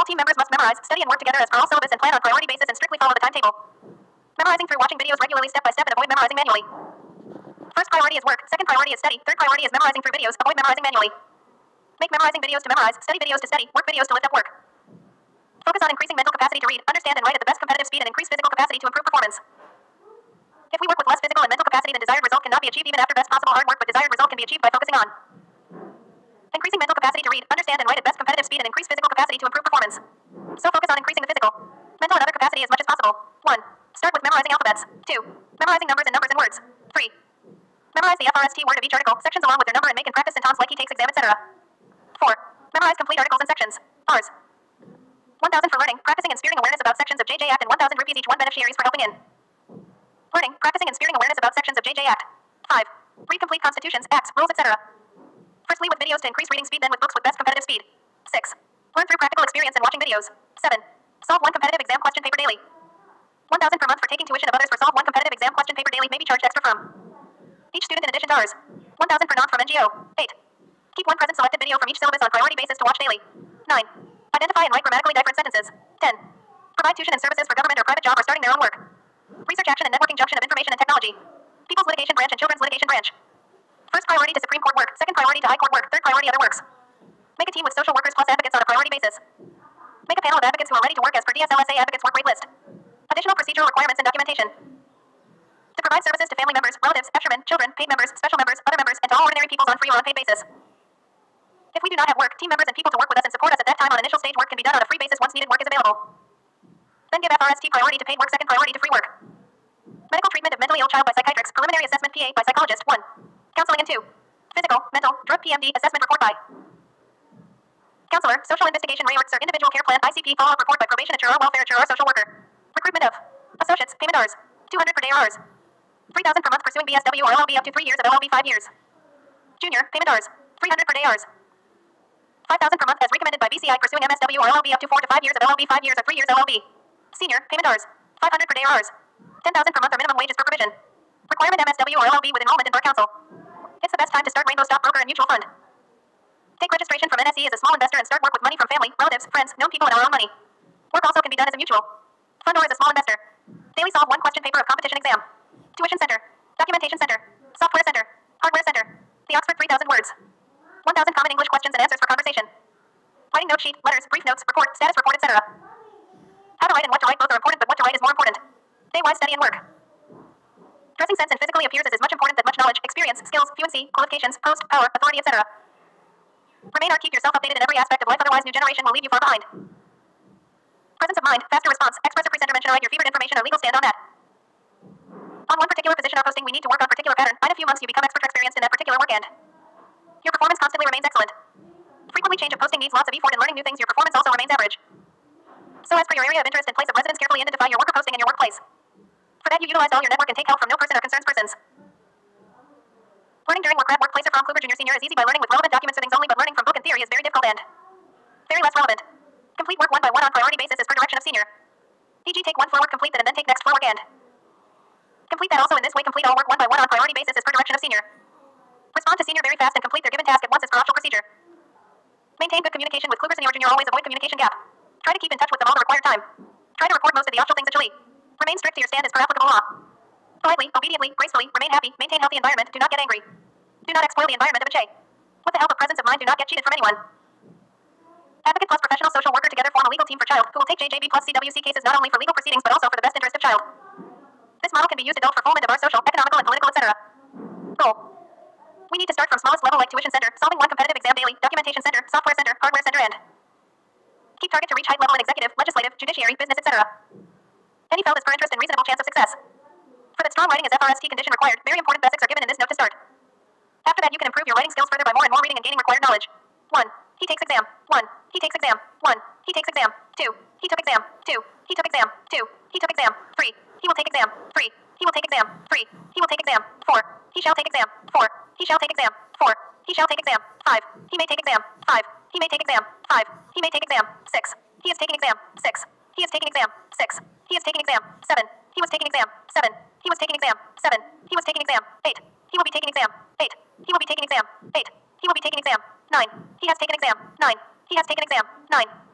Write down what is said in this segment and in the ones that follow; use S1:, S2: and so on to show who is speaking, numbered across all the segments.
S1: team members must memorize, study, and work together as per all syllabus and plan on priority basis and strictly follow the timetable. Memorizing through watching videos regularly step by step and avoid memorizing manually. First priority is work, second priority is study, third priority is memorizing through videos, avoid memorizing manually. Make memorizing videos to memorize, study videos to study, work videos to lift up work. Focus on increasing mental capacity to read, understand, and write at the best competitive speed and increase physical capacity to improve performance. If we work with less physical and mental capacity, then desired result cannot be achieved even after best possible hard work, but desired result can be achieved by focusing on increasing mental capacity to read, understand, and write at best competitive speed and increase physical capacity to improve performance. So focus on increasing the physical, mental, and other capacity as much as possible. 1. Start with memorizing alphabets. 2. Memorizing numbers and words. 3. Memorize the FRST word of each article, sections along with their number and make and practice sentence like he takes exam, etc. 4. Memorize complete articles and sections. Rs. 1,000 for learning, practicing and spearing awareness about sections of JJ Act, and 1,000 rupees each, one beneficiaries for helping in learning, practicing and spearing awareness about sections of JJ Act. 5. Read complete constitutions, acts, rules, etc. Firstly with videos to increase reading speed, then with books with best competitive speed. 6. Learn through practical experience and watching videos. 7. Solve one competitive exam question paper daily. 1,000 per month for taking tuition of others for solve one competitive exam question paper daily, may be charged extra from each student in addition to ours. 1,000 for non from NGO. 8. Keep one present selected video from each syllabus on priority basis to watch daily. 9. Identify and write grammatically different sentences. 10. Provide tuition and services for government or private job or starting their own work. Research action and networking junction of information and technology. People's litigation branch and children's litigation branch. First priority to Supreme Court work, second priority to High Court work, third priority other works. Make a team with social workers plus advocates on a priority basis. Make a panel of advocates who are ready to work as per DSLSA advocates work rate list. Additional procedural requirements and documentation. To provide services to family members, relatives, fishermen, children, paid members, special members, other members, and to all ordinary peoples on free or unpaid basis. If we do not have work, team members and people to work with us and support us at that time on initial stage work can be done on a free basis once needed work is available. Then give FRST priority to paid work, second priority to free work. Medical treatment of mentally ill child by psychiatrists, preliminary assessment PA by psychologist, 1. Counseling and 2. Physical, mental, drug PMD, assessment report by counselor, social investigation reworks or individual care plan, ICP follow-up report by probation or welfare or social worker. Recruitment of associates, payment hours, 200 per day hours. 3,000 per month pursuing BSW or LLB up to 3 years of LLB 5 years. Junior, payment hours, 300 per day hours. 5,000 per month as recommended by BCI pursuing MSW or LLB up to 4 to 5 years of LLB 5 years or 3 years LLB. Senior, payment hours, 500 per day hours. 10,000 per month or minimum wages per provision. Requirement MSW or LLB with enrollment in Bar Council. It's the best time to start Rainbow Stock Broker and Mutual Fund. Take registration from NSE as a small investor and start work with money from family, relatives, friends, known people, and our own money. Work also can be done as a mutual fund or as a small investor. Daily solve one question paper of competition exam. Tuition center. Documentation center. Software center. Hardware center. The Oxford 3,000 words. 1,000 common English questions and answers for conversation. Writing note sheet, letters, brief notes, report, status report, etc. How to write and what to write both are important, but what to write is more important. Day-wise study and work. Dressing sense and physically appears as much important as much knowledge, experience, skills, fluency, qualifications, post, power, authority, etc. Remain or keep yourself updated in every aspect of life, otherwise new generation will leave you far behind. Presence of mind, faster response, expressive presenter mention, write your favorite information or legal stand on that. On one particular position or posting we need to work on particular pattern. In a few months you become expert or experienced in that particular work and your performance constantly remains excellent. Frequently change of posting needs lots of effort in learning new things, your performance also remains average. So as for your area of interest and place of residence, carefully identify your worker posting and your workplace. For that you utilized all your network and take help from no person or concerns persons. Learning during work, workplace or from Kluber Junior Senior is easy by learning with relevant documents or things only, but learning from book and theory is very difficult and very less relevant. Complete work one by one on priority basis is per direction of senior. E.g. take one floor work, complete that and then take next floor work and complete that also in this way. Complete all work one by one on priority basis is per direction of senior. Respond to senior very fast and complete their given task at once as per optional procedure. Maintain good communication with Kluber Senior Junior, always avoid communication gap. Try to keep in touch with them all the required time. Try to report most of the optional things actually. Remain strict to your stand as per applicable law. Politely, obediently, gracefully, remain happy, maintain healthy environment, do not get angry. Do not exploit the environment of a Che. With the help of presence of mind, do not get cheated from anyone. Advocate plus professional social worker together form a legal team for child, who will take JJB plus CWC cases not only for legal proceedings but also for the best interest of child. This model can be used adult fulfillment of our social, economical, and political, etc. Goal. We need to start from smallest level like tuition center, solving one competitive exam daily, documentation center, software center, hardware center, and keep target to reach height level in executive, legislative, judiciary, business, etc. Any felt is per interest and reasonable chance of success. For that strong writing is FRST condition required. Very important basics are given in this note to start. After that you can improve your writing skills further by more and more reading and gaining required knowledge. 1. He takes exam. 1. He takes exam. 1. He takes exam. 2. He took exam. 2. He took exam. 2. He took exam. 3. He will take exam. 3. He will take exam. 3. He will take exam. 4. He shall take exam. 4. He shall take exam. 4. He shall take exam. 5. He may take exam. 5. He may take exam. 5. He may take exam. 6. He is taking exam. 6. He is taking exam. 6. He is taking exam. 7. He was taking exam. 7. He was taking exam. 7. He was taking exam. 8. He will be taking exam. 8. He will be taking exam. 8. He will be taking exam. 9. He has taken exam. 9. He has taken exam. 9.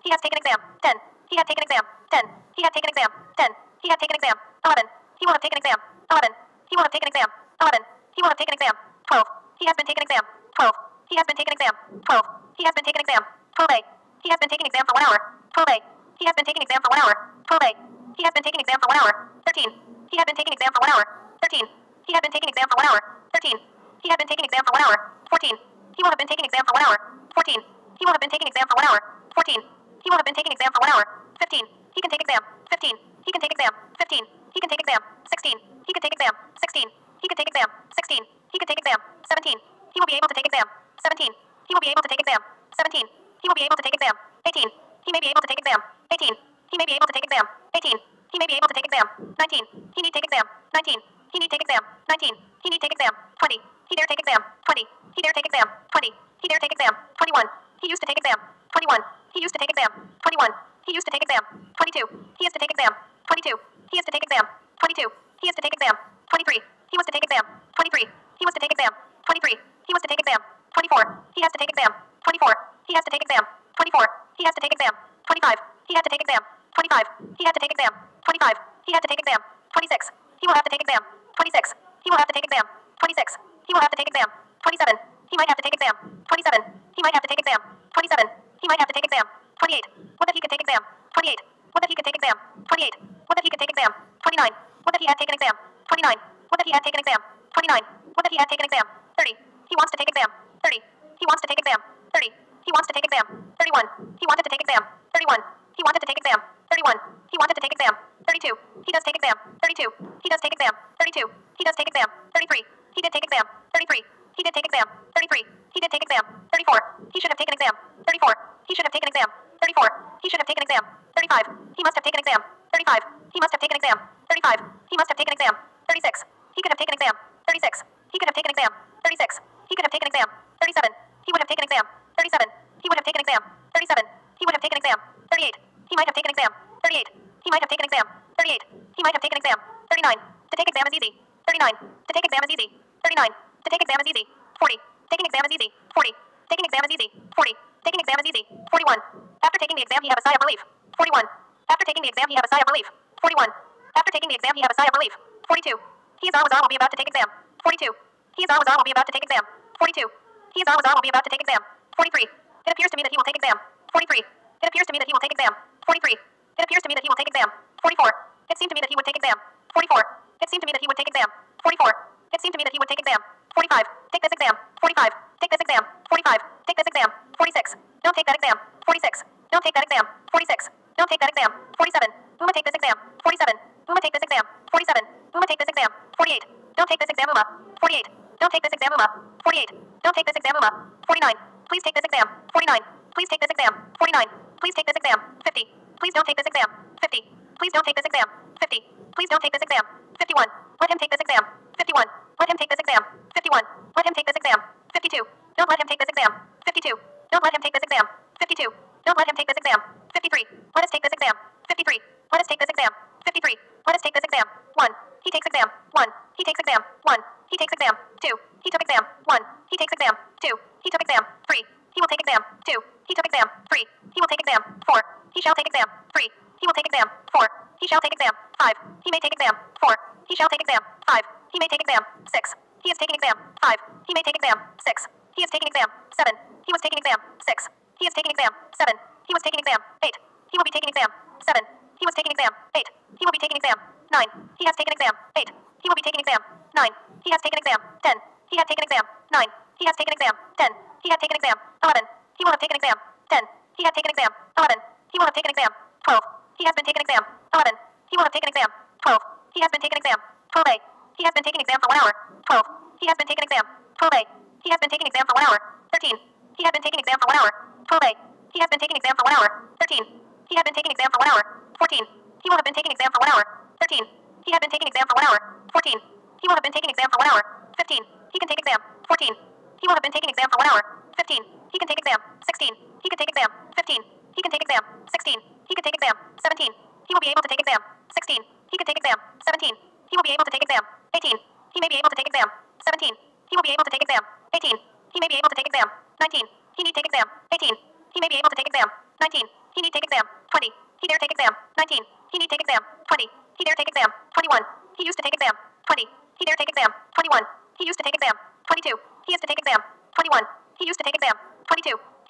S1: He has taken exam. 10. He had taken exam. 10. He had taken exam. 10. He had taken exam. 11. He will have taken exam. 11. He will have taken exam. 11. He will have taken exam. 12. He has been taken exam. 12. He has been taken exam. 12. He has been taken exam. 12A. He has been taking exam for 1 hour. 12A. He has been taking exam for 1 hour. 12A. He has been taking exam for 1 hour. 13. He had been taking exam for 1 hour. 13. He had been taking exam for 1 hour. 13. He had been taking exam for 1 hour. 14. He will have been taking exam for 1 hour. 14. He will have been taking exam for 1 hour. 14. He will have been taking exam for 1 hour. 15. He can take exam. 15. He can take exam. 15. He can take exam. 16. He can take exam. 16. He can take exam. 16. He can take exam. 17. He will be able to take exam. 17. He will be able to take exam. 17. He will be able to take exam. 18. He may be able to take exam. 18. He may be able to take exam. 18. He may be able to take exam. 19. He need take exam. 19. He need take exam. 19. He need take exam. 20. He dare take exam. 20. He dare take exam. 20. He dare take exam. 21. He used to take exam. 21. He used to take exam. 21. He used to take exam. 22. He has to take exam. 22. He has to take exam. 22. He has to take exam. 23. He was to take exam. 23. He was to take exam. 23. He was to take exam. 24. He has to take exam. 24. He has to take exam. 24. He has to take exam. 25. He had to take exam. 25. He had to take exam. 25. He had to take exam. 26. He will have to take exam. 26. He will have to take exam. 26. He will have to take exam. 27. He might have to take exam. 27. He might have to take exam. 27. He might have to take exam. 28. What if he could take exam? 28. What if he could take exam? 28. What if he could take exam? 29. What if he had taken exam? 29. What if he had taken exam? 29. What if he had taken exam? 30. He wants to take exam. 30. He wants to take exam. 30. He wants to take exam. 31. He wanted to take exam. 31. He wanted to take exam. 31. He wanted to take exam. 32. He does take exam. 32. He does take exam. 32. He does take exam. 33. He did take exam. 33. He did take exam. 33. He did take exam. 34. He should have taken exam. 34. He should have taken exam. 34. He should have taken exam. 35. He must have taken exam. 35. He must have taken exam. 35. He must have taken exam. 36. He could have taken exam. 36. He could have taken exam. 36. He could have taken exam. 37. He would have taken exam. 37. He would have taken exam. 37. He would have taken exam. 38. He might have taken exam. 38. He might have taken exam. 38. He might have taken exam. 39. To take exam is easy. 39. To take exam is easy. 39. To take exam is easy. 40. Taking exam is easy. 40. Taking exam is easy. 40. Taking exam is easy. 41. After taking the exam he have a sigh of relief. 41. After taking the exam he have a sigh of relief. 41. After taking the exam he have a sigh of relief. 42. He is on will be about to take exam. 42. He is on will be about to take exam. 42. He is on will be about to take exam. 43. It appears to me that he will take exam. 43. It appears to me that he will take exam. 43. It appears to me that he will take exam. 44. It seemed to me that he would take exam. 44. It seemed to me that he would take exam. 44. It seemed to me that he would take exam. 45. Take this exam. 45. Take this exam. 45. Take this exam. 46. Don't take that exam. 46. Don't take that exam. 46. Don't take that exam. 47. Uma take this exam. 47. Uma take this exam. 47. Uma take this exam. 48. Don't take this exam, Uma. 48. Don't take this exam, Uma. 48. Don't take this exam, Uma. 49. Please take this exam. 49. Please take this exam. 49. Please take this exam. 50. Please don't take this exam. 50. Please don't take this exam. 50. Please don't take this exam. 51. Let him take this exam. 51. Let him take this exam. 51. Let him take this exam. 52. Don't let him take this exam. 52. Don't let him take this exam. 52. Don't let him take this exam. 53. Let us take this exam. 53. Let us take this exam. 53. Let us take this exam. 1. He takes exam. 1. He takes exam. 1. He takes exam. 2. He took exam. 1. He takes exam. 2. He took exam. 3. He will take exam. 2. He took exam. 3. He will take exam. 4. He shall take exam. 3. He will take exam. 4. He shall take exam. 5. He may take exam. 4. He shall take exam. 5. He may take exam. 6. He is taking exam. 5. He may take exam. 6. He is taking exam. 7. He was taking exam. 6. He is taking exam. 7. He was taking exam. 8. He will be taking exam. 7. He was taking exam. 8. He will be taking exam. 9. He has taken exam. 8. He will be taking exam. 9. He has taken exam. 10. He had taken exam. 9. He has taken exam. 10. He had taken exam. 11. He will have taken exam. 10. He had taken exam. 11. He will have taken exam. 12. He has been taken exam. 11. He will have taken exam. 12. He has been taken exam. 12A. He has been taking exam for 1 hour. 12. He has been taking exam. 12A. He has been taking exam for 1 hour. 13. He had been taking exam for 1 hour. 12A. He has been taking exam for 1 hour. 13. He had been taking exam for 1 hour. 14. He will have been taking exam for 1 hour. 13. He had been taking exam for 1 hour. 14. He will have been taking exam for 1 hour. 15. He can take exam. 14. He will have been taking exam for 1 hour. 15. He can take exam. 16. He can take exam. 15. He can take exam. 16. He can take exam. 17. He will be able to take exam. 16. He can take exam. 17. He will be able to take exam. 18. He may be able to take exam. 17. He will be able to take exam. 18. He may be able to take exam. 19. He need take exam. 18. He may be able to take exam. 19. He need take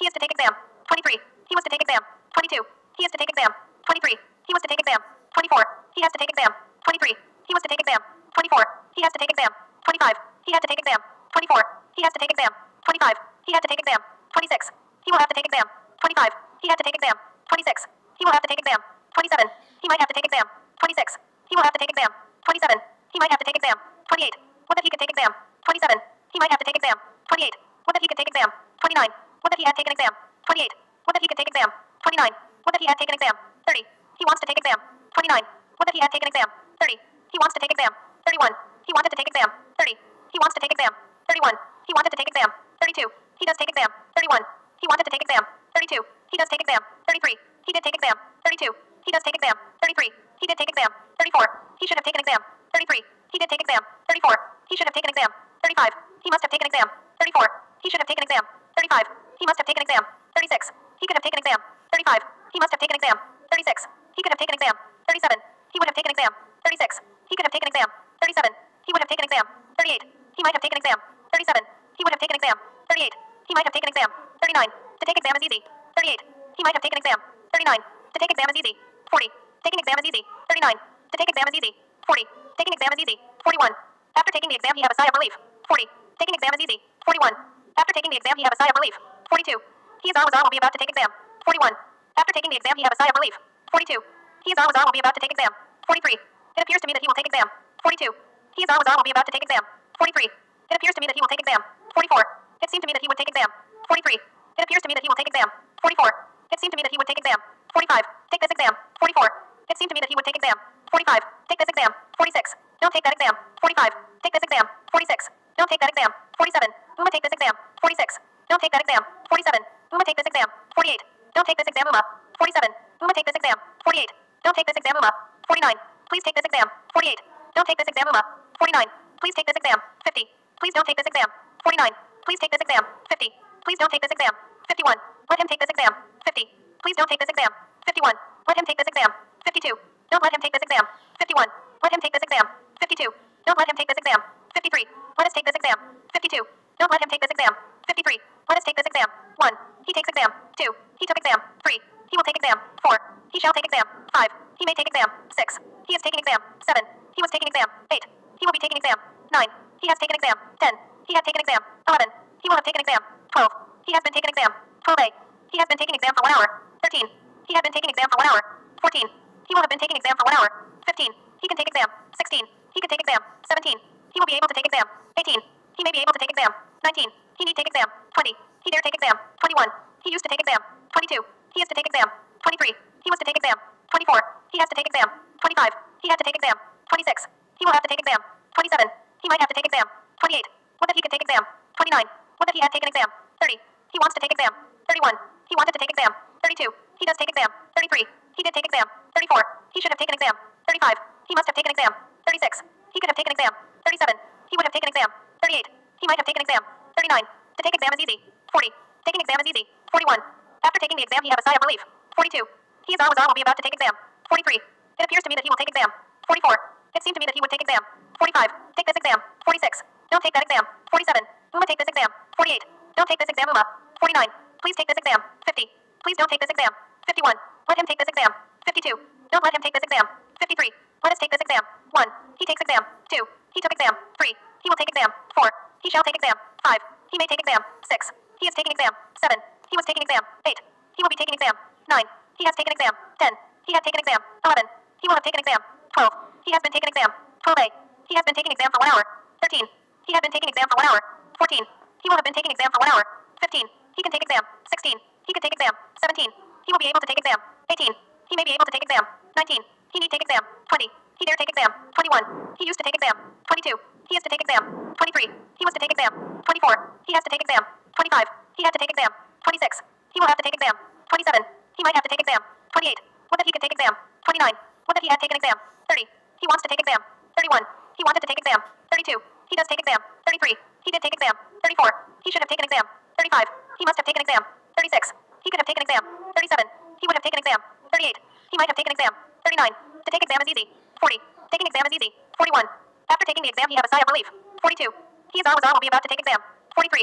S1: He is to take exam. 23. He was to take exam. 22. He is to take exam. 23. He was to take exam. 24. He has to take exam. 23. He was to take exam. 24. He has to take exam. 25. He had to take exam. 24. He has to take exam. 25. He had to take exam. 26. He will have to take exam. 25. He had to take exam. 26. He will have to take exam. 27. He might have to take exam. 26. He will have to take exam. 27. He might have to take exam. 28. What if he could take exam? 27. He might have to take exam. 28. What if he could take exam? 29. What if he had taken exam? 28. What if he could take exam? 29. What if he had taken exam? 30. He wants to take exam. 29. What if he had taken exam? 30. He wants to take exam. 31. He wanted to take exam. 30. He wants to take exam. 31. He wanted to take exam. 32. He does take exam. 31. He wanted to take exam. 32. He does take exam. 33. He did take exam. 32. He does take exam. 33. He did take exam. 34. He should have taken exam. 33. He did take exam. 34. He should have taken exam. 35. He must have taken exam. 34. He should have taken exam. 35. He must have taken exam. 36. He could have taken exam. 35. He must have taken exam. 36. He could have taken exam. 37. He would have taken exam. 36. He could have taken exam. 37. He would have taken exam. 38. He might have taken exam. 37. He would have taken exam. 38. He might have taken exam. 39. To take exam is easy. 38. He might have taken exam. 39. To take exam is easy. 40. Taking exam is easy. 39. To take exam is easy. 40. Taking exam is easy. 41. After taking the exam he have a sigh of relief. 40. Taking exam is easy. 41. After taking the exam he have a sigh of relief. 42. He is on will be about to take exam. 41. After taking the exam he have a sigh of relief. 42. He is on will be about to take exam. 43. It appears to me that he will take exam. 42. He is on will be about to take exam. 43. It appears to me that he will take exam. 44. It seemed to me that he would take exam. 43. It appears to me that he will take exam. 44. It seemed to me that he would take exam. 45. Take this exam. 44. It seemed to me that he would take exam. 45. Take this exam. 46. Don't take that exam. 45. Take this exam. 46. Don't take that exam. 47. Uma take this exam. 46. Don't take that exam. 47. Uma take this exam. 48. Don't take this exam. Uma. 47. Uma take this exam. 48. Don't take this exam. Uma. 49. Please take this exam. 48. Don't take this exam. Uma. 49. Please take this exam. 50. Please don't take this exam. 49. Please take this exam. 50. Please don't take this exam. 51. Let him take this exam. 50. Please don't take this exam. 51. Let him take this exam. 52. Don't let him take this exam. 51. Let him take this exam. 52. Don't let him take this exam. 53. Let us take this exam. 52. Don't let him take this exam. 53. Let us take this exam. 1. He takes exam. 2. He took exam. 3. He will take exam. 4. He shall take exam. 5. He may take exam. 6. He is taking exam. 7. He was taking exam. 8. He will be taking exam. 9. He has taken exam. 10. He had taken exam. 11. He will have taken exam. 12. He has been taking exam. 12A. He has been taking exam for 1 hour. 13. He had been taking exam for 1 hour. 14. He will have been taking exam for 1 hour. 15. He can take exam. 16. He can take exam. 17. He will be able to take exam. 18. He may be able to take exam. 19. He need take exam. 20. He dare take exam. 21. He used to take exam. 22. He is to take exam. 23. He was to take exam. 24. He has to take exam. 25. He had to take exam. 26. He will have to take exam. 27. He might have to take exam. 28. What if he could take exam? 29. What if he had taken exam? 30. He wants to take exam. 31. He wanted to take exam. 32. He does take exam. 33. He did take exam. 34. He should have taken exam. 35. He must have taken exam. 36. He could have taken exam. 37. He would have taken exam. 38. He might have taken exam. 39. To take exam is easy. 40. Taking exam is easy. 41. After taking the exam he have a sigh of relief. 42. He is on will be about to take exam. 43. It appears to me that he will take exam. 44. It seemed to me that he would take exam. 45. Take this exam. 46. Don't take that exam. 47. Uma take this exam. 48. Don't take this exam. Uma. 49. Please take this exam. 50. Please don't take this exam. 51. Let him take this exam. 52. Don't let him take this exam. 53. Let us take this exam. 1. He takes exam. 2. He took exam. 3. He will take exam. 4. He shall take exam. 5. He may take exam. 6. He is taking exam. 7. He was taking exam. 8. He will be taking exam. 9. He has taken exam. 10. He had taken exam. 11. He will have taken exam. 12. He has been taking exam. 12A. He has been taking exam for 1 hour. 13. He had been taking exam for 1 hour. 14. He will have been taking exam for 1 hour. 15. He can take exam. 16. He can take exam. 17. He will be able to take exam. 18. He may be able to take exam. 19. He need take exam. 20. He dare take exam. 21. He used to take exam. 22. He is to take exam. 23. He was to take exam. 24. He has to take exam. 25. He had to take exam. 26. He will have to take exam. 27. He might have to take exam. 28. What if he could take exam? 29. What if he had taken exam? 30. He wants to take exam. 31. He wanted to take exam. 32. He does take exam. 33. He did take exam. 34. He should have taken exam. 35. He must have taken exam. 36. He could have taken exam. 37. He would have taken exam. 38. He might have taken exam. 39. To take exam is easy. 40. Taking exam is easy. 41. After taking the exam he have a sigh of relief. 42. He is on will be about to take exam. 43.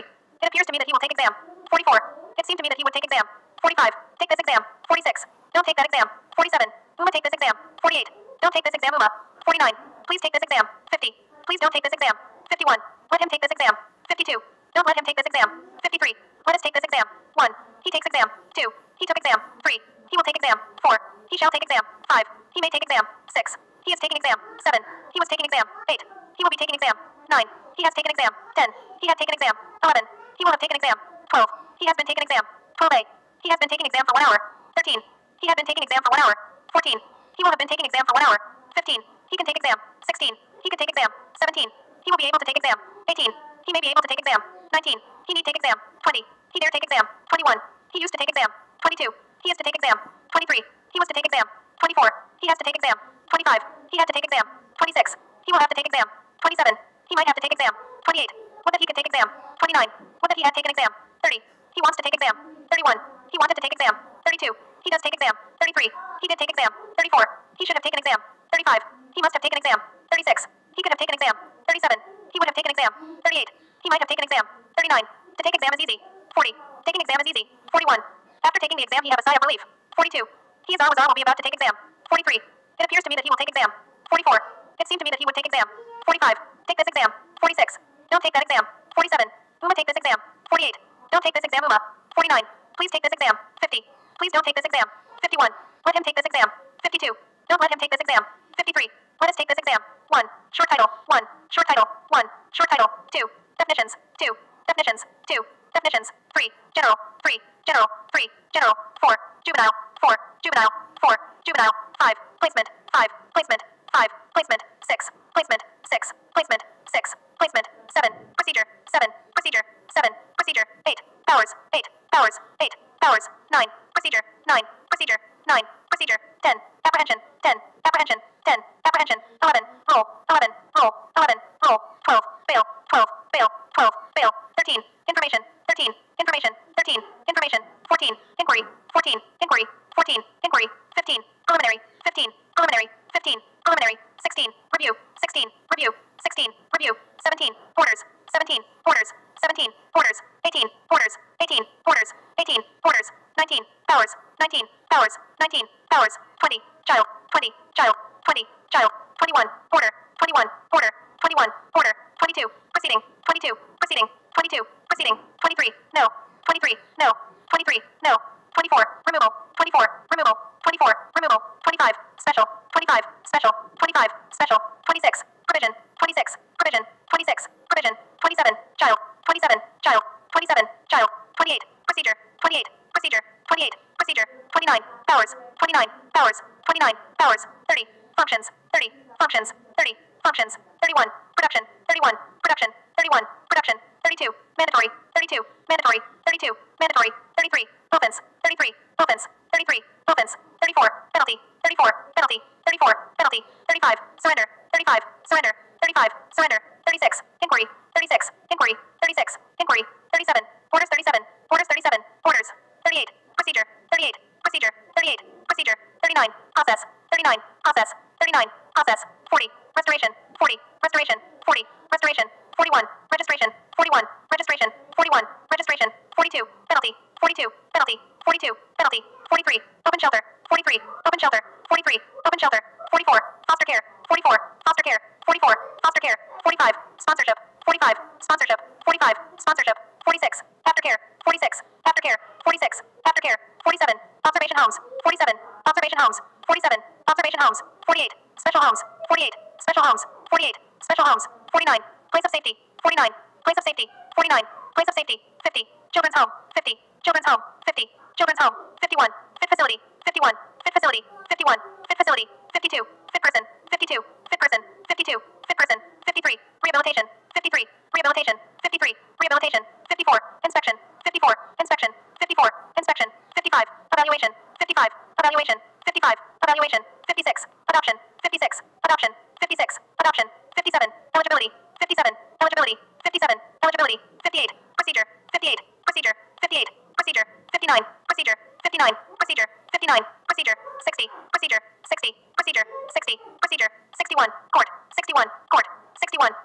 S1: It appears to me that he will take exam. 44. It seemed to me that he would take exam. 45. Take this exam. 46. Don't take that exam. 47. Uma, take this exam. 48. Don't take this exam, Uma. 49. Please take this exam. 50. Please don't take this exam. 51. Let him take this exam. 52. Don't let him take this exam. 53. Let us take this exam. 1. He takes exam. 2. He took exam. 3. He will take exam. 4. He shall take exam. 5. He may take exam. 6. He is taking exam. 7. He was taking exam. 8. He will be taking exam. 9. He has taken exam. 10. He had taken exam. 11. He will have taken exam. 12. He has been taken exam. 12A. He has been taking exam for 1 hour. 13. He had been taking exam for 1 hour. 14. He will have been taking exam for 1 hour. 15. He can take exam. 16. He can take exam. 17. He will be able to take exam. 18. He may be able to take exam. 19. He need take exam. 20. He dare take exam. 21. He used to take exam. 22. He is to take exam. 23. He was to take exam. 24. He has to take exam. 25. He had to take exam. 26. He will have to take exam. 27. He might have to take exam. 28. Would that he could take exam. 29. Would that he had taken exam. 30. He wants to take exam. 31. He wanted to take exam. 32. He does take exam. 33. He did take exam. 34. He should have taken exam. 35. He must have taken exam. 36. He could have taken exam. 37. He would have taken exam. 38. He might have taken exam. 39. To take exam is easy. 40. Taking exam is easy. 41. After taking the exam he have a sigh of relief. 42. He is will be about to take exam. 43. It appears to me that he will take exam. 44. It seemed to me that he would take exam. 45. Take this exam. 46. Don't take that exam. 47. Uma, take this exam. 48. Don't take this exam, Uma. 49. Please take this exam. 50. Please don't take this exam. 51. Let him take this exam. 52. Don't let him take this exam. 53. Let us take this exam. 1. Short title. 1. Short title. 1. Short title. 2. Definitions. 2. Definitions. 2. Definitions. 3. General. 3. General. 3. General. 4. Juvenile. 4. Juvenile. 4. Juvenile. 5. Placement. 5. Placement. 5. Placement. 6. Placement. 6. Placement. 6. Placement. 7. Procedure. 7. Procedure. 7. Procedure. 8. Powers. 8. Powers. 8. Powers. 9. Procedure. 9. Procedure. 9. Procedure. 10. Apprehension. 10. Apprehension. 10. Apprehension. 11. Roll. 11. Roll. 11. Roll. 12. Bail. 12. Bail. 12. Bail. 13. Information. 13. Information. 13. Information. 14. Inquiry. 14. Inquiry. 14. Inquiry. 15. Preliminary. 15. Preliminary. 15. Preliminary. 16. Review. 16. Review. 16. Review. 17. Orders. 17. Orders. 17. Orders. 18. Orders. 18. Orders. 18. Orders. 19. Powers. 19. Powers. 19. Powers. 20. Child. 20. Child. 20. Child. 21. Order. 21. Order. 21. Order. 22. Proceeding. 22. Proceeding. 22. Proceeding. 23. No. 23. No. 23. No. 24. Removal. 24. Removal. 24. Removal. 25. Special. 25. Special. 25. Special. 26. Provision. 26. Provision. 26. Provision. 27. Child. 27. Child. 27. Child. 28. Procedure. 28. Procedure. 28. Procedure. 29. Powers. 29. Powers. 29. Powers. 30. Functions. 30. Functions. 30. Functions. 31. Production. 31. Production. 31. Production. 32. Mandatory. 32. Mandatory. 32. Mandatory. 33. Offense. 33. Offense. 33. Offense. 34. Penalty. 34. Penalty. 34. Penalty. 35. Surrender. 35. Surrender. 35. Surrender. 36. Inquiry. 36. Inquiry. 36. Inquiry. 37. Orders 37. Orders 37. Orders. 38. Procedure. 38. Procedure. 38. Procedure. 39. Process. 39. Process. 39. Process. 40. Restoration. 40. Restoration. 40. Restoration. 41. Registration. 41. Registration. 41. Registration. 42. Penalty. 42. Penalty. 42. Penalty. 43. Open shelter. 43. Open shelter. 43. Open shelter. 44. Foster care. 44. Foster care. 44. Foster care. 45. Sponsorship. 45. Sponsorship. 45. Sponsorship. 46. Aftercare. 46. Aftercare. 46. Aftercare. 47. Observation homes. 47. Observation homes. 47. Observation homes. 48. Special homes. 48. Special homes. 48. Special homes. 49. Place of safety. 49. Place of safety. 49. Place of safety. 50. Children's home. 50. Children's home. 50. Children's home. 51. Fit facility. 51. Fit facility. 51. Fit facility. 52. Fit person. 52. Fit person. 52. Fit person. 53. Rehabilitation. 53. Rehabilitation. 53. Rehabilitation. 54. Inspection. 54. Inspection. 54. Inspection. 55. Evaluation. 55. Evaluation. 55. Evaluation. 56. Adoption. 56. Adoption. 56. Adoption. 57. Eligibility. 57. Eligibility. 57. Eligibility. 58. Procedure. 58. Procedure. 58. Procedure. 59. Procedure. 59. Procedure. 59. Procedure. 60. Procedure. 60. Procedure. 60. Procedure. 61. Court. 61. Court. 61. Court.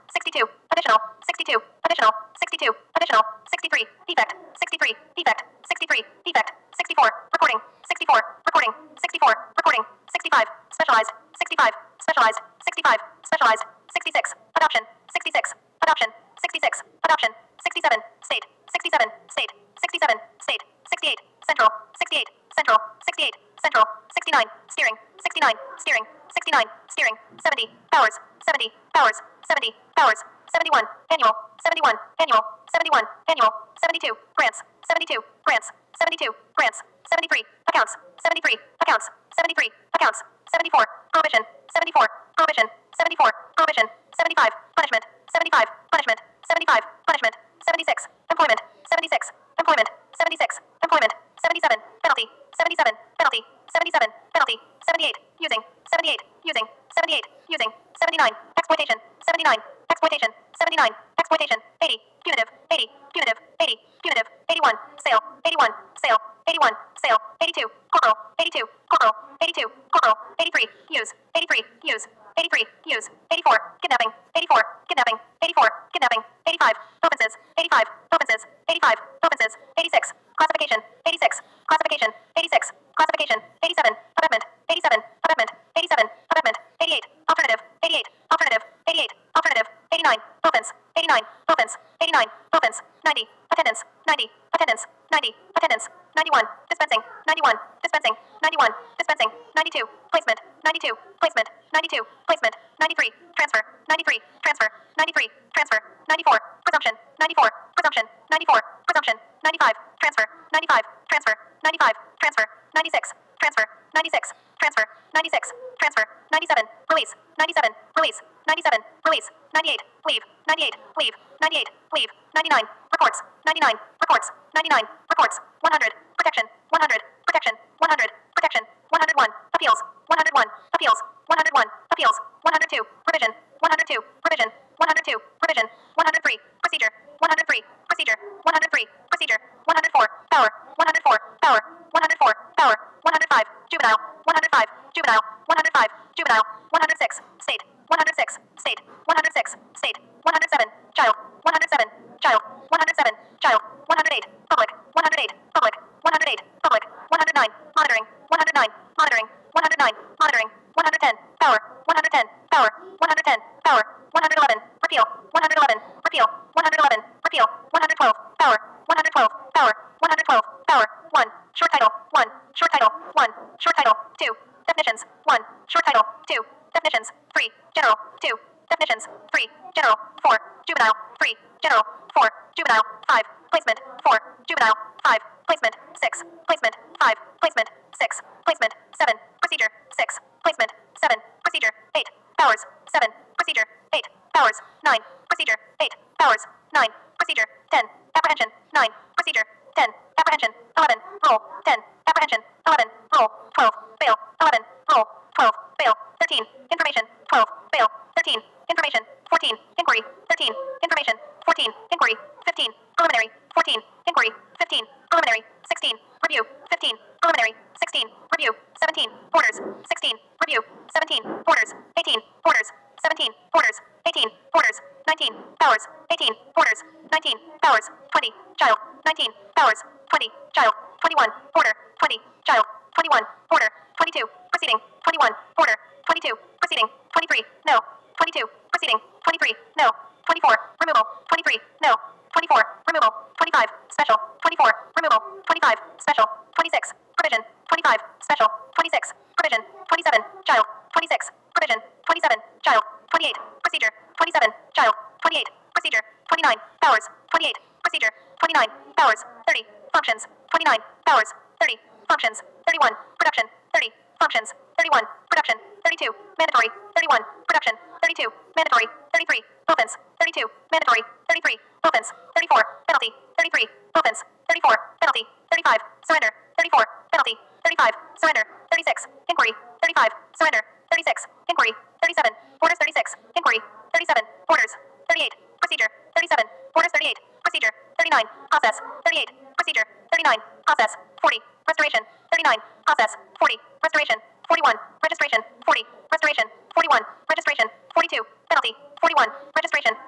S1: 62. Additional. 62. Additional. 62. Additional. 63. Defect. 63. Defect. 63. Defect. 64. Recording. 64. Recording. 64. Recording. 65. Specialized. 65. Specialized. 65. Specialized. 66. Adoption. 66. Adoption. 66. Adoption. 67. State. 67. State. 67. State. 68. Central. 68. Central. 68. Central. 69. Steering. 69. Steering. 69. Steering. 70. Powers. 70. Powers. 70. Powers. 71. Annual. 71. Annual. 71. Annual. 72. Grants. 72. Grants. 72. Grants. 73. Accounts. 73. Accounts. 73. Accounts. 74. Prohibition. 74. Prohibition. 74. Prohibition. 75. Punishment. 75. Punishment. 75. Punishment. 76. Employment. 76. Employment. 76. Employment. 77. Penalty. 77. Penalty. 77. Penalty. 78. Using. 78. Using. 78. Using. 79. Exploitation. 79. Exploitation. 79. Exploitation. 80. Punitive. 80. Punitive. 80. Punitive. 81. Sale. 81. Sale. 81. Sale. 82. Corporal. 82. Corporal. 82. Corporal. 83. Use. 83. Use. 83. Use. 84. Kidnapping. 84. Kidnapping. 84. Kidnapping. 85. Offenses. 85. Offenses. 85. Offenses. 86. Classification. 86. Classification. 86. Classification. 87. Abetment. 87. Abetment. 87. Abetment. 88. Alternative. 88. Alternative. 88. Alternative. 89. Offense. 89. Offense. 89. Offense. 90. Attendance. 90. Attendance. 90. Attendance. 91. Dispensing. 91. Dispensing. 91. Dispensing. 92. Placement. 92. Placement. 92. Placement. 93. Transfer. 93. Transfer. 93. Transfer. 94. Presumption. 94. Presumption. 94. Presumption. 95. Transfer. 95. Transfer. 95. Transfer. 96. Transfer. 96. Transfer. 96. Transfer. 97. Release. 97. Release. 97. Release. 98. Leave. 98. Leave. 98. Leave. 99. Reports. 99. Reports. 99. Reports. 100. Protection. 100. Protection. 100. Protection. 101. Appeals. 101. Appeals. 101. Appeals. 102. Revision. 102. Revision. 102. Revision. 103. Procedure. 103. Procedure. 103. Procedure. 104. Power. 104. Power. 104. Power. 105. Juvenile. 105. Juvenile. 105. Juvenile. 106. State. 106. State. 106. State. 107. Child. 107. Child. 107. Child. 108. Public. 108. Public. 108. Public. 109. Monitoring. 109. Monitoring. 109. Monitoring. 110. Power. 110. Power. 110. Power. 111. Repeal. 111. Repeal. 111. Repeal. 112. Power. 112. Power. 112. Power. 1. Short title. 1. Short title. 1. Short title. 2. Definitions. 1. Short title. 2. Definitions. 3. General. 2. Definitions. 3. General. 4. Juvenile. 3. General. 4. Juvenile. 5. Placement. 4. Juvenile. 5. Placement. 6. Placement. 5. Placement. 6. Placement. 7. Procedure. 6. Placement. 7. Procedure. 8. Powers. 7. Procedure. 8. Powers. 9. Procedure. 8. Powers. 9. Procedure. 10. Apprehension. 9. Procedure. 10. Apprehension. 11. Roll. 10. Apprehension. 11. Roll. 12. Bail. 11. Roll. 12. Bail. 13. Information. 12. Bail. 13. Information. 14. Inquiry. 13. Information. 14. Inquiry. 15. Preliminary. 14. Inquiry. 15. Preliminary. 16. Review. 15. Preliminary. 16. Review. 17. Orders. 16. Review. 17. Orders. 18. Orders. 17. Orders. 18. Orders. 19. Powers. 18. Orders. 19. Powers. 20. Child. 19. Powers. 20. Child. 21. Order. 20. Child. 21. Order. 22. Proceeding. 21. Order. 22. Proceeding. 23. No. 22. Proceeding. 23. No. 24. Removal. 23. No. 24. Removal. 25. Special. 24. Removal. 25. Special. 26. Provision. 25. Special. 26. Provision. 27. Child. 26. Provision. 27. Child. 28. Procedure. 27. Child. 28. Procedure. 29. Powers. 28. Procedure. 29. Powers. 30. Functions. 29. Powers. 30. Functions. 31. Production. 30. Functions. 31. Production. 32. Mandatory. 31. Production. 32. Mandatory. 33. Offense. 32. Mandatory. 33. Offense. 34. Penalty. 33. Offense. 34. Penalty. 35. Surrender. 34. Penalty. 35. Surrender. 36. Inquiry. 35. Surrender. 36. Inquiry. 37. Orders. 36. Inquiry. 37. Orders. 38. Procedure. 37. Orders. 38. Procedure. 39. Process. 38. Procedure. 39. Process. 40. Restoration. 39. Process. 40. Restoration. 41. Registration. 40. Restoration. 41. Registration. 42. Penalty. 41. Registration.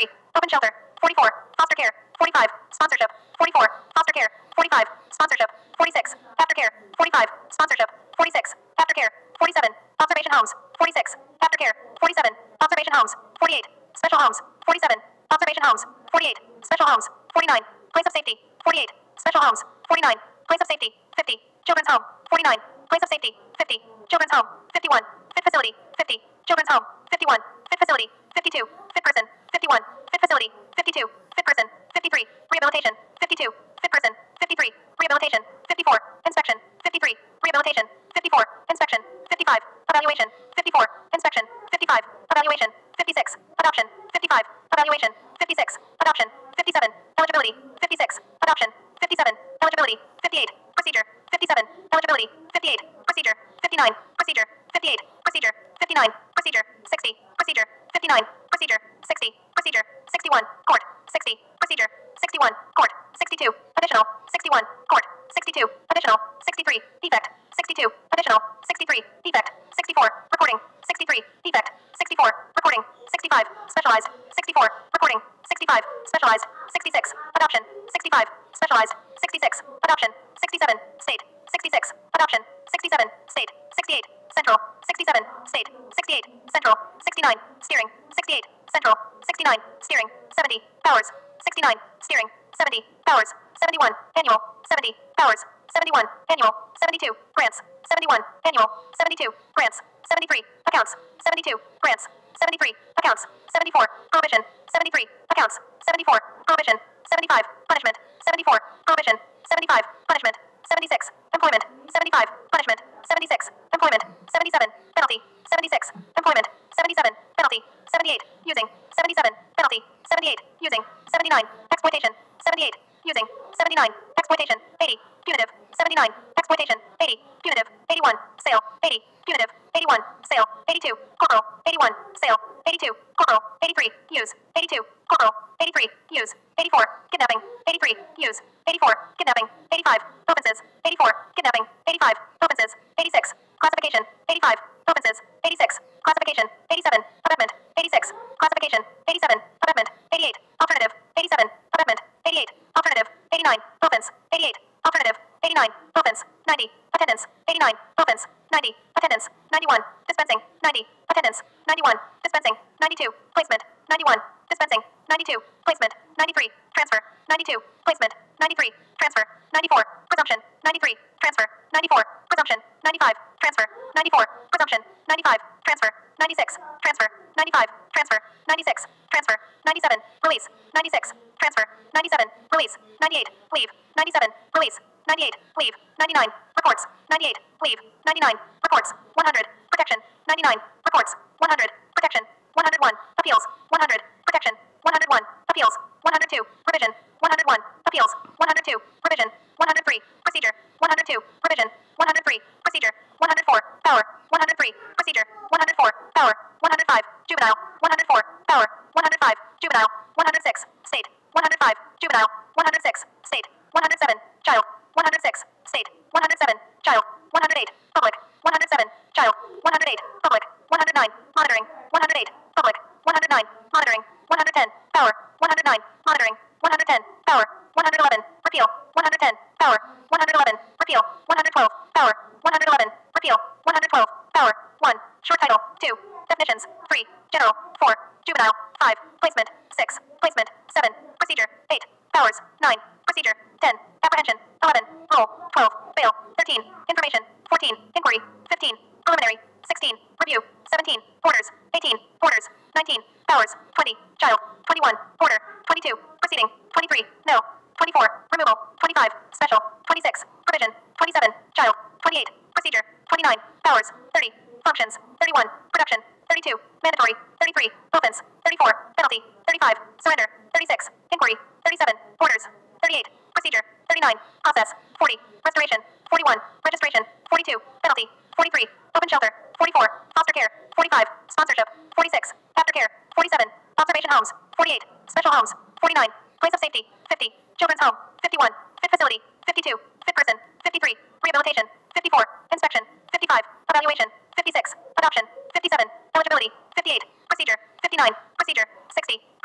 S1: 53. Open shelter. 44. Foster care. 45. Sponsorship. 44. Foster care. 45. Sponsorship. 46. Aftercare. 45. Sponsorship. 46. Aftercare. 47. Observation homes. 46. Aftercare. 47. Observation homes. 48. Special homes. 47. Observation homes. 48. Special homes. 49. Place of safety. 48. Special homes. 49. Place of safety. 50. Children's home. 49. Place of safety. 50. Children's home. 51. Fit facility. 50. Children's home. 51. Fit facility. 52. Fit person. 51. Fit facility. 52. Fit person. 53. Rehabilitation. 52. Fit person. 53. Rehabilitation. 54. Inspection. 53. Rehabilitation. 54. Inspection. 55. Evaluation. 54. Inspection. 55. Evaluation. 56. Adoption. 55. Evaluation. 56. Adoption. 57. Eligibility. 56. Adoption. 57. Eligibility. 58. Procedure. 57. Eligibility. 58. Procedure. 59. Procedure. 58. Procedure. 59. Procedure. 60. Procedure. 59. Procedure. 60. Procedure. 61. Court. 60. Procedure. 61. Court. 62. Additional. 61. Court. 62. Additional. 63. Defect. 62. Additional. 63. Defect. 64. Reporting. 63. Defect. 64. Reporting. 65. Specialized. 64. Reporting. 65. Specialized. 66. Adoption. 65. Specialized. 66. Adoption. 67. State. 66. Adoption. 67. State. 68. Central. 67. State. 68. Central. 69. Steering. 68. Central. 69. Steering. 70. Powers. 69. Steering. 70. Powers. 71. Annual. 70. Powers. 71. Annual. 72. Grants. 71. Annual. 72. Grants. 73. Accounts. 72. Grants. 73. Accounts. 74. Prohibition. 73. Accounts. 74. Prohibition. 75. Punishment. 74. Prohibition. 75. Punishment. 76. Employment. 75. Punishment. 76. Employment. 77. Penalty. 76. Employment. 77. Penalty. 78. Using. 77. Penalty. 78. Using. 79. Exploitation. 78. Using. 79. Exploitation. 80. Punitive. 79. Exploitation. 80. Punitive. 81. Sale. 80. Punitive. 81. Sale. 82. Corporal. 81. Sale. 82. Corporal. 83. Use. 82. Corporal. 83. Use. 84. Kidnapping. 83. Use. 84. Kidnapping. 85. Offenses. 84. Kidnapping. 85. Offenses. 86. Classification. 85. Offenses. 86. Classification. 87. Abetment. 86. Classification. 87. Abetment. 88. Alternative. 87. Abetment. 88. Alternative. 89. Offense. 88. Alternative. 89. Offense. 90. Attendance. 89. Offense. 90. Attendance. 91. Dispensing. 90. Attendance. 91. Dispensing. 92. Placement. 91. Dispensing. 92. Placement. 93. Transfer. 92. Placement. 93. Transfer. 94. Presumption. 93. Transfer. 94. Presumption. 95. Transfer. 94. Presumption. 95. Transfer. 96. Transfer. 95. Transfer. 96. Transfer. 97. Release. 96. Transfer. 97. Release. 98. Leave. 97. Release. 98. Leave. 99. Reports. 98. Leave. 99. Reports. 100. Protection. 99. Reports. 100. Protection. 101. Appeals. 100. Protection. 101. Appeals. 102. Revision. 101. Appeals. 102. Revision. 103. Procedure. 102. Revision. 103. Procedure. 104. Power. 103. Procedure. 104. Power. 105. Juvenile. 104. Power. 105. Juvenile. 106. State. 105. Juvenile. 106. State. 107. Child. 106. State. 107. Child. 108. Public. 107. Child. 108. Public. 109. Monitoring. 108. Public. 109. Monitoring. 110. Power. 109. Monitoring. 110. Power. 111. Repeal. 110. Power. 111. Repeal. 112. Power. 111. Repeal. 112. Power. 1. Short title. 2. Definitions. 3. General. 4. Juvenile. 5. Placement. 6. Placement. 7. Procedure. 8. Powers. 9. Procedure. 10. Apprehension. 11. Rule. 12. Bail. 13. Information. 14. Inquiry. 15. Preliminary. 16. Review. 17. Orders. 18. Orders. 19. Powers. 20. Child. 21. Order. 22. Proceeding. 23. No. 24. Removal. 25. Special. 26. Provision. 27. Child. 28. Procedure. 29. Powers. 30. Functions. 31. Production. 32. Mandatory. 33. Offense. 34. Penalty. 35. Surrender. 36. Inquiry. 37. Orders. 38. Procedure. 39. Process. 40. Restoration. 41. Registration. 42. Penalty. 43. Open shelter. 44. Foster care. 45. Sponsorship. 46. Aftercare. 47. Observation homes. 48. Special homes. 49. Place of safety. 50. Children's home. 51. Fit facility. 52. Fit person. 53. Rehabilitation. 54. Inspection. 55. Evaluation. 56. Adoption. 57. Eligibility. 58. Procedure. 59. Procedure. 60. Procedure.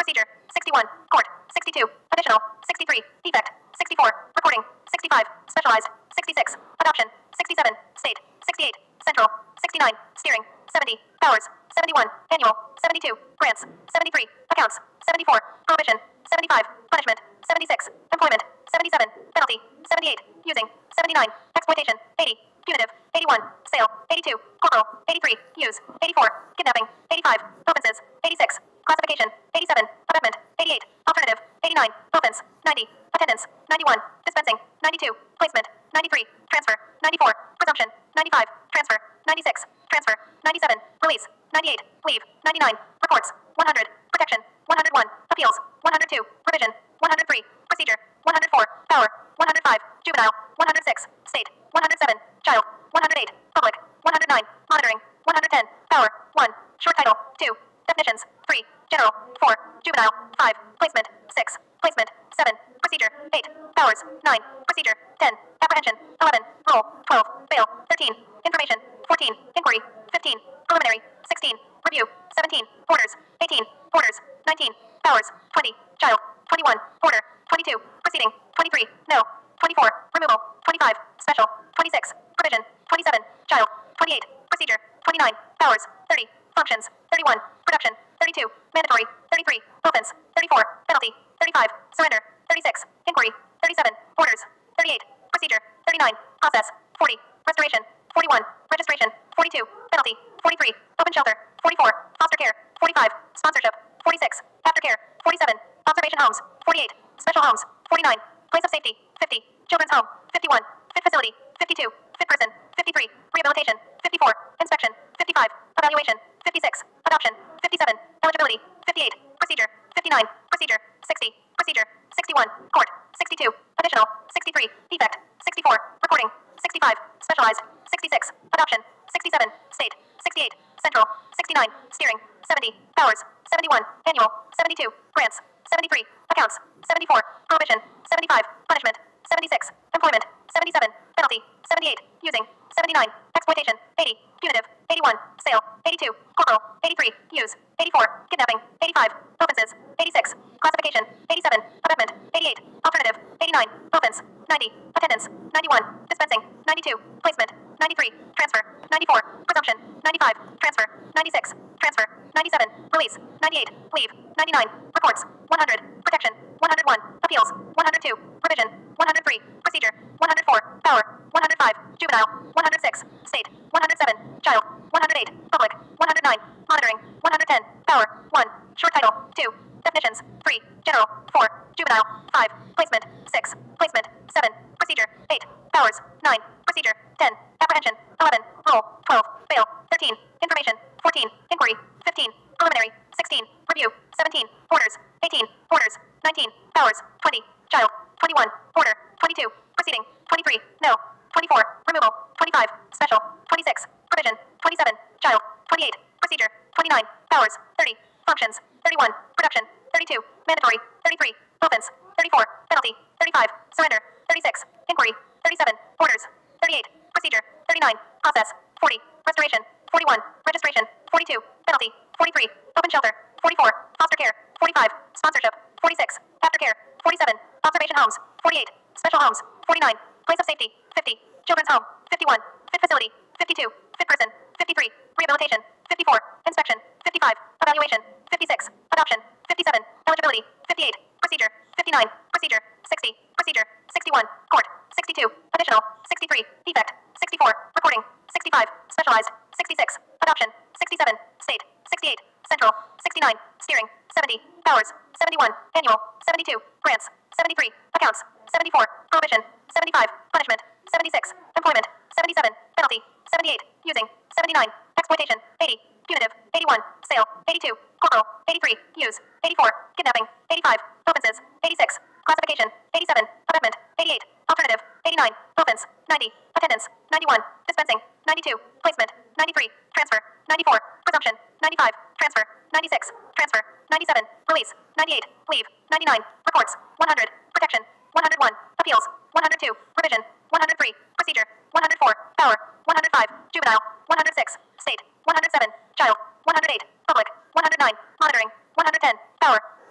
S1: procedure, 61, court, 62, additional, 63, defect, 64, recording, 65, specialized, 66, adoption, 67, state, 68, central, 69, steering, 70, powers, 71, annual, 72, grants, 73, accounts, 74, prohibition, 75, punishment, 76, employment, 77, penalty, 78, using, 79, exploitation, 80, punitive, 81, sale, 82, corporal, 83, use, 84, kidnapping, 85, offenses, 86, classification, 87, abetment, 88, alternative, 89, offense, 90, attendance, 91, dispensing, 92, placement, 93, transfer, 94, presumption, 95, transfer, 96, transfer, 97, release, 98, leave, 99, reports, 100, protection, 101, appeals, 102, provision, 103, procedure, 104, power, 105, juvenile, 106, state, 107, child, 108, public, 109, monitoring, 110, power, 1, short title, 2, definitions, 3, general, 4, juvenile, 5, placement, 6, placement, 7, procedure, 8, powers, 9, procedure, 10, apprehension, 11, rule, 12, bail, 13, information, 14, inquiry, 15, preliminary, 16, review, 17, orders, 18, orders, 19, powers, 20, child, 21, order, 22, proceeding, 23, no, 24, removal, 25, special, 26, provision, 27, child, 28, procedure, 29, powers, 30, functions, 31, production, 32, mandatory, 33, offense, 34, penalty, 35, surrender, 36, inquiry, 37, orders, 38, procedure, 39, process, 40, restoration, 41, registration, 42, penalty, 43, open shelter, 44, foster care, 45, sponsorship, 46, aftercare, 47, observation homes, 48, special homes, 49, place of safety, 50, children's home, 51, fit facility, 52, fit prison, 53, rehabilitation, 54, inspection, 55, evaluation, 56, adoption, 57, eligibility, 58, procedure, 59, procedure, 60, procedure, 61, court, 62, additional, 63, defect, 64, recording, 65, specialized, 66, adoption, 67, state, 68, central, 69, steering, 70, powers, 71, annual, 72, grants, 73, accounts, 74, prohibition, 75, punishment, 76, employment, 77, penalty, 78, using, 79, exploitation, 80, punitive, 81, sale, 82, corporal, 83, use, 84, kidnapping, 85, offenses, 86, classification, 87, abetment, 88, alternative, 89, offense, 90, attendance, 91, dispensing, 92, placement, 93, transfer, 94, presumption, 95, transfer, 96, transfer, 97, release, 98, leave, 99, reports, 100, protection, 101, appeals, 102, revision, 103, procedure, 104, power, 105, juvenile, 106, state, 107, child, 108, public, 109, monitoring, 110, power, 1, short title, 2, definitions, 3, general, 4, juvenile, 5, placement, 6, placement, 7, procedure, 8, powers, 9, procedure, 10, apprehension, 11, rule, 12, bail, 13, information, 14, inquiry, 15, preliminary, 16, review, 17, orders, 18, orders, 19, powers, 20, child, 21, order, 22, proceeding, 23, no, 24, removal, 25, special, 26, provision, 27, child, 28, procedure, 29, powers, 30, functions, 31, production, 32, mandatory, 33, offense, 34, penalty, 35, surrender, 36, inquiry, 37, orders, 38, procedure, 39, process, 40, restoration, 41, registration, 42, penalty, 43, open shelter, 44, foster care, 45, sponsorship, 46, aftercare, 47, observation homes, 48, special homes, 49, place of safety, 50, children's home, 51, fit facility, 52, fit prison, 53, rehabilitation, 54, inspection, 55, evaluation, 56, adoption, 57, eligibility, 58, procedure, 59, procedure, 60, procedure, 61, court, 62, additional, 63, defect, 64, recording, 65, specialized, 66, adoption, 67, state, 68, central, 69, steering, 70, powers, 71, annual, 72, grants, 73, accounts, 74, prohibition, 75, punishment, 76, employment, 77, penalty, 78, using, 79, exploitation, 80, punitive, 81, sale, 82, corporal, 83, use, 84, kidnapping, 85, offenses, 86, classification, 87, abetment, 88, alternative, 89, offense, 90, attendance, 91, dispensing, 92, placement, 93, transfer, 94, presumption, 95, transfer, 96, transfer, 97, release, 98, leave, 99, reports, 100, protection, 101, appeals, 102, revision, 103, procedure, 104, power, 105, juvenile, 106, state, 107, child, 108, public, 109, monitoring, 110, power,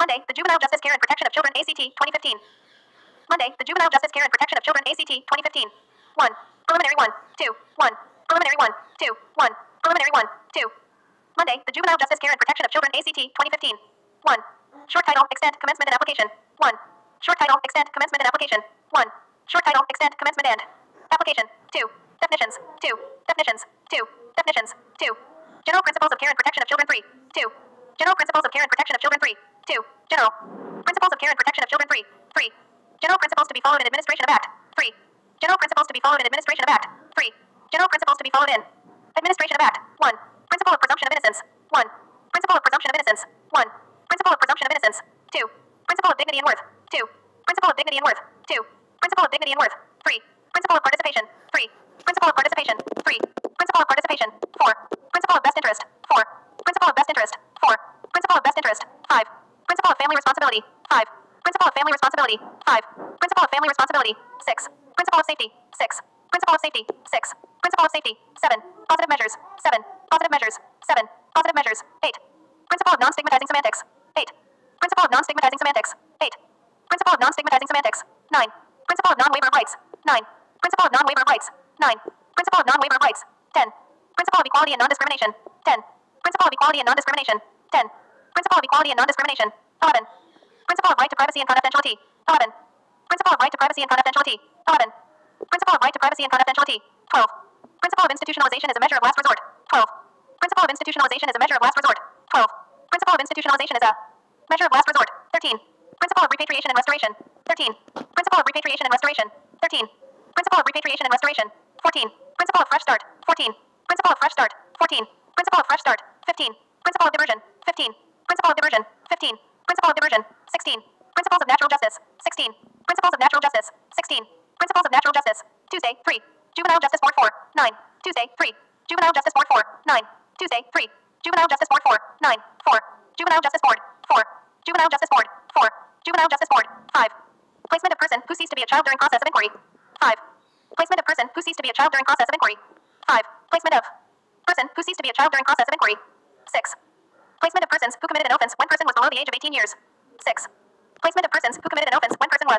S1: Monday, the Juvenile Justice Care and Protection of Children ACT 2015. Monday, the Juvenile Justice Care and Protection of Children ACT 2015. 1. Preliminary 1. 2. 1. Preliminary 1. 2. 1. Preliminary 1. 2. Monday, the Juvenile Justice Care and Protection of Children ACT 2015. 1. Short title, extent, commencement and application. 1. Short title, extent, commencement and application. 1. Short title, extent, commencement and application. 2. Definitions. 2. Definitions. 2. Definitions. 2. General Principles of Care and Protection of Children 3. 2. General Principles of Care and Protection of Children 3. 2. General Principles of Care and Protection of Children 3. 3. General Principles to be followed in administration of Act. 3. General Principles to be followed in administration of Act. 3. General Principles to be followed in administration of Act. 1. Principle of presumption of innocence. 1. Principle of presumption of innocence. 1. Principle of presumption of innocence. 2. Principle of dignity and worth. 2. Principle of dignity and worth. 2. Principle of dignity and worth. 3. Principle of participation. 3. Principle of participation. 3. Principle of participation. 4. Principle of best interest. 4. Principle of best interest. 4. Principle of best interest. 5. Principle of family responsibility. 5. Principle of family responsibility. 5. Principle of family responsibility. 6. Principle of safety. 6. Principle of safety. 6. Principle of safety. 7. Positive measures. 7. Positive measures. 7. Positive measures. 8. Principle of non-stigmatizing semantics. 8. Principle of non-stigmatizing semantics. 8. Principle of non-stigmatizing semantics. 9. Principle of non-waiver of rights. 9. Principle of non-waiver of rights. 9. Principle of non-waiver of rights. 10. Principle of equality and non-discrimination. 10. Principle of equality and non-discrimination. 10. Principle of equality and non-discrimination. 11. Principle of right to privacy and confidentiality. 11. Principle of right to privacy and confidentiality. 11. Principle of right to privacy and confidentiality. 12. Principle of institutionalization is a measure of last resort. 12. Principle of institutionalization is a measure of last resort. 12. Principle of institutionalization is a measure of last resort. 13. Principle of repatriation and restoration. 13. Principle of repatriation and restoration. 13. Principle of repatriation and restoration. 14. Principle of fresh start. 14. Principle of fresh start. 14. Principle of fresh start. 15. Principle of diversion. 15. Principle of diversion. 15. Principle of diversion. 16. Principles of natural justice. 16. Principles of natural justice. 16. Principles of natural justice. Tuesday, 3. Juvenile Justice Board 4. 9. Tuesday, 3. Juvenile Justice Board 4. 9. Tuesday, 3. Juvenile Justice Board 4. 9. 4. Juvenile Justice Board 4. Juvenile Justice Board 4. Juvenile Justice Board 5. Placement of person who ceased to be a child during process of inquiry. 5. Placement of person who ceased to be a child during process of inquiry. 5. Placement of person who ceased to be a child during process of inquiry. 6. Placement of persons who committed an offense when person was below the age of 18 years. 6. Placement of persons who committed an offense when person was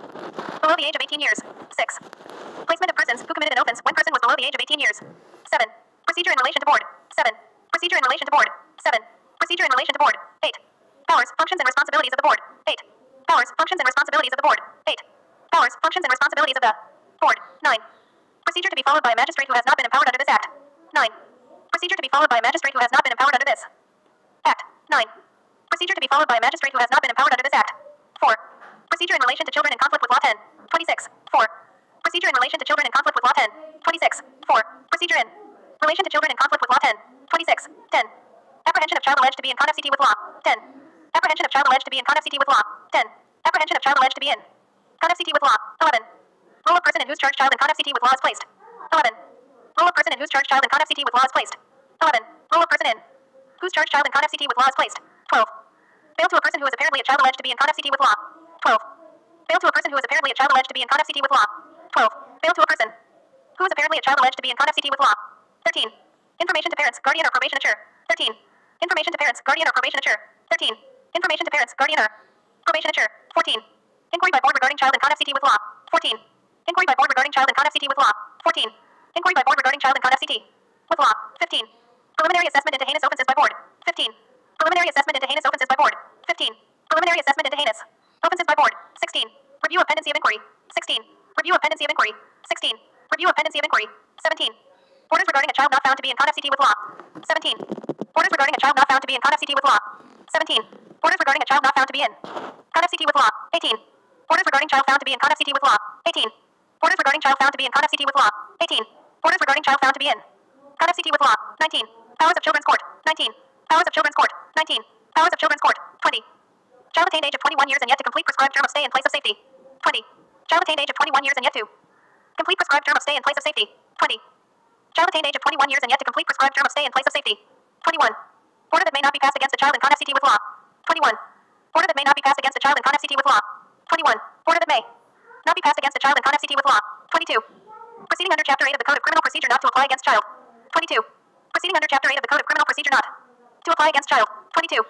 S1: below the age of 18 years. 6. Placement of persons who committed an offense when person was below the age of 18 years. 7. Procedure in relation to board. 7. Procedure in relation to board. 7. Procedure in relation to board. 8. Powers, functions, and responsibilities of the board. 8. Powers, functions, and responsibilities of the board. 8. Powers, functions, and responsibilities of the board. 9. Procedure to be followed by a magistrate who has not been empowered under this act. 9. Procedure to be followed by a magistrate who has not been empowered under this act. 9. Procedure to be followed by a magistrate who has not been empowered under this act. 4. Procedure in relation to children in conflict with Law 10. 26. 4. Procedure in relation to children in conflict with Law 10. 26. 4. Procedure in relation to children in conflict with Law 10. 26. 10. Apprehension of child alleged to be in con FCT with law. 10. Apprehension of child alleged to be in con FCT with law. 10. Apprehension of child alleged to be in con FCT with law. 11. Role of person in whose charge child in con FCT with law is placed. 11. Role of person in whose charge child in con FCT with law is placed. 11. Role of person in whose charge child in con FCT with law is placed. 12. Fail to a person who is apparently a child alleged to be in con FCT with law. 12. Fail to a person who is apparently a child alleged to be in con FCT with law. 12. Fail to a person who is apparently a child alleged to be in con FCT with law. 13. Information to parents, guardian, or probation assure. 13. Information to parents, guardian, or probation assure. 13. Information to parents, guardian, or probation assure. 14. Inquiry by board regarding child in con FCT with law. 14. Inquiry by board regarding child in con FCT with law. 14. Inquiry by board regarding child in con FCT with law. 15. Preliminary assessment into heinous offenses by board. 15. Preliminary assessment into heinous offenses by board. 15. Preliminary assessment into heinous offenses by board. 16. Review of pendency of inquiry. 16. Review of pendency of inquiry. 16. Review of pendency of inquiry. 17. Orders regarding a child not found to be in con FCT with law. 17. Orders regarding a child not found to be in con FCT with law. 17. Orders regarding a child not found to be in con FCT with law. 18. Orders regarding child found to be in con FCT with law. 18. Orders regarding child found to be in con FCT with law. 18. Orders regarding child found to be in con FCT with law. 19. Powers of Children's Court. 19. Powers of Children's Court. 19. Powers of Children's Court. 20. Child attained age of 21 years and yet to complete prescribed term of stay in place of safety. 20. Child attained age of 21 years and yet to complete prescribed term of stay in place of safety. 20. Child attained age of 21 years and yet to complete prescribed term of stay in place of safety. 21. Order that may not be passed against a child in con FCT with law. 21. Order that may not be passed against a child in con FCT with law. 21. Order that may not be passed against a child in con FCT with law. 22. Proceeding under Chapter 8 of the Code of Criminal Procedure not to apply against child. 22. Proceeding under Chapter 8 of the Code of Criminal Procedure not to apply against child. 22.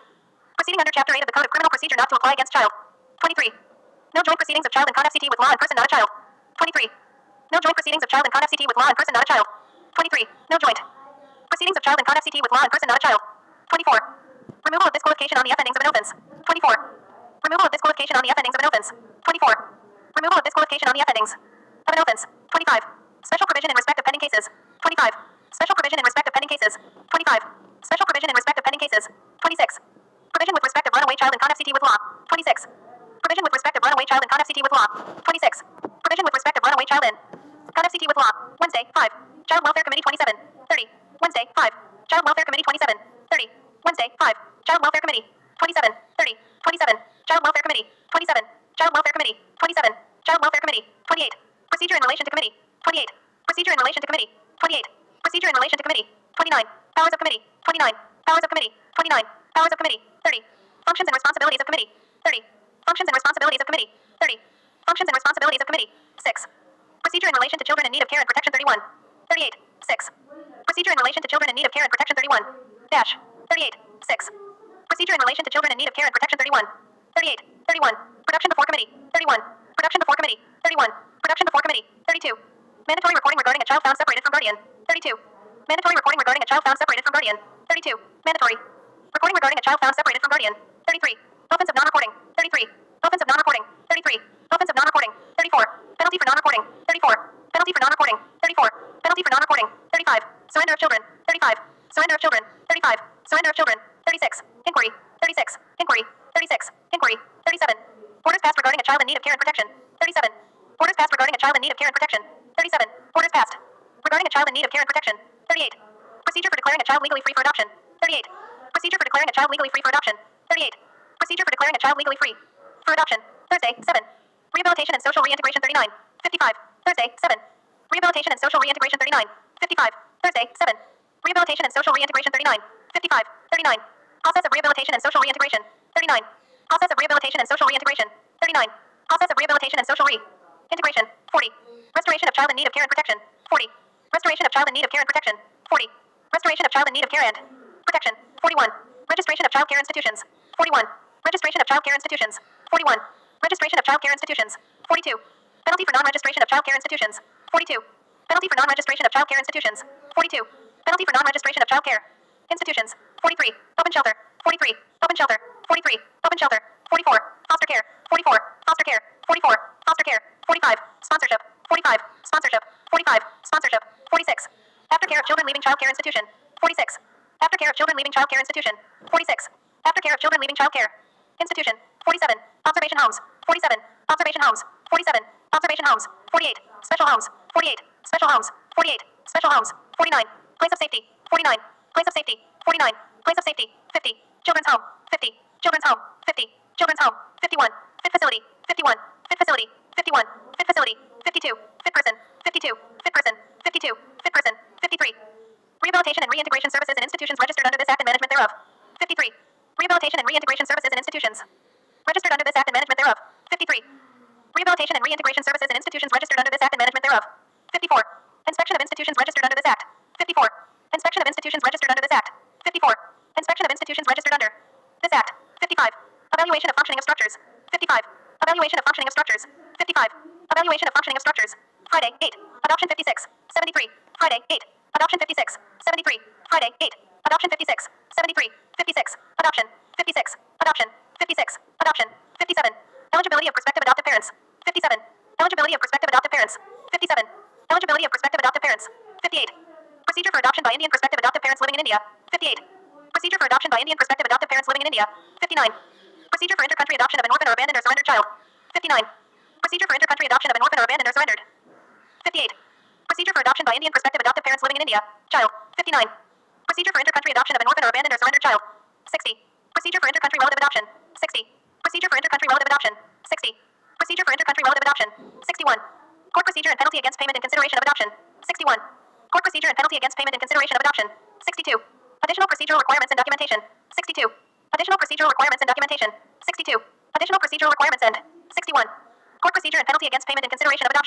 S1: Proceeding under Chapter 8 of the Code of Criminal Procedure not to apply against child. 23. No joint proceedings of child and con FCT with law and person not a child. 23. No joint proceedings of child and con FCT with law and person not a child. 23. No joint proceedings of child and con FCT with law and person not a child. 24. Removal of disqualification on the F endings of an offense. 24. Removal of disqualification on the F endings of an offense. 24. Removal of disqualification on the F endings of an offense. 25. Special provision in respect of pending cases. 25. Special provision in respect of pending cases. 25. Special provision in respect of pending cases. 26. Provision with respect of runaway child and con FCT with law. 26. Provision with respect of runaway child and con FCT with law. 26. Provision with respect of runaway child and con FCT with law. Wednesday, 5. Child Welfare Committee 27. 30. Wednesday, 5. Child Welfare Committee 27. 30. Wednesday, 5. Child Welfare Committee 27. 30. 27. Child Welfare Committee 27. Child Welfare Committee 27. Child Welfare Committee 28. Procedure in relation to committee 28. Procedure in relation to committee 28. Procedure in relation to committee 29. Powers of committee 29. Powers of committee 29. Powers of committee 30. Functions and responsibilities of committee 30. Functions and responsibilities of committee 30. Functions and responsibilities of committee 6. Procedure in relation to children in need of care and protection 31. 38. 6. Procedure in relation to children in need of care and protection 31. Dash. 38. 6. Procedure in relation to children in need of care and protection 31. 38. 31. Production before committee 31. Production before committee 31. Production before committee 32. Mandatory reporting regarding a child found separated from guardian 32. Mandatory reporting regarding a child found separated from guardian 32. Mandatory reporting regarding a child found separated from guardian 33. Offense of non-reporting 33. Offense of non-reporting 33. Offense of non-reporting 34. Penalty for non-reporting 34. Penalty for non-reporting 34. Penalty for non-reporting 35. Surrender of children 35. Surrender of children 35. Surrender of children 36. Inquiry 36. Inquiry 36. Inquiry 37. Orders passed regarding a child in need of care and protection 37. Orders passed regarding a child in need of care and protection 37. Orders passed regarding a child in need of care and protection 38. Procedure for declaring a child legally free for adoption 38. Procedure for declaring a child legally free for adoption 38. Procedure for declaring a child legally free for adoption Thursday 7. Rehabilitation and social reintegration 39. 55. Thursday 7. Rehabilitation and social reintegration 39. 55. Thursday 7. Rehabilitation and social reintegration 39. 55. 39. Process of rehabilitation and social reintegration 39. Process of rehabilitation and social reintegration 39. Process of rehabilitation and social reintegration 40. Restoration of child in need of care and protection 40. Restoration of child in need of care and protection 40. Restoration of child in need of care and protection 41. Registration of child care institutions 41. Registration of child care institutions 41. Registration of child care institutions 42. Penalty for non-registration of child care institutions 42. Penalty for non-registration of child care institutions 42. Penalty for non-registration of child care institutions 43. Open shelter 43. Open shelter 43. Open shelter 44. Foster care 44. Foster care 44. Foster care 45. Sponsorship 45. Sponsorship 45. Sponsorship 46. Aftercare of children leaving child care institution 46. Aftercare of children leaving child care institution 46. Aftercare of children leaving child care institution 47. Observation homes 47. Observation homes 47. Observation homes 48. Special homes 48. Special homes 48. Special homes 49. Place of safety 49. Place of safety 49. Place of safety 50. Children's home 50. Children's home 50. Children's home 51. Fit facility 51. Fit facility 51. Fit facility 52. Fit person 52. Fit person 52. Fit person 53. Rehabilitation and reintegration services and institutions registered under this act and management thereof 53. Rehabilitation and reintegration services and institutions registered under this act and management thereof 53. Rehabilitation and reintegration services and institutions registered under this act and management thereof 54. Inspection of institutions registered under this act 54. Inspection of institutions registered under this act 54. Inspection of institutions registered under this act 55. Evaluation of functioning of structures 55. Evaluation of functioning of structures 55. Evaluation of functioning of structures Friday 8. Adoption 56 73. Friday 8. Adoption 56 73. Friday 8. Adoption 56 73. 56. Adoption 56. Adoption 56. Adoption 57. Eligibility of prospective adoptive parents 57. Eligibility of prospective adoptive parents 57. Eligibility of prospective adoptive parents 58. Procedure for adoption by Indian prospective adoptive parents living in India 58. Procedure for adoption by Indian prospective adoptive parents living in India 59. Procedure for intercountry adoption of an orphan or abandoned or surrendered child 59. Procedure for intercountry adoption of an orphan or abandoned or surrendered 58. Procedure for adoption by Indian prospective adoptive parents living in India child 59. Procedure for intercountry adoption of an orphan or abandoned or surrendered child 60. Procedure for intercountry relative adoption 60. Procedure for intercountry relative adoption 60. Procedure for intercountry relative adoption 61. Court procedure and penalty against payment in consideration of adoption 61. Court procedure and penalty against payment in consideration of adoption 62. Additional procedural requirements and documentation 62. Additional procedural requirements and documentation 62. Additional procedural requirements and 61. Court procedure and penalty against payment in consideration of adoption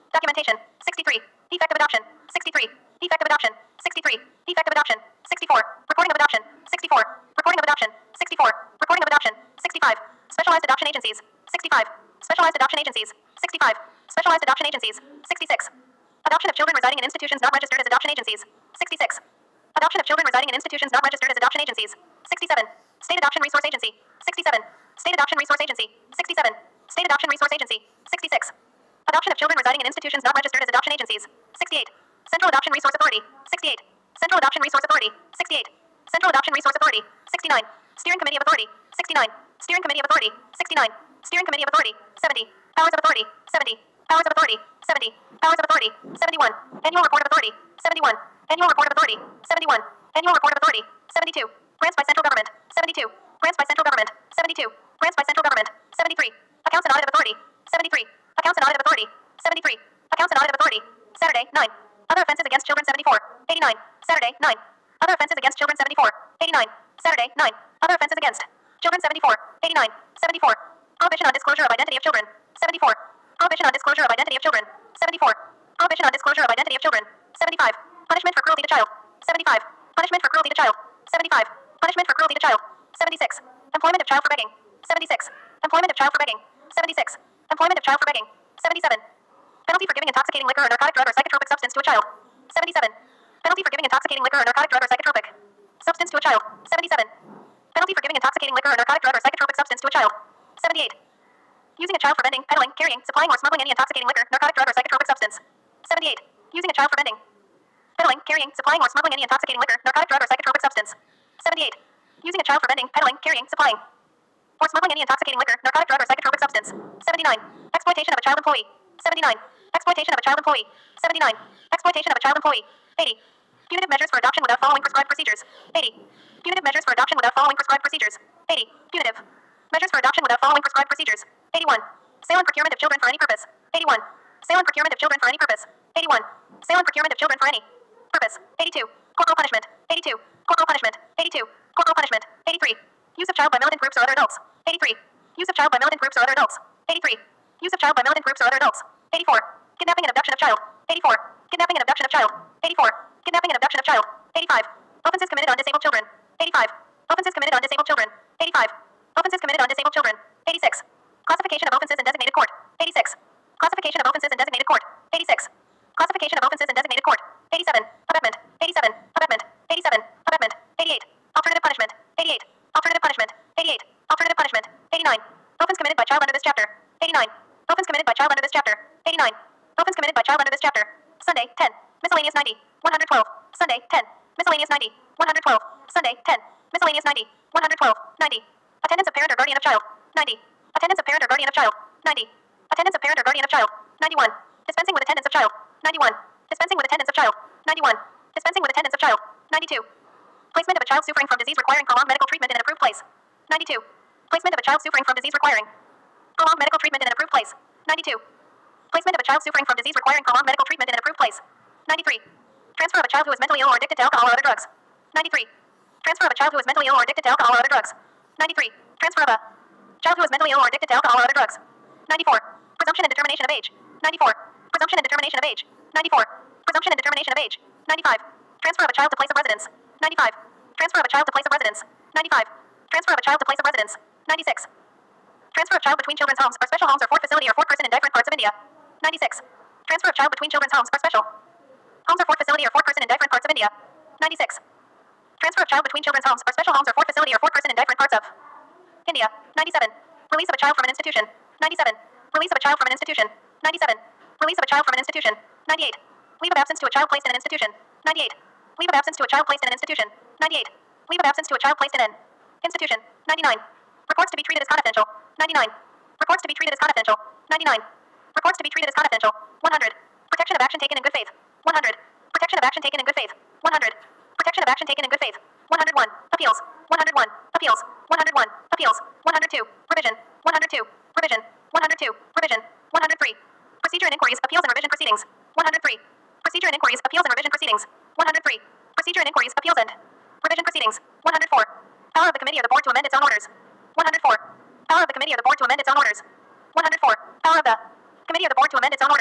S1: Documentation. 63. Defective adoption. 63. Defective adoption. 63. Defective adoption. 64. Reporting of adoption. 64. Reporting of adoption. 64. Reporting of adoption. 65. Specialized adoption agencies. 65. Specialized adoption agencies. 65. Specialized adoption agencies. 66. Adoption of children residing in institutions not registered as adoption agencies. 66. Adoption of children residing in institutions not registered as adoption agencies. 67. State Adoption Resource Agency. 67. State Adoption Resource Agency. 67. State Adoption Resource Agency. 66. Adoption of children residing in institutions not registered as adoption agencies. 68. Central Adoption Resource Authority. 68. Central Adoption Resource Authority. 68. Central Adoption Resource Authority. 69. Steering Committee of Authority. 69. Steering Committee of Authority. 69. Steering Committee of Authority. 70. Powers of Authority. 70. Powers of Authority. 70. Powers of Authority. 71. Annual Report of Authority. 71. Annual Report of Authority. 71. Annual Report of Authority. 72. Grants by Central Government. 72. Grants by Central Government. 72. Grants by Central Government. 73. Accounts and Audit of Authority. 73. Accounts and Audit of Authority. 73. Accounts and Audit of Authority. Saturday, 9. Other offenses against children, 74. 89. Saturday, 9. Other offenses against children, 74. 89. Saturday, 9. Other offenses against children, 74. 89. 74. Prohibition on disclosure of identity of children. 74. Prohibition on disclosure of identity of children. 74. Prohibition on disclosure of identity of children. 75. Punishment for cruelty to child. 75. Punishment for cruelty to child. 75. Punishment for cruelty to child. 76. Employment of child for begging. 76. Employment of child for begging. 76. Employment of child for begging. 77. Penalty for giving intoxicating liquor or narcotic drug or psychotropic substance to a child. 77. Penalty for giving intoxicating liquor or narcotic drug or psychotropic substance to a child. 77. Penalty for giving intoxicating liquor or narcotic drug or psychotropic substance to a child. 78. Using a child for vending, peddling, carrying, supplying, or smuggling any intoxicating liquor, narcotic drug, or psychotropic substance. 78. Using a child for vending, peddling, carrying, supplying, or smuggling any intoxicating liquor, narcotic drug, or psychotropic substance. 78. Using a child for vending, peddling, carrying, supplying, or smuggling any intoxicating liquor, narcotic drug, or psychotropic substance. 79. Exploitation of a child employee. 79. Exploitation of a child employee. 79. Exploitation of a child employee. 80. Punitive measures for adoption without following prescribed procedures. 80. Punitive measures for adoption without following prescribed procedures. 80. Punitive measures for adoption without following prescribed procedures. 81. Sale and procurement of children for any purpose. 81. Sale and procurement of children for any purpose. 81. Sale and procurement of children for any purpose. 82. Corporal punishment. 82. Corporal punishment. 82. Corporal punishment. 83. Use of child by militant groups or other adults. 83. Use of child by militant groups or other adults. 83. Use of child by militant groups or other adults. 84. Kidnapping and abduction of child. 84. Kidnapping and abduction of child. 84. Kidnapping and abduction of child. 85. Offenses committed on disabled children. 85. Offenses committed on disabled children. 85. Offenses committed on disabled children. 86. Classification of offenses in designated court. 86. Classification of offenses in designated court. 86. Classification of offenses in designated court. 87. Abetment. 87. Abetment. 87. Abetment. 88. Alternative punishment. 88. Alternative punishment. 88. Alternative punishment. 89. Offense committed by child under this chapter. 89. Offense committed by child under this chapter. 89. Offense committed by child under this chapter. Sunday, 10. Miscellaneous 90. 112. Sunday, 10. Miscellaneous 90. 112. Sunday, 10. Miscellaneous 90. 112. 90. Attendance of parent or guardian of child. 90. Attendance of parent or guardian of child. 90. Attendance of parent or guardian of child. 91. Dispensing with attendance of child. 91. Dispensing with attendance of child. 91. Dispensing with attendance of child. 92. Placement of a child suffering from disease requiring prolonged medical treatment in an approved place. 92. Placement of a child suffering from disease requiring prolonged medical treatment in an approved place. 92. Placement of a child suffering from disease requiring prolonged medical treatment in an approved place. 93. Transfer of a child who is mentally ill or addicted to alcohol or other drugs. 93. Transfer of a child who is mentally ill or addicted to alcohol or other drugs. 93. Transfer of a child who is mentally ill or addicted to alcohol or other drugs. 94. Presumption and determination of age. 94. Presumption and determination of age. 94. Presumption and determination of age. 95. Transfer of a child to place of residence. 95. Transfer of a child to place of residence. 95. Transfer of a child to place of residence. 96. Transfer of child between children's homes or special homes or Fort facility or Fort person in different parts of India. 96. Transfer of child between children's homes or special homes or Fort facility or Fort person in different parts of India. 96. Transfer of child between children's homes or special homes or Fort facility or Fort person in different parts of India. 97. Release of a child from an institution. 97. Release of a child from an institution. 97. Release of a child from an institution. 98. Leave of absence to a child placed in an institution. 98. Leave of absence to a child placed in an institution. 98. Leave of absence to a child placed in an institution. 99. Reports to be treated as confidential. 99. Reports to be treated as confidential. 99. Reports to be treated as confidential. 100. Protection of action taken in good faith. 100. Protection of action taken in good faith. 100. Protection of action taken in good faith. 101. Appeals. 101. Appeals. 101. Appeals. 102. Revision. 102. Revision. 102. Revision. 103. Procedure and inquiries, appeals and revision proceedings. 103. Procedure and inquiries, appeals and revision proceedings. 103. Procedure and inquiries, appeals and revision proceedings. 104. Power of the committee or the board to amend its own orders. 104. Power of the committee or the board to amend its own orders. 104. Power of the committee or the board to amend its own orders.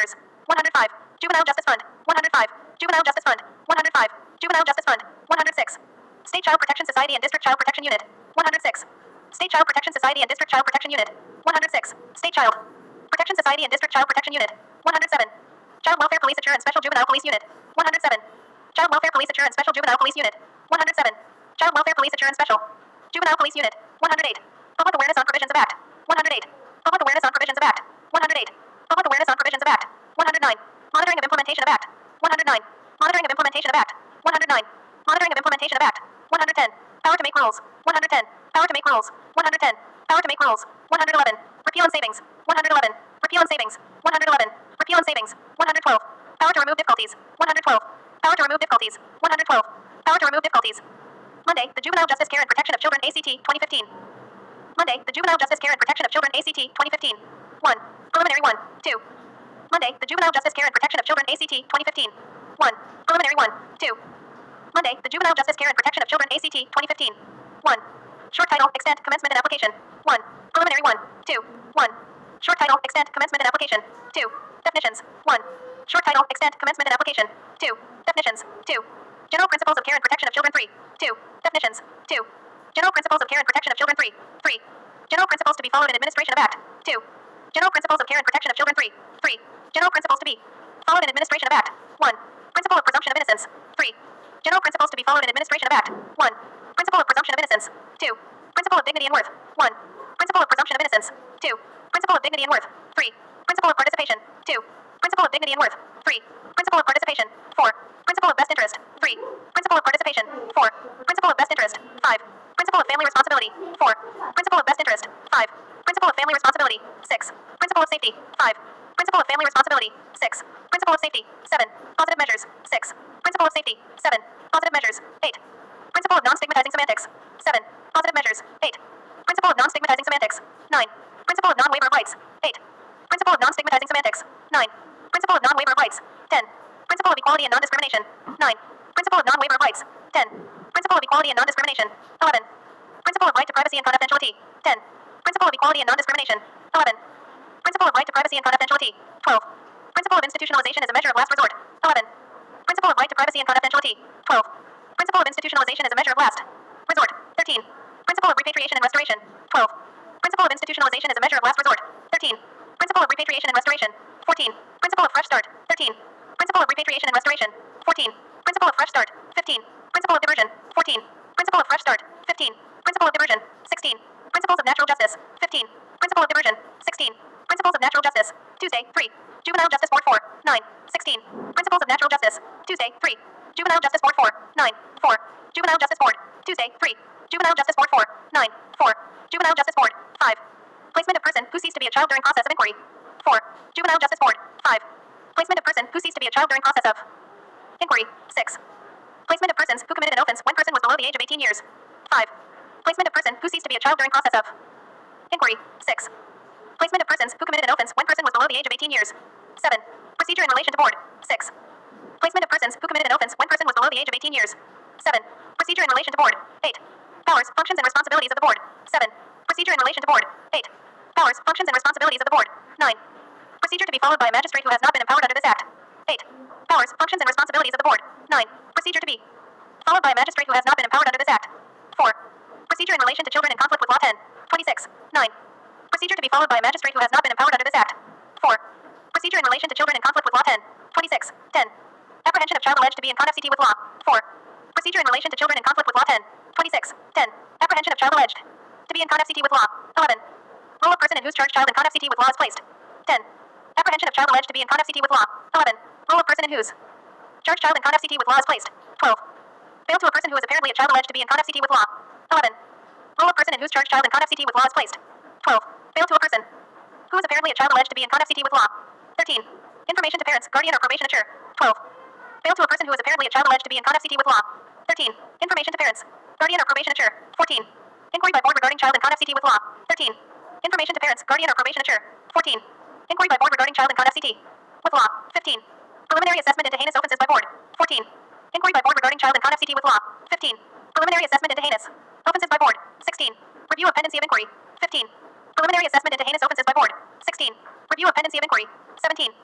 S1: 105. Juvenile Justice Fund. 105. Juvenile Justice Fund. 105. Juvenile Justice Fund. 106. State Child Protection Society and District Child Protection Unit. 106. State Child Protection Society and District Child Protection Unit. 106. State Child Protection Society and District Child Protection Unit. 107. Child Welfare Police Ature and Special Juvenile Police Unit. 107. Child Welfare Police Ature and Special Juvenile Police Unit. 107. Child Welfare Police Ature and Special Juvenile Police Unit. 108. Public Awareness on Provisions of Act. 108. Public Awareness on Provisions of Act. 108. Public Awareness on Provisions of Act. 109. Monitoring of Implementation of Act. 109. Monitoring of Implementation of Act. 109. Monitoring of Implementation of Act. 110. Power to make rules. 110. Power to make rules. 110. Power to make rules. 111. Repeal and savings. 111. Repeal and savings. 111. Repeal and savings. 112. Power to remove difficulties. 112. Power to remove difficulties. 112. Power to remove difficulties. Monday, the Juvenile Justice Care and Protection of Children ACT 2015. Monday, the Juvenile Justice Care and Protection of Children ACT 2015. 1. Preliminary 1. 2. Monday, the Juvenile Justice Care and Protection of Children ACT 2015. 1. Preliminary 1. 2. Monday, the Juvenile Justice Care and Protection of Children ACT 2015. 1. Short title, extent, commencement and application. 1. Preliminary 1. 2. 1. Short title, extent, commencement and application. 2. Definitions. 1. Short title, extent, commencement and application. 2. Definitions. 2. General Principles of Care and Protection of Children 3. 2. Definitions. 2. General Principles of Care and Protection of Children 3. 3. General Principles to be followed in administration of Act. 2. General Principles of Care and Protection of Children 3. 3. General Principles to be followed in administration of Act. 1. Principle of Presumption of Innocence. 3. General Principles to be followed in administration of Act. 1. Principle of Presumption of Innocence. 2. Principle of Dignity and Worth. 1. Principle of Presumption of Innocence. 2. Principle of Dignity and Worth. 3. Principle of Participation. 2. Principle of Dignity and Worth. 3. Principle of Participation. 4. Principle of Best Interest. 3. Principle of Participation. 4. Principle of Best Interest. 5. Principle of Family Responsibility. 4. Principle of Best Interest. 5. Principle of Family Responsibility. 6. Principle of Safety. 5. Principle of Family Responsibility. 6. Principle of Safety. 7. Positive measures. 6. Principle of Safety. 7. Positive measures. 8. Principle of non-stigmatizing semantics. 7. Positive measures. 8. Principle of non-stigmatizing semantics. 9. Principle of non-waiver of rights. 8. Principle of non-stigmatizing semantics. 9. Principle of non-waiver of rights. 10. Principle of equality and non-discrimination. 9. Principle of non-waiver of rights. 10. Principle of equality and non-discrimination. 11. Principle of right to privacy and confidentiality. 10. Principle of equality and non-discrimination. 11. Principle of right to privacy and confidentiality. 12. Principle of institutionalization as a measure of last resort. 11. Principle of right to privacy and confidentiality. 12. Principle of institutionalization as a measure of last resort. 13. Principle of repatriation and restoration. 12. Principle of institutionalization as a measure of last resort. 13. Principle of repatriation and restoration. 14. Principle of fresh start. 13. Principle of repatriation and restoration. 14. Principle of fresh start. 15. Principle of diversion. 14. Principle of fresh start. 15. Principle of diversion. 16. Principles of natural justice. 15. Principle of diversion. 16. Principles of natural justice. Tuesday, 3. Juvenile Justice Board 4. 9. 16. Principles of natural justice. Tuesday, 3. Juvenile Justice Board 4. 9. 4. Juvenile Justice Board. Tuesday, 3. Juvenile Justice Board 4. 9. 4. Juvenile Justice Board. 5. Placement of person who ceased to be a child during process of inquiry. 4. Juvenile Justice Board. 5. Placement of person who ceased to be a child during process of inquiry. 6. Placement of persons who committed an offense when person was below the age of 18 years. 5. Placement of person who ceased to be a child during process of inquiry. 6. Placement of persons who committed an offense when person was below the age of 18 years. 7. Procedure in relation to board. 6. Placement of persons who committed an offense when person was below the age of 18 years. 7. Procedure in relation to board. 8. Powers, functions, and responsibilities of the board. 7. Procedure in relation to board. 8. Powers, functions, and responsibilities of the board. 9. Procedure to be followed by a magistrate who has not been empowered under this act. 8. Powers, functions, and responsibilities of the board. 9. Procedure to be followed by a magistrate who has not been empowered under this act. 4. Procedure in relation to children in conflict with Law 10. 26. 9. Procedure to be followed by a magistrate who has not been empowered under this act. 4. Procedure in relation to children in conflict with Law 10. 26. 10. Apprehension of child alleged to be in conduct with law. 4. Procedure in relation to children in conflict with Law 10. 26. 10. Apprehension of child alleged to be in conduct with law. 11. Role of person in whose charge child in conduct with law is placed. 10. Apprehension of child alleged to be in conduct with law. 11. Role of person in whose charge child in conduct with law is placed. 12. Bail to a person who is apparently a child alleged to be in conduct with law. 11. Role of person in whose charge child in conduct with law is placed. 12. Bail to a person who is apparently a child alleged to be in conduct with law. 13. Information to parents, guardian, or probation mature. 12. Bail to a person who is apparently a child alleged to be in conduct with law. 13. Information to parents, guardian, or probation mature. 14. Inquiry by board regarding child in conduct with law. 13. Information to parents, guardian, or probation mature. 14. Inquiry by board regarding child in conduct with law. 15. Preliminary assessment into heinous offenses by board. 14. Inquiry by board regarding child in conduct with law. 15. Preliminary assessment into heinous offenses by board. 16. Review of pendency of inquiry. 15. Preliminary assessment into heinous offenses by board. 16. Review of pendency of inquiry. 17.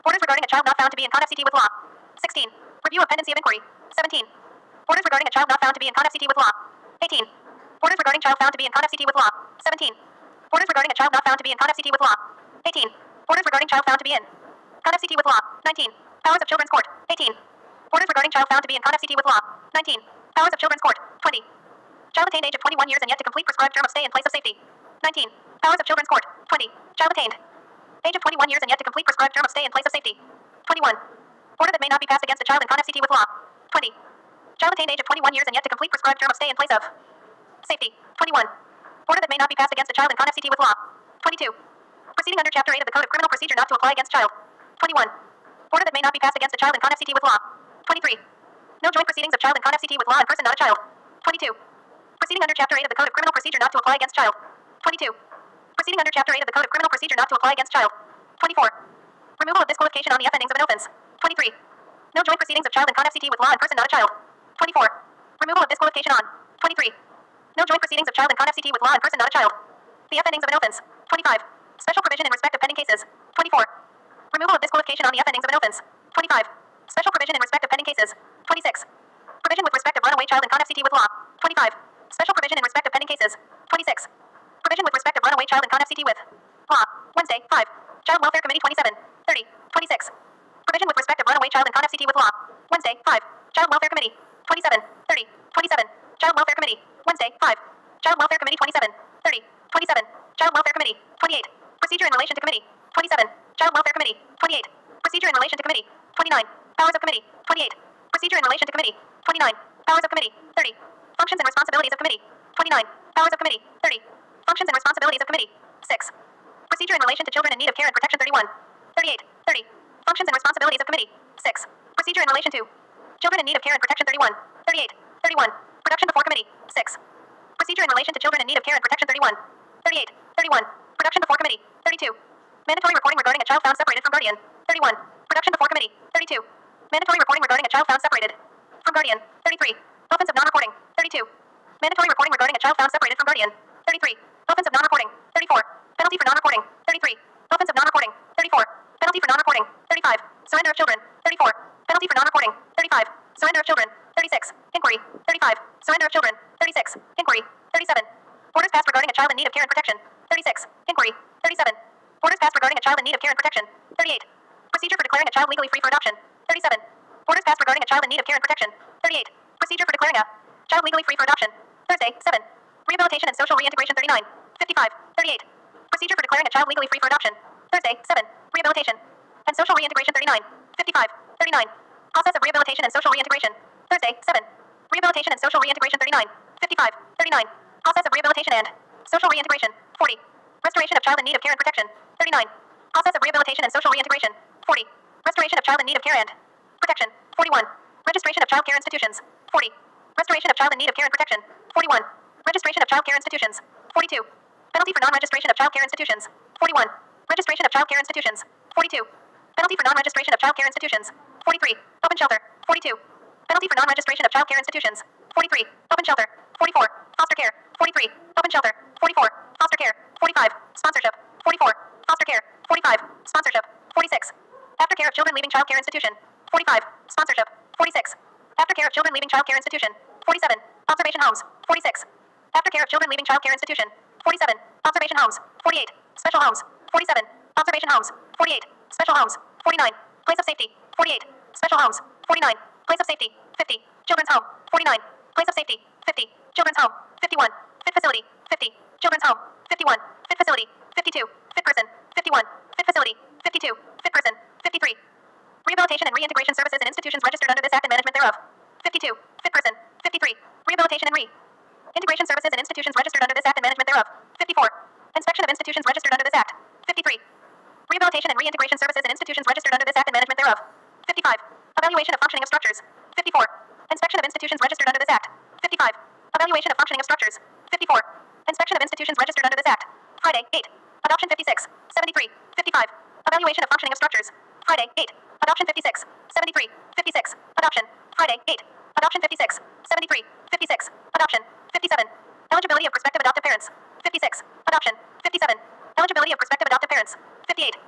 S1: Orders regarding a child not found to be in con FCT with law. 16. Review of pendency of inquiry. 17. Orders regarding a child not found to be in con FCT with law. 18. Orders regarding child found to be in con FCT with law. 17. Orders regarding a child not found to be in con FCT with law. 18. Orders regarding child found to be in con FCT with law. 19. Powers of Children's Court. 18. Orders regarding child found to be in con FCT with law. 19. Powers of Children's Court. 20. Child attained age of 21 years and yet to complete prescribed term of stay in place of safety. 19. Powers of Children's Court. 20. Child attained age of 21 years and yet to complete prescribed term of stay in place of safety. 21. Order that may not be passed against a child in con FCT with law. 20. Child attained age of 21 years and yet to complete prescribed term of stay in place of safety. 21. Order that may not be passed against a child in con FCT with law. 22. Proceeding under Chapter 8 of the Code of Criminal Procedure not to apply against child. 21. Order that may not be passed against a child in con FCT with law. 23. No joint proceedings of child in con FCT with law and person not a child. 22. Proceeding under Chapter 8 of the Code of Criminal Procedure not to apply against child. 22. Proceeding under Chapter 8 of the Code of Criminal Procedure not to apply against child. 24. Removal of disqualification on the F endings of an offense. 23. No joint proceedings of child in con FCT with law and person not a child. 24. Removal of disqualification on. 23. No joint proceedings of child in con FCT with law and person not a child. The F endings of an offense. 25. Special provision in respect of pending cases. 24. Removal of disqualification on the F endings of an offense. 25. Special provision in respect of pending cases. 26. Provision with respect of runaway child in con FCT with law. 25. Special provision in respect of pending cases. 26. Provision with respect of runaway child in con FCT with law. Wednesday, 5. Child Welfare Committee 27. 30. 26. Provision with respect of runaway child in con FCT with law. Wednesday, 5. Child Welfare Committee 27. 30. 27. Child Welfare Committee. Wednesday, 5. Child Welfare Committee 27. 30. 27. Child Welfare Committee 28. Procedure in relation to committee. 27. Child Welfare Committee 28. Procedure in relation to committee. 29. Powers of committee. 28. Procedure in relation to committee. 29. Powers of committee. 30. Functions and responsibilities of committee. 29. Powers of committee. 30. Functions and responsibilities of committee. 6. Procedure in relation to children in need of care and protection. 31. 38. 30. Functions and responsibilities of committee. 6. Procedure in relation to children in need of care and protection. 31. 38. 31. Production before committee. 6. Procedure in relation to children in need of care and protection. 31. 38. 31. Production before committee. 32. Mandatory reporting regarding a child found separated from guardian. 31. Production before committee. 32. Mandatory reporting regarding a child found separated from guardian. 33. Offense of non-reporting. 32. Mandatory reporting regarding a child found separated from guardian. 33. Offense of non-reporting. 34. Penalty for non-reporting. 33. Offense of non-reporting. 34. Penalty for non-reporting. 35. Surrender of children. 34. Penalty for non-reporting. 35. Surrender of children. 36. Inquiry. 35. Surrender of children. 36. Inquiry. 37. Orders passed regarding a child in need of care and protection. 36. Inquiry. 37. Orders passed regarding a child in need of care and protection. 38. Procedure for declaring a child legally free for adoption. 37. Orders passed regarding a child in need of care and protection. 38. Procedure for declaring a child legally free for adoption. Thursday, 7. Rehabilitation and social reintegration. 39. 55. 38. Procedure for declaring a child legally free for adoption. Thursday, 7. Rehabilitation and social reintegration. 39. 55. 39. Process of rehabilitation and social reintegration. Thursday, 7. Rehabilitation and social reintegration. 39. 55. 39. Process of rehabilitation and social reintegration. 40. Restoration of child in need of care and protection. 39. Process of rehabilitation and social reintegration. 40. Restoration of child in need of care and protection. 41. Registration of child care institutions. 40. Restoration of child in need of care and protection. 41. Registration of child care institutions. 42. Penalty for non-registration of child care institutions. 41. Registration of child care institutions. 42. Penalty for non-registration of child care institutions. 43. Open shelter. 42. Penalty for non-registration of child care institutions. 43. Open shelter. 44. Foster care. 43. Open shelter. 44. Foster care. 45. Sponsorship. 44. Foster care. 45. Sponsorship. 46. Aftercare of children leaving child care institution. 45. Sponsorship. 46. Aftercare of children leaving child care institution. 47. Observation homes. 46. Aftercare of children leaving child care institution. 47. Observation homes. 48. Special homes. 47. Observation homes. 48. Special homes. 49. Place of safety. 48. Special homes. 49. Place of safety. 50. Children's home. 49. Place of safety. 50. Children's home. 51. Fit facility. 50. Children's home. 51. Fit facility. 52. Fit person. 51. Fit facility. 52. Fit person. 53. Rehabilitation and reintegration services in institutions registered under this act and management thereof. 52. Fit person. 53. Rehabilitation and integration services in institutions registered under this act and management thereof. 54. Inspection of institutions registered under this act. 53. Rehabilitation and reintegration services in institutions registered under this act and management thereof. 55. Evaluation of functioning of structures. 54. Inspection of institutions registered under this act. 55. Evaluation of functioning of structures. 54. Inspection of institutions registered under this act. Friday, 8. Adoption 56. 73. 55. Evaluation of functioning of structures. Friday, 8. Adoption 56. 73. 56. Adoption. Friday, 8. Adoption 56. 73. 56. Adoption. 57. Eligibility of prospective adoptive parents. 56. Adoption. 57. Eligibility of prospective adoptive parents. 58.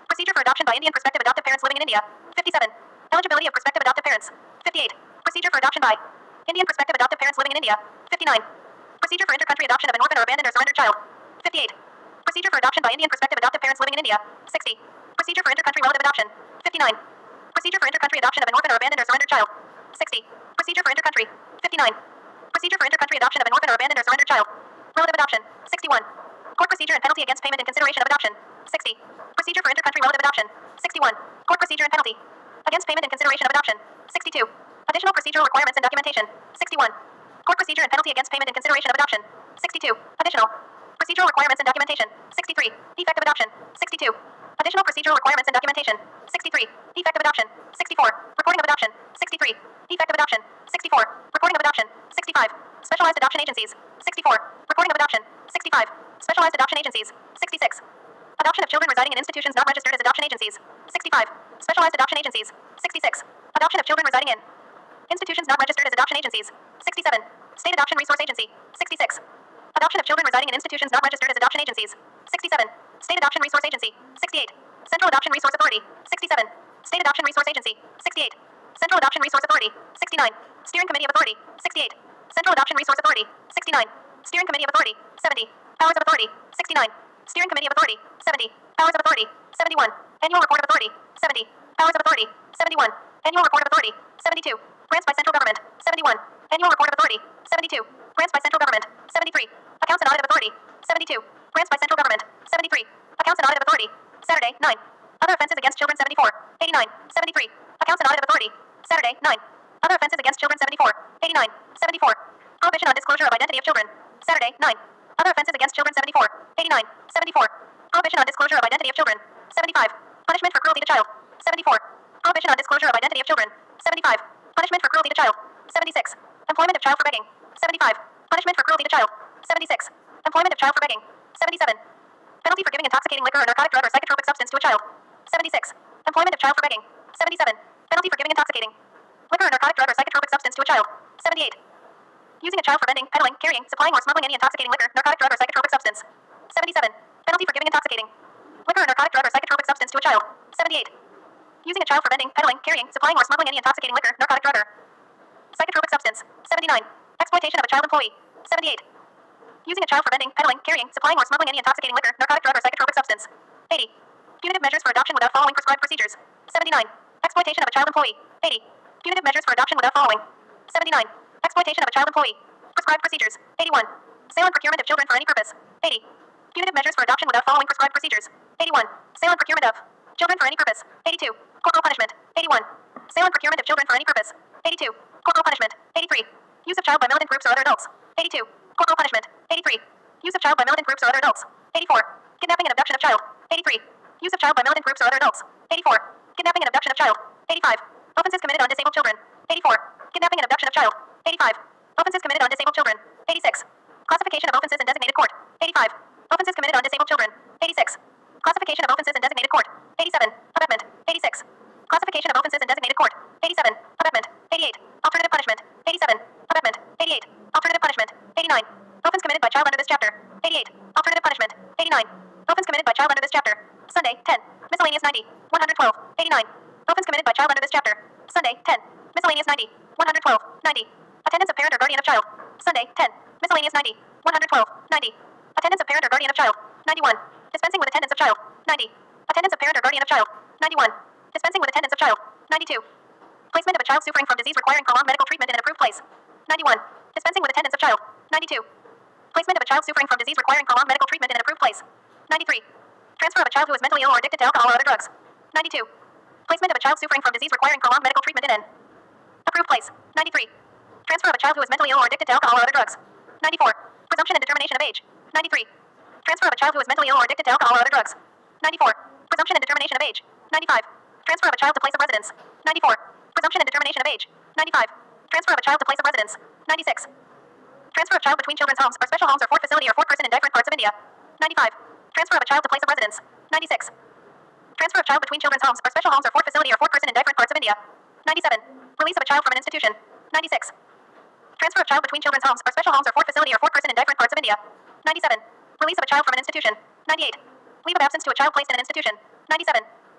S1: Procedure for adoption by Indian prospective adoptive parents living in India. 57. Eligibility of prospective adoptive parents. 58. Procedure for adoption by Indian prospective adoptive parents living in India. 59. Procedure for intercountry adoption of an orphan or abandoned or surrendered child. 58. Procedure for adoption by Indian prospective adoptive parents living in India. 60. Procedure for intercountry relative adoption. 59. Procedure for intercountry adoption of an orphan or abandoned or surrendered child. 60. Procedure for intercountry. 59. Procedure for intercountry adoption of an orphan or abandoned or surrendered child. Relative adoption. 61. Court procedure and penalty against payment in consideration of adoption. 60. Procedure for intercountry relative adoption. 61. Court procedure and penalty against payment in consideration of adoption. 62. Additional procedural requirements and documentation. 61. Court procedure and penalty against payment in consideration of adoption. 62. Additional procedural requirements and documentation. 63. Defective adoption. 62. Additional procedural requirements and documentation. 63. Defective adoption. 64. Reporting of adoption. 63. Defective adoption. 64. Reporting of adoption. 65. Specialized adoption agencies. 64. Reporting of adoption. 65. Specialized adoption agencies. 66. Adoption of children residing in institutions not registered as adoption agencies. 65. Specialized adoption agencies. 66. Adoption of children residing in institutions not registered as adoption agencies. 67. State Adoption Resource Agency. 66. Adoption of children residing in institutions not registered as adoption agencies. 67. State Adoption Resource Agency. 68. Central Adoption Resource Authority. 67. State Adoption Resource Agency. 68. Central Adoption Resource Authority. 69. Steering Committee of Authority. 68. Central Adoption Resource Authority. 69. Steering Committee of Authority. 70. Powers of Authority. 69. Steering Committee of Authority. 70. Powers of Authority. 71. Annual Report of Authority. 70. Powers of Authority. 71. Annual Report of Authority. 72. Grants by Central Government. 71. Annual Report of Authority. 72. Grants by Central Government. 73. Accounts and Audit of Authority. 72. Grants by Central Government. 73. Accounts and Audit of Authority. Saturday, 9. Other offenses against children, 74. 89. 73. Accounts and Audit of Authority. Saturday, 9. Other offenses against children, 74. 89. 74. Prohibition on disclosure of identity of children. Saturday, 9. Other offenses against children, 74. 89. 74. Prohibition on disclosure of identity of children. 75. Punishment for cruelty to child. 74. Prohibition on disclosure of identity of children. 75. Punishment for cruelty to child. 76. Employment of child for begging. 75. Punishment for cruelty to child. 76. Employment of child for begging. 77. Penalty for giving intoxicating liquor or narcotic drug or psychotropic substance to a child. 76. Employment of child for begging. 77. Penalty for giving intoxicating liquor or narcotic drug or psychotropic substance to a child. 78. Using a child for vending, peddling, carrying, supplying, or smuggling any intoxicating liquor, narcotic drug, or psychotropic substance. 77. Penalty for giving intoxicating liquor or narcotic drug or psychotropic substance to a child. 78. Using a child for vending, peddling, carrying, supplying, or smuggling any intoxicating liquor, narcotic drug, or psychotropic substance. 79. Exploitation of a child employee. 78. Using a child for vending, peddling, carrying, supplying, or smuggling any intoxicating liquor, narcotic drug, or psychotropic substance. 80. Punitive measures for adoption without following prescribed procedures. 79. Exploitation of a child employee. 80. Punitive measures for adoption without following. 79. Exploitation of a child employee. Prescribed procedures. 81. Sale and procurement of children for any purpose. 80. Punitive measures for adoption without following prescribed procedures. 81. Sale and procurement of children for any purpose. 82. Corporal punishment. 81. Sale and procurement of children for any purpose. 82. Corporal punishment. 83. Use of child by militant groups or other adults. 82. Corporal punishment. 83. Use of child by militant groups or other adults. 84. Kidnapping and abduction of child. 83. Use of child by militant groups or other adults. 84. Kidnapping and abduction of child. 85. Offenses committed on disabled children. 84. Kidnapping and abduction of child. 85. Offenses committed on disabled children. 86. Classification of offenses in designated court. 85. Offenses committed on disabled children. 86. Classification of offenses in designated court. 87. Abetment. 86. Classification of offenses in designated court. 87. Abetment. 88. Alternative punishment. 87. Abetment. 88. Alternative punishment. 89. Offense committed by child under this chapter. 88. Alternative punishment. 89. Offense committed by child under this chapter. Sunday, 10. Miscellaneous 90. 112. 89. Offense committed by child under this chapter. Sunday, 10. Miscellaneous 90. 112. 90. Attendance of parent or guardian of child. Sunday, 10. Miscellaneous 90. 112. 90. Attendance of parent or guardian of child. 91. Dispensing with attendance of child. 90. Attendance of parent or guardian of child. 91. Dispensing with attendance of child. 92. Placement of a child suffering from disease requiring prolonged medical treatment in an approved place. 91. Dispensing with attendance of child. 92. Placement of a child suffering from disease requiring prolonged medical treatment in an approved place. 93. Transfer of a child who is mentally ill or addicted to alcohol or other drugs. 92. Placement of a child suffering from disease requiring prolonged medical treatment in an approved place. 93. Transfer of a child who is mentally ill or addicted to alcohol or other drugs. 94. Presumption and determination of age. 93. Transfer of a child who is mentally ill or addicted to alcohol or other drugs. 94. Presumption and determination of age. 95. Transfer of a child to place of residence. 94. Presumption and determination of age. 95. Transfer of a child to place of residence. 96. Transfer of child between children's homes or special homes or fort facility or fort prison in different parts of India. 95. Transfer of a child to place of residence. 96. Transfer of child between children's homes or special homes or fort facility or fort prison in different parts of India. 97. Release of a child from an institution. 96. Transfer of child between children's homes or special homes or fort facility or fort prison in different parts of India. 97. Release of a child from an institution. 98. Leave of absence to a child placed in an institution. 97.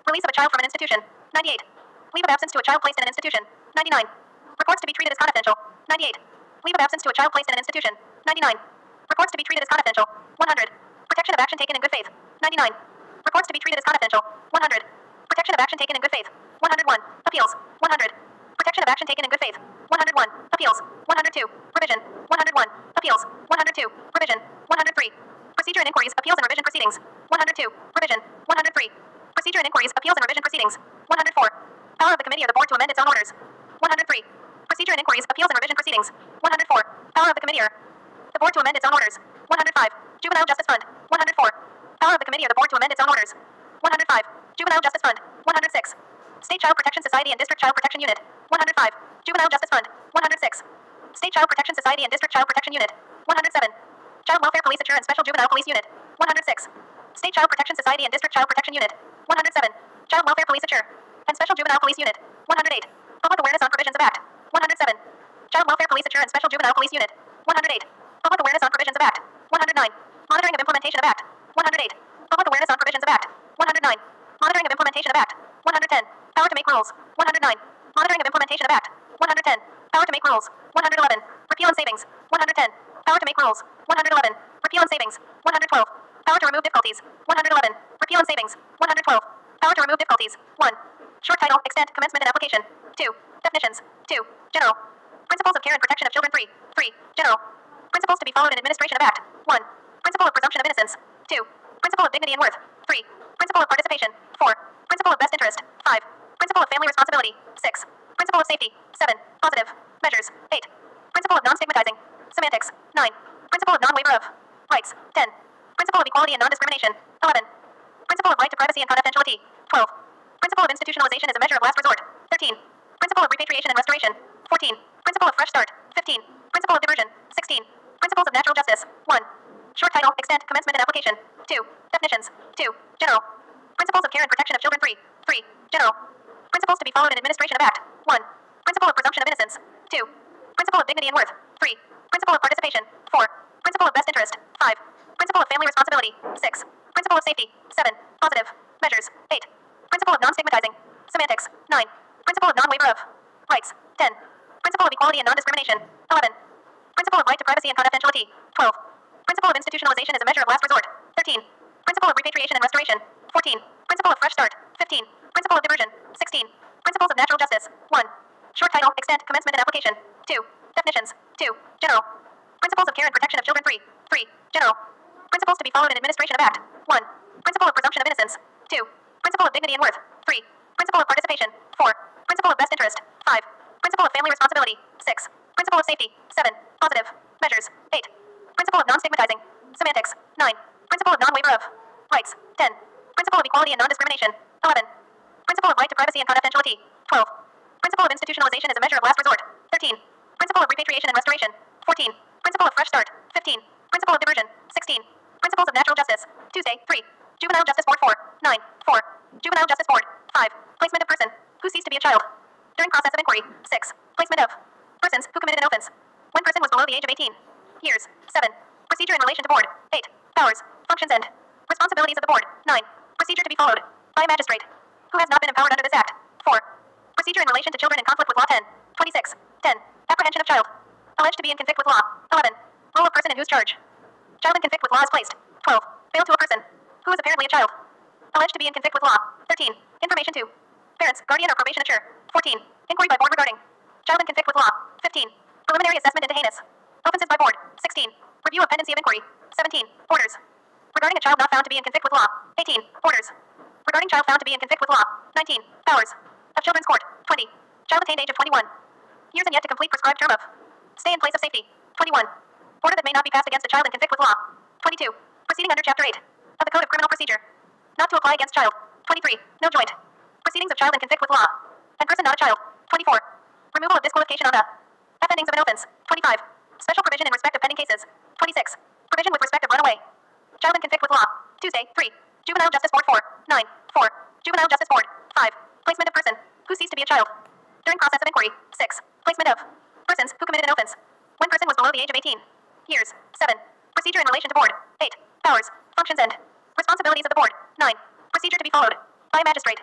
S1: Release of a child from an institution. 98. Leave of absence to a child placed in an institution. 99. Reports to be treated as confidential. 98. Leave of absence to a child placed in an institution. 99. Reports to be treated as confidential. 100. Protection of action taken in good faith. 99. Reports to be treated as confidential. 100. Protection of action taken in good faith. 101. Appeals. 100. Protection of action taken in good faith. 101. Appeals. 102. Revision. 101. Appeals. 102. Revision. 103. Procedure and inquiries, appeals and revision proceedings. 102. Revision. 103. Procedure and inquiries, appeals and revision proceedings. 104. Power of the committee or the board to amend its own orders. 103. Procedure and inquiries, appeals and revision proceedings. 104. Power of the committee or the board to amend its own orders. 105. Juvenile Justice Fund. 104. Power of the committee or the board to amend its own orders. 105. Juvenile Justice Fund. 106. State Child Protection Society and District Child Protection Unit. 105. Juvenile Justice Fund. 106. State Child Protection Society and District Child Protection Unit. 107. Child Welfare Police and Special Juvenile Police Unit. 106. State Child Protection Society and District Child Protection Unit. 107. Child Welfare Police and Special Juvenile Police Unit. 108. Public Awareness on Provisions of Act. 107. Child Welfare Police and Special Juvenile Police Unit. 108. Public Awareness on Provisions of Act. 109. Monitoring of Implementation of Act. 108. Public Awareness on Provisions of Act. 109. Monitoring of Implementation of Act. 110. Power to make rules. 109. Monitoring of Implementation of Act. 110. Power to make rules. 111. Repeal and savings. 110. Power to make rules. 111. Repeal and savings. 112. Power to remove difficulties. 111. Repeal and savings. 112. Power to remove difficulties. 1. Short title, extent, commencement and application. 2. Definitions. 2. General. Principles of care and protection of children. 3. 3. General. Principles to be followed in administration of Act. 1. Principle of presumption of innocence. 2. Principle of dignity and worth. 3. Principle of participation. 4. Principle of best interest. 5. Principle of family responsibility. 6. Principle of safety. 7. Positive measures. 8. Principle of non-stigmatizing. Semantics. 9. Principle of non-waiver of rights. 10. Principle of equality and non-discrimination. 11. Principle of right to privacy and confidentiality. 12. Principle of institutionalization as a measure of last resort. 13. Principle of repatriation and restoration. 14. Principle of fresh start. 15. Principle of diversion. 16. Principles of natural justice. 1. Short title, extent, commencement and application. 2. Definitions. 2. General. Principles of care and protection of children. 3. 3. General. Principles to be followed in administration of Act. 1. Principle of presumption of innocence. 2. Principle of dignity and worth. 3. Principle of participation. 4. Principle of best interest. 5. Principle of family responsibility. 6. Principle of safety. 7. Positive measures. 8. Principle of non-stigmatizing. Semantics. 9. Principle of non-waiver of rights. 10. Principle of equality and non-discrimination. 11. Principle of right to privacy and confidentiality. 12. Principle of institutionalization as a measure of last resort. 13. Principle of repatriation and restoration. 14. Principle of fresh start. 15. Principle of diversion. 16. Principles of natural justice. 1. Short title, extent, commencement and application. 2. Definitions. 2. General. Principles of care and protection of children. 3. 3. General. Principles to be followed in administration of Act. 1. Principle of presumption of innocence. 2. Principle of dignity and worth. 3. Principle of participation. 4. Principle of best interest. 5. Principle of family responsibility. 6. Principle of safety. 7. Positive measures. 8. Principle of non-stigmatizing. Semantics. 9. Principle of non-waiver of rights. 10. Principle of equality and non-discrimination. 11. Principle of right to privacy and confidentiality. 12. Principle of institutionalization as a measure of last resort. 13. Principle of repatriation and restoration. 14. Principle of fresh start. 15. Principle of diversion. 16. Principles of natural justice. Tuesday. 3. Juvenile Justice Board. 4. 9. 4. Juvenile Justice Board. 5. Placement of person who ceased to be a child. During process of inquiry. 6. Placement of persons who committed an offense when person was below the age of 18 years. 7. Procedure in relation to board. 8. Powers, functions and responsibilities of the board. 9. Procedure to be followed by a magistrate who has not been empowered under this act. 4. Procedure in relation to children in conflict with law. 10. 26. 10. Apprehension of child alleged to be in conflict with law. 11. Role of person in whose charge child in conflict with law is placed. 12. Bail to a person who is apparently a child alleged to be in conflict with law. 13. Information to parents, guardian or probationature. 14. Inquiry by board regarding child in conflict with law. 15. Preliminary assessment into heinous offenses by board. 16. Review of pendency of inquiry. 17. Orders regarding a child not found to be in conflict with law. 18. Orders regarding child found to be in conflict with law. 19. Powers of children's court. 20. Child attained age of 21 years and yet to complete prescribed term of stay in place of safety. 21. Order that may not be passed against a child in conflict with law. 22. Proceeding under Chapter 8 of the Code of Criminal Procedure. Not to apply against child. 23. No joint proceedings of child in conflict with law and person not a child. 24. Removal of disqualification on the offendings of an offense. 25. Special provision in respect of pending cases. 26. Provision with respect of runaway child in conflict with law. Tuesday. 3. Juvenile Justice Board. 4. 9. 4. Juvenile Justice Board. 5. Placement of person who ceased to be a child during process of inquiry. 6. Placement of persons who committed an offense when person was below the age of 18 years. 7. Procedure in relation to board. 8. Powers, functions and responsibilities of the board. 9. Procedure to be followed by a magistrate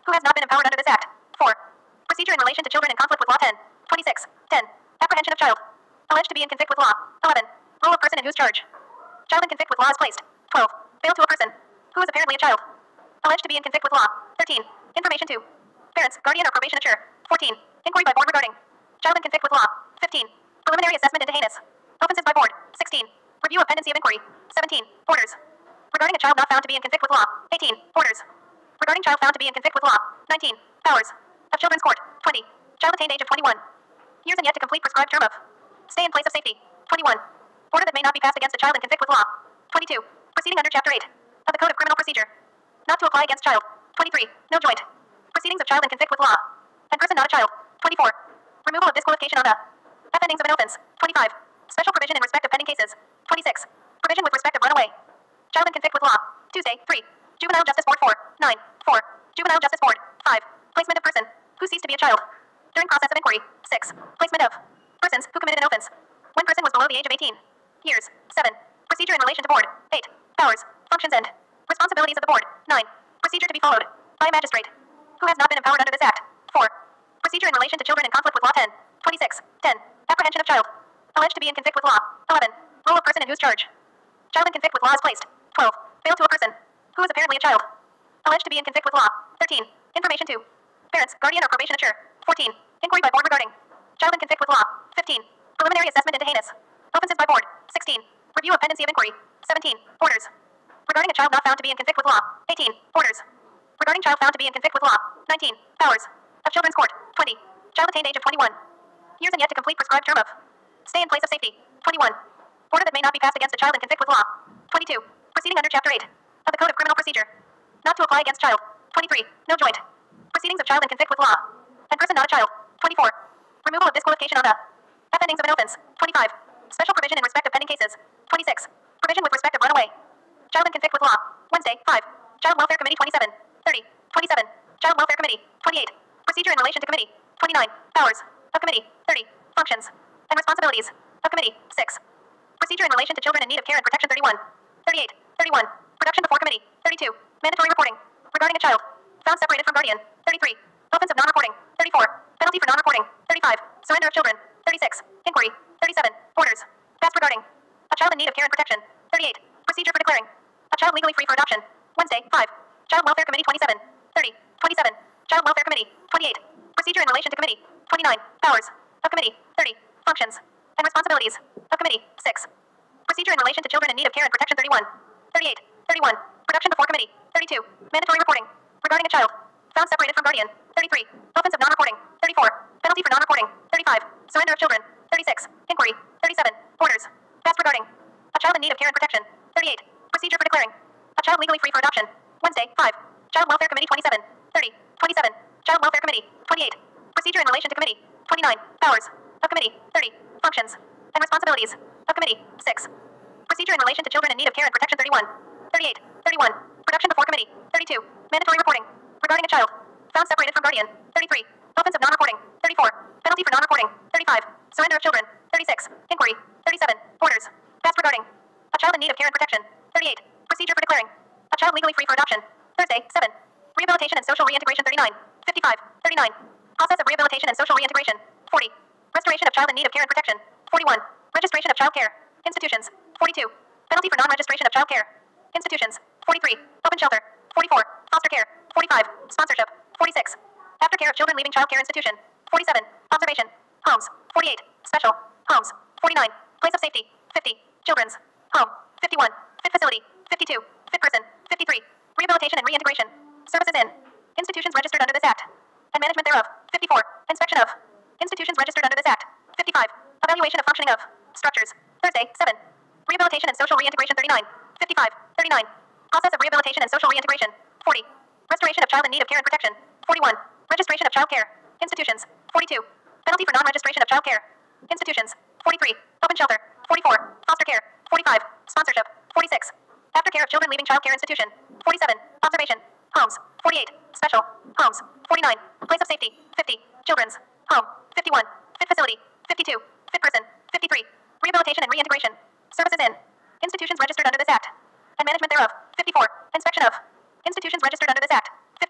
S1: Who has not been empowered under this Act? 4. Procedure in relation to children in conflict with Law 10. 26. 10. Apprehension of child. Alleged to be in conflict with law. 11. Role of person in whose charge. Child in conflict with law is placed. 12. Bail to a person who is apparently a child. Alleged to be in conflict with law. 13. Information to parents, guardian, or probation officer. 14. Inquiry by board regarding child in conflict with law. 15. Preliminary assessment into heinous offenses by board. 16. Review of pendency of inquiry. 17. Orders regarding a child not found to be in conflict with law. 18. Orders regarding child found to be in conflict with law. 19. Powers of children's court. 20. Child attained age of 21 years and yet to complete prescribed term of stay in place of safety. 21. Order that may not be passed against a child in conflict with law. 22. Proceeding under Chapter 8 of the Code of Criminal Procedure. Not to apply against child. 23. No joint proceedings of child in conflict with law and person not a child. 24. Removal of disqualification on the offendings of an offense. 25. Special provision in respect of pending cases. 26. Provision with respect of runaway child in conflict with law. Tuesday. 3. Juvenile Justice Board 4. 9. 4. Juvenile Justice Board. 5. Placement of person who ceased to be a child during process of inquiry. 6. Placement of persons who committed an offense when person was below the age of 18 years. 7. Procedure in relation to board. 8. Powers, functions, and responsibilities of the board. 9. Procedure to be followed by a magistrate who has not been empowered under this Act. 4. Procedure in relation to children in conflict with law. 10. 26. 10. Apprehension of child alleged to be in conflict with law. 11. Role of person in whose charge child in conflict with law is placed. 12. Bail to a person who is apparently a child alleged to be in conflict with law. 13. Information to parents, guardian, or probation officer. 14. Inquiry by board regarding child in conflict with law. 15. Preliminary assessment into heinous offenses by board. 16. Review of pendency of inquiry. 17. Orders regarding a child not found to be in conflict with law. 18. Orders regarding child found to be in conflict with law. 19. Powers of children's court. 20. Child attained age of 21 years and yet to complete prescribed term of stay in place of safety. 21. Order that may not be passed against a child in conflict with law. 22. Proceeding under Chapter 8 of the Code of Criminal Procedure. Not to apply against child. 23. No joint proceedings of child in conflict with law and person not a child. 24. Removal of disqualification on the offendings of an offense. 25. Special provision in respect of pending cases. 26. Provision with respect of runaway child in conflict with law. Wednesday. 5. Child Welfare Committee. 27. 30. 27. Child Welfare Committee. 28. Procedure in relation to committee. 29. Powers of committee. 30. Functions and responsibilities of committee. 6. Procedure in relation to children in need of care and protection. 31. 38. 31. Production before committee. 32. Mandatory reporting regarding a child found separated from guardian. 33. Offense of non-reporting. 34. Penalty for non-reporting. 35. Surrender of children. 36. Inquiry. 37. Orders passed regarding a child in need of care and protection. 38. Procedure for declaring a child legally free for adoption. Wednesday. 5. Child Welfare Committee. 27. 30. 27. Child Welfare Committee. 28. Procedure in relation to committee. 29. Powers of committee. 30. Functions and responsibilities of committee. 6. Procedure in relation to children in need of care and protection. 31. 38. 31. Production before committee. 32. Mandatory reporting regarding a child found separated from guardian. 33. Offense of non-reporting. 34. Penalty for non-reporting. 35. Surrender of children. 36. Inquiry. 37. Orders passed regarding a child in need of care and protection. 38. Procedure for declaring a child legally free for adoption. Wednesday. 5. Child Welfare Committee. 27. 30. 27. Child Welfare Committee. 28. Procedure in relation to committee. 29. Powers of committee. 30. Functions and responsibilities of committee. 6. Procedure in relation to children in need of care and protection. 31. 38. 31. Production before committee. 32. Mandatory reporting regarding a child found separated from guardian. 33. Offense of non-reporting. 34. Penalty for non-reporting. 35. Surrender of children. 36. Inquiry. 37. Orders passed regarding a child in need of care and protection. 38. Procedure for declaring a child legally free for adoption. Thursday. 7. Rehabilitation and social reintegration. 39. 55. 39. Process of rehabilitation and social reintegration. 40. Restoration of child in need of care and protection. 41. Registration of child care institutions. 42. Penalty for non-registration of child care institutions. 43. Open shelter. 44. Foster care. 45. Sponsorship. 46. Aftercare of children leaving child care institution. 47. Observation homes. 48. Special homes. 49. Place of safety. 50. Children's home. 51. Fit facility. 52. Fit person. 53. Rehabilitation and reintegration services in institutions registered under this Act and management thereof. 54. Inspection of institutions registered under this Act. 55. Evaluation of functioning of structures. Thursday. 7. Rehabilitation and social reintegration. 39. 55. 39. Process of rehabilitation and social reintegration. 40. Restoration of child in need of care and protection. 41. Registration of child care institutions. 42. Penalty for non-registration of child care institutions. 43. Open shelter. 44. Foster care. 45. Sponsorship. 46. Aftercare of children leaving child care institution. 47. Observation homes. 48. Special homes. 49. Place of safety. 50. Children's home. 51. Fit facility. 52. Fit person. 53. Rehabilitation and reintegration services in institutions registered under this Act and management thereof. 54. Inspection of institutions registered under this Act. 55.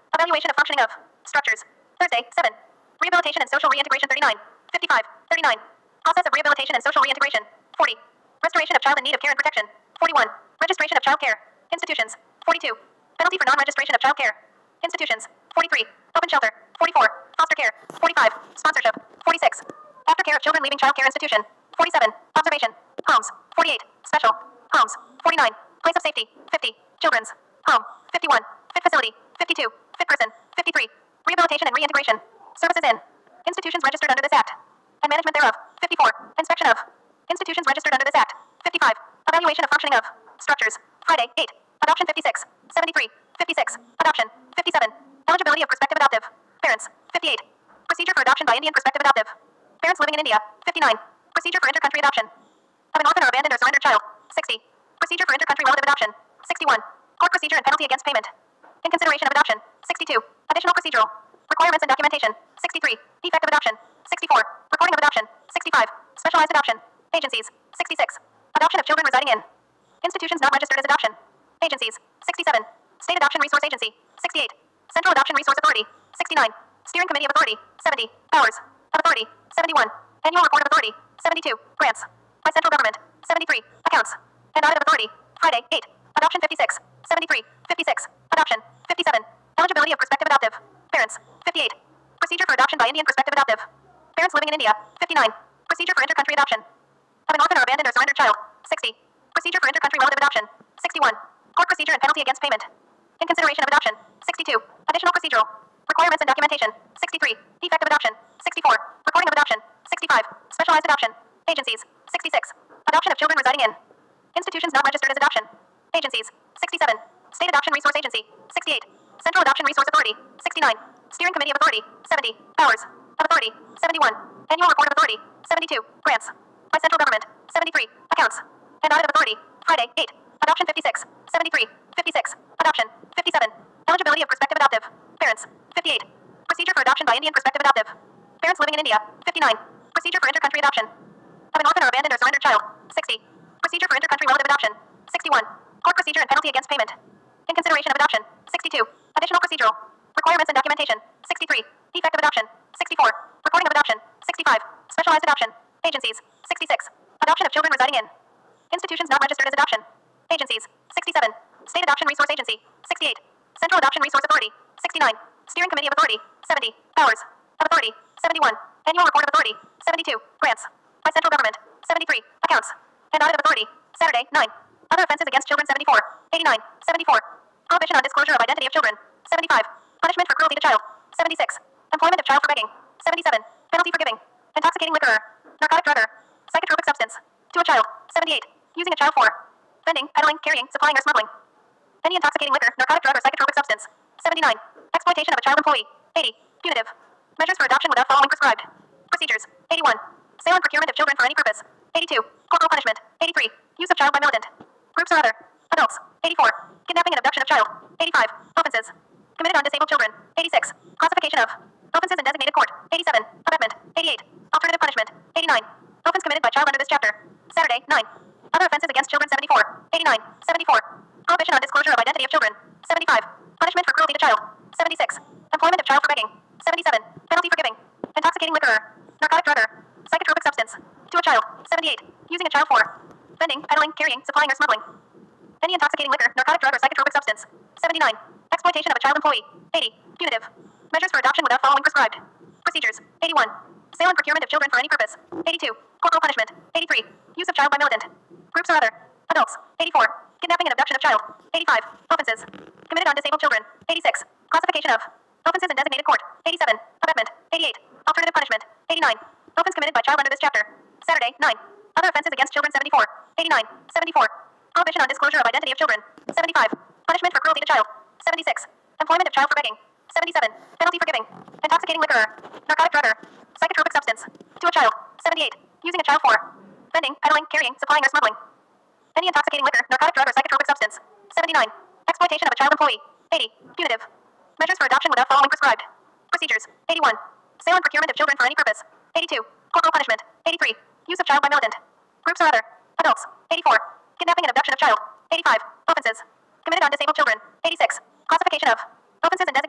S1: Evaluation of functioning of structures. Thursday, 7. Rehabilitation and social reintegration 39. 55. 39. Process of rehabilitation and social reintegration 40. Restoration of child in need of care and protection 41. Registration of child care institutions 42. Penalty for non-registration of child care institutions 43. Open shelter 44. Foster care 45. Sponsorship 46. Aftercare of children leaving child care institution 47. Observation homes 48. Special homes 49. Place of safety 50. Children's home 51. Fit facility 52. Fit person 53. Rehabilitation and reintegration services in institutions registered under this act and management thereof 54. Inspection of institutions registered under this act 55. Evaluation of functioning of structures Friday 8. Adoption 56. 73. 56. Adoption 57. Eligibility of prospective adoptive parents 58. Procedure for adoption by Indian prospective adoptive parents living in India 59. Procedure for intercountry adoption of an orphan or abandoned or surrendered child 60. Procedure for intercountry relative adoption 61. Court procedure and penalty against payment in consideration of adoption 62. Additional procedural requirements and documentation 63. Defective adoption 64. Recording of adoption 65. Specialized adoption agencies 66. Adoption of children residing in institutions not registered as adoption agencies 67. State Adoption Resource Agency 68. Central Adoption Resource Authority 69. Steering Committee of Authority 70. Powers of Authority 71. Annual Report of Authority 72. Grants by Central Government 73. Accounts and Audit of Authority Friday 8. Adoption 56. 73. 56. Adoption 57. Eligibility of prospective adoptive parents 58. Procedure for adoption by Indian prospective adoptive parents living in India 59. Procedure for intercountry adoption of an orphan or abandoned or surrendered child 60. Procedure for intercountry relative adoption 61. Court procedure and penalty against payment in consideration of adoption 62. Additional procedural requirements and documentation 63. Defective adoption 64. Recording of adoption 65. Specialized adoption agencies 66. Adoption of children residing in institutions not registered as adoption agencies 67. State Adoption Resource Agency 68. Central Adoption Resource Authority 69. Steering Committee of Authority 70. Powers of Authority 71. Annual Report of Authority 72. Grants by Central Government 73. Accounts and Audit of Authority Friday 8. Adoption 56. 73. 56. Adoption 57. Eligibility of prospective adoptive parents 58. Procedure for adoption by Indian prospective adoptive parents living in India 59. Procedure for intercountry adoption of an orphan or abandoned or surrendered child 60. Procedure for intercountry relative adoption 61. Court procedure and penalty against payment in consideration of adoption 62. Additional procedural requirements and documentation 63. Defective adoption 64. Recording of adoption 65. Specialized adoption agencies 66. Adoption of children residing in institutions not registered as adoption agencies 67. State Adoption Resource Agency 68. Central Adoption Resource Authority 69. Steering Committee of Authority 70. Powers of Authority 71. Annual Report of Authority 72. Grants by Central Government 73. Accounts and Audit of Authority Saturday 9. Other offenses against children 74. 89. 74. Prohibition on disclosure of identity of children 75. Punishment for cruelty to child 76. Employment of child for begging 77. Penalty for giving intoxicating liquor or narcotic drug or psychotropic substance to a child 78. Using a child for vending, peddling, carrying, supplying, or smuggling any intoxicating liquor, narcotic drug, or psychotropic substance 79. Exploitation of a child employee 80. Punitive measures for adoption without following prescribed procedures 81. Sale and procurement of children for any purpose 82. Corporal punishment 83. Use of child by militant groups or other adults 84. Kidnapping and abduction of child 85. Offenses committed on disabled children 86. Classification of offenses in designated court 87. Abetment 88. Alternative punishment 89. Offense committed by child under this chapter Saturday 9. Other offenses against children 74. 89. 74. Prohibition on disclosure of identity of children 75. Punishment for cruelty to child 76. Employment of child for begging 77. Penalty for giving intoxicating liquor or narcotic drug or psychotropic substance to a child 78. Using a child for vending, peddling, carrying, supplying, or smuggling any intoxicating liquor, narcotic drug, or psychotropic substance 79. Exploitation of a child employee 80. Punitive measures for adoption without following prescribed procedures 81. Sale and procurement of children for any purpose 82. Corporal punishment 83. Use of child by militant groups or other adults 84. Kidnapping and abduction of child 85. Offenses committed on disabled children 86. Classification of offenses in designated court 87. Abetment 88. Alternative punishment 89. Offense committed by child under this chapter Saturday 9. Other offenses against children 74. 89. 74. Prohibition on disclosure of identity of children 75. Punishment for cruelty to child 76. Employment of child for begging 77. Penalty for giving intoxicating liquor or narcotic drug or psychotropic substance to a child 78. Using a child for vending, peddling, carrying, supplying, or smuggling any intoxicating liquor, narcotic drug, or psychotropic substance 79. Exploitation of a child employee 80. Punitive measures for adoption without following prescribed procedures 81. Sale and procurement of children for any purpose 82. Corporal punishment 83. Use of child by militant groups or other adults 84. Kidnapping and abduction of child 85. Offenses committed on disabled children 86. Classification of offenses in designated court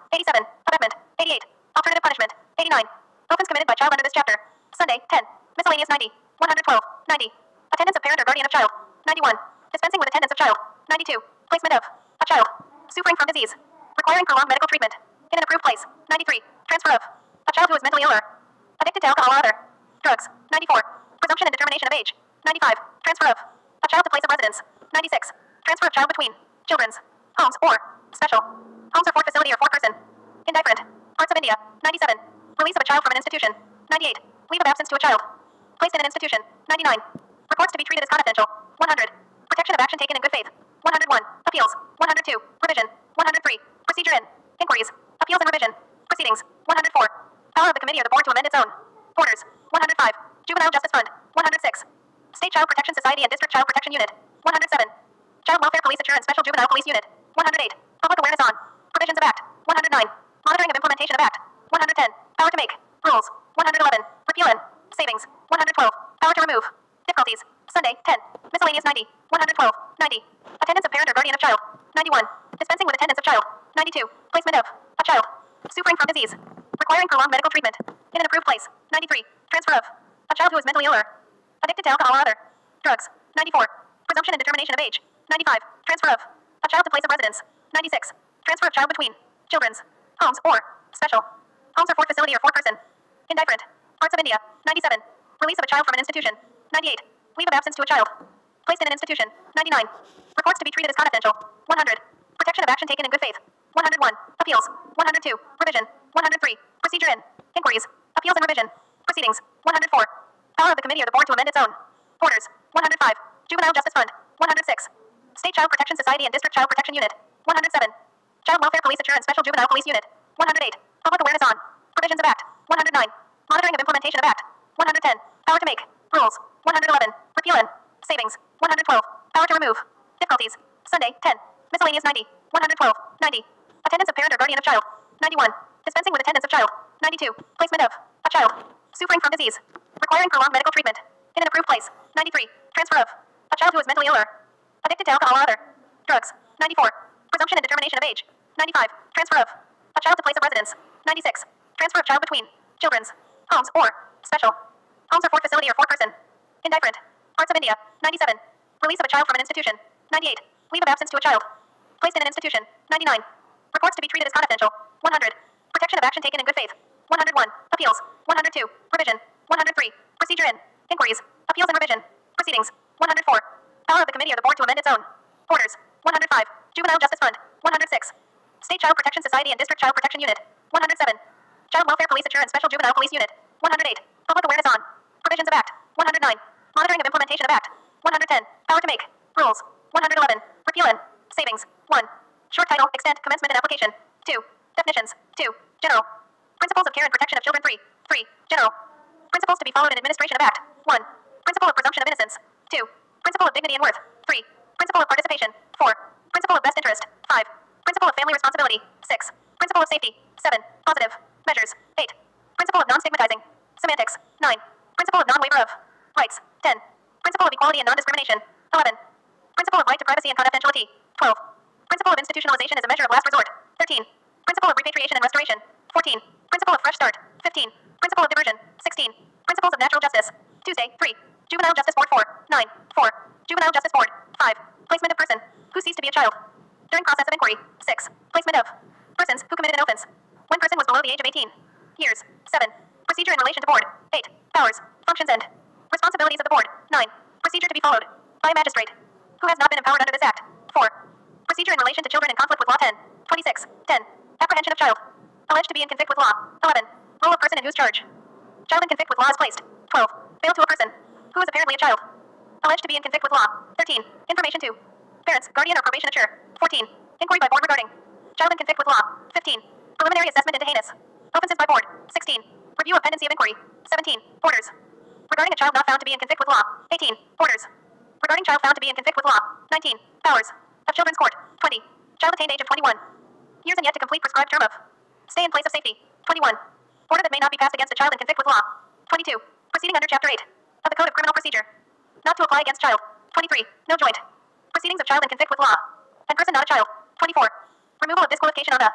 S1: 87. Abetment. 88. Alternative punishment. 89. Offense committed by child under this chapter. Sunday. 10. Miscellaneous 90. 112. 90. Attendance of parent or guardian of child. 91. Dispensing with attendance of child. 92. Placement of a child suffering from disease, requiring prolonged medical treatment in an approved place. 93. Transfer of a child who is mentally ill or addicted to alcohol or other drugs. 94. Presumption and determination of age. 95. Transfer of a child to place of residence. 96. Transfer of child between children's homes or special homes or Fort facility or Fort person in different parts of India. 97. Release of a child from an institution. 98. Leave of absence to a child placed in an institution. 99. Reports to be treated as confidential. 100. Protection of action taken in good faith. 101. Appeals. 102. Revision. 103. Procedure in inquiries. Appeals and revision. Proceedings. 104. Power of the committee or the board to amend its own orders. 105. Juvenile Justice Fund. 106. State Child Protection Society and District Child Protection Unit. 107. Child Welfare Police Assurance Special Juvenile Police Unit. 108. Public Awareness on Provisions of Act. 109. Monitoring of implementation of Act. 110. Power to make rules. 111. Repeal and savings. 112. Power to remove difficulties. Sunday. 10. Miscellaneous 90. 112. 90. Attendance of parent or guardian of child. 91. Dispensing with attendance of child. 92. Placement of a child suffering from disease, requiring prolonged medical treatment in an approved place. 93. Transfer of a child who is mentally ill or addicted to alcohol or other drugs. 94. Presumption and determination of age. 95. Transfer of a child to place of residence. 96. Transfer of child between children's homes or special homes or Fort facility or Fort person in different parts of India. 97. Release of a child from an institution. 98. Leave of absence to a child placed in an institution. 99. Reports to be treated as confidential. 100. Protection of action taken in good faith. 101. Appeals. 102. Revision. 103. Procedure in inquiries. Appeals and revision. Proceedings. 104. Power of the committee or the board to amend its own orders. 105. Juvenile Justice Fund. 106. State Child Protection Society and District Child Protection Unit. 107. Child Welfare Police Assurance Special Juvenile Police Unit. 108. Public Awareness on Provisions of Act. 109. Monitoring of implementation of Act. 110. Power to make rules. 111. Repeal and savings. 112. Power to remove difficulties. Sunday. 10. Miscellaneous 90. 112. 90. Attendance of parent or guardian of child. 91. Dispensing with attendance of child. 92. Placement of a child suffering from disease, requiring prolonged medical treatment in an approved place. 93. Transfer of a child who is mentally ill or addicted to alcohol or other drugs. 94. Presumption and determination of age. 95. Transfer of a child to place of residence. 96. Transfer of child between children's homes or special homes or Fort facility or Fort person in different parts of India. 97. Release of a child from an institution. 98. Leave of absence to a child placed in an institution. 99. Reports to be treated as confidential. 100. Protection of action taken in good faith. 101. Appeals. 102. Revision. 103. Procedure in inquiries. Appeals and revision. Proceedings. 104. Power of the committee or the board to amend its own orders. 105. Juvenile Justice Fund. 106. State Child Protection Society and District Child Protection Unit. 107. Child Welfare Police Assurance Special Juvenile Police Unit. 108. Public Awareness on Provisions of Act. 109. Monitoring of implementation of Act. 110. Power to make rules. 111. Repeal and savings. 1. Short title, extent, commencement and application. 2. Definitions. 2. General. Principles of care and protection of children. 3. 3. General. Principles to be followed in administration of Act. 1. Principle of presumption of innocence. 2. Principle of dignity and worth. 3. Principle of participation. 4. Principle of best interest. 5. Principle of family responsibility. 6. Principle of safety. 7. Positive measures. 8. Principle of non-stigmatizing. Semantics. 9. Principle of non-waiver of rights. 10. Principle of equality and non-discrimination. 11. Principle of right to privacy and confidentiality. 12. Principle of institutionalization as a measure of last resort. 13. Principle of repatriation and restoration. 14. Principle of fresh start. 15. Principle of diversion. 16. Principles of natural justice. Tuesday. 3. Juvenile Justice Board. 4. 9. 4. Juvenile Justice Board. 5. Placement of person who ceased to be a child during process of inquiry. 6. Placement of persons who committed an offense when person was below the age of 18 years. 7. Procedure in relation to board. 8. Powers, functions and responsibilities of the board. 9. Procedure to be followed by a magistrate who has not been empowered under this act. 4. Procedure in relation to children in conflict with law. 10. 26. 10. Apprehension of child alleged to be in conflict with law. 11. Role of person in whose charge child in conflict with law is placed. 12. Bail to a person who is apparently a child alleged to be in conflict with law. 13. Information to parents, guardian or probation officer. 14. Inquiry by board regarding child in conflict with law. 15. Preliminary assessment into heinous offenses by board. 16. Review of pendency of inquiry. 17. Orders regarding a child not found to be in conflict with law. 18. Orders regarding child found to be in conflict with law. 19. Powers of Children's Court. 20. Child attained age of 21 years and yet to complete prescribed term of stay in place of safety. 21. Order that may not be passed against a child in conflict with law. 22. Proceeding under Chapter 8 of the Code of Criminal Procedure. Not to apply against child. 23. No joint proceedings of child in conflict with law and person not a child. 24. Removal of disqualification on a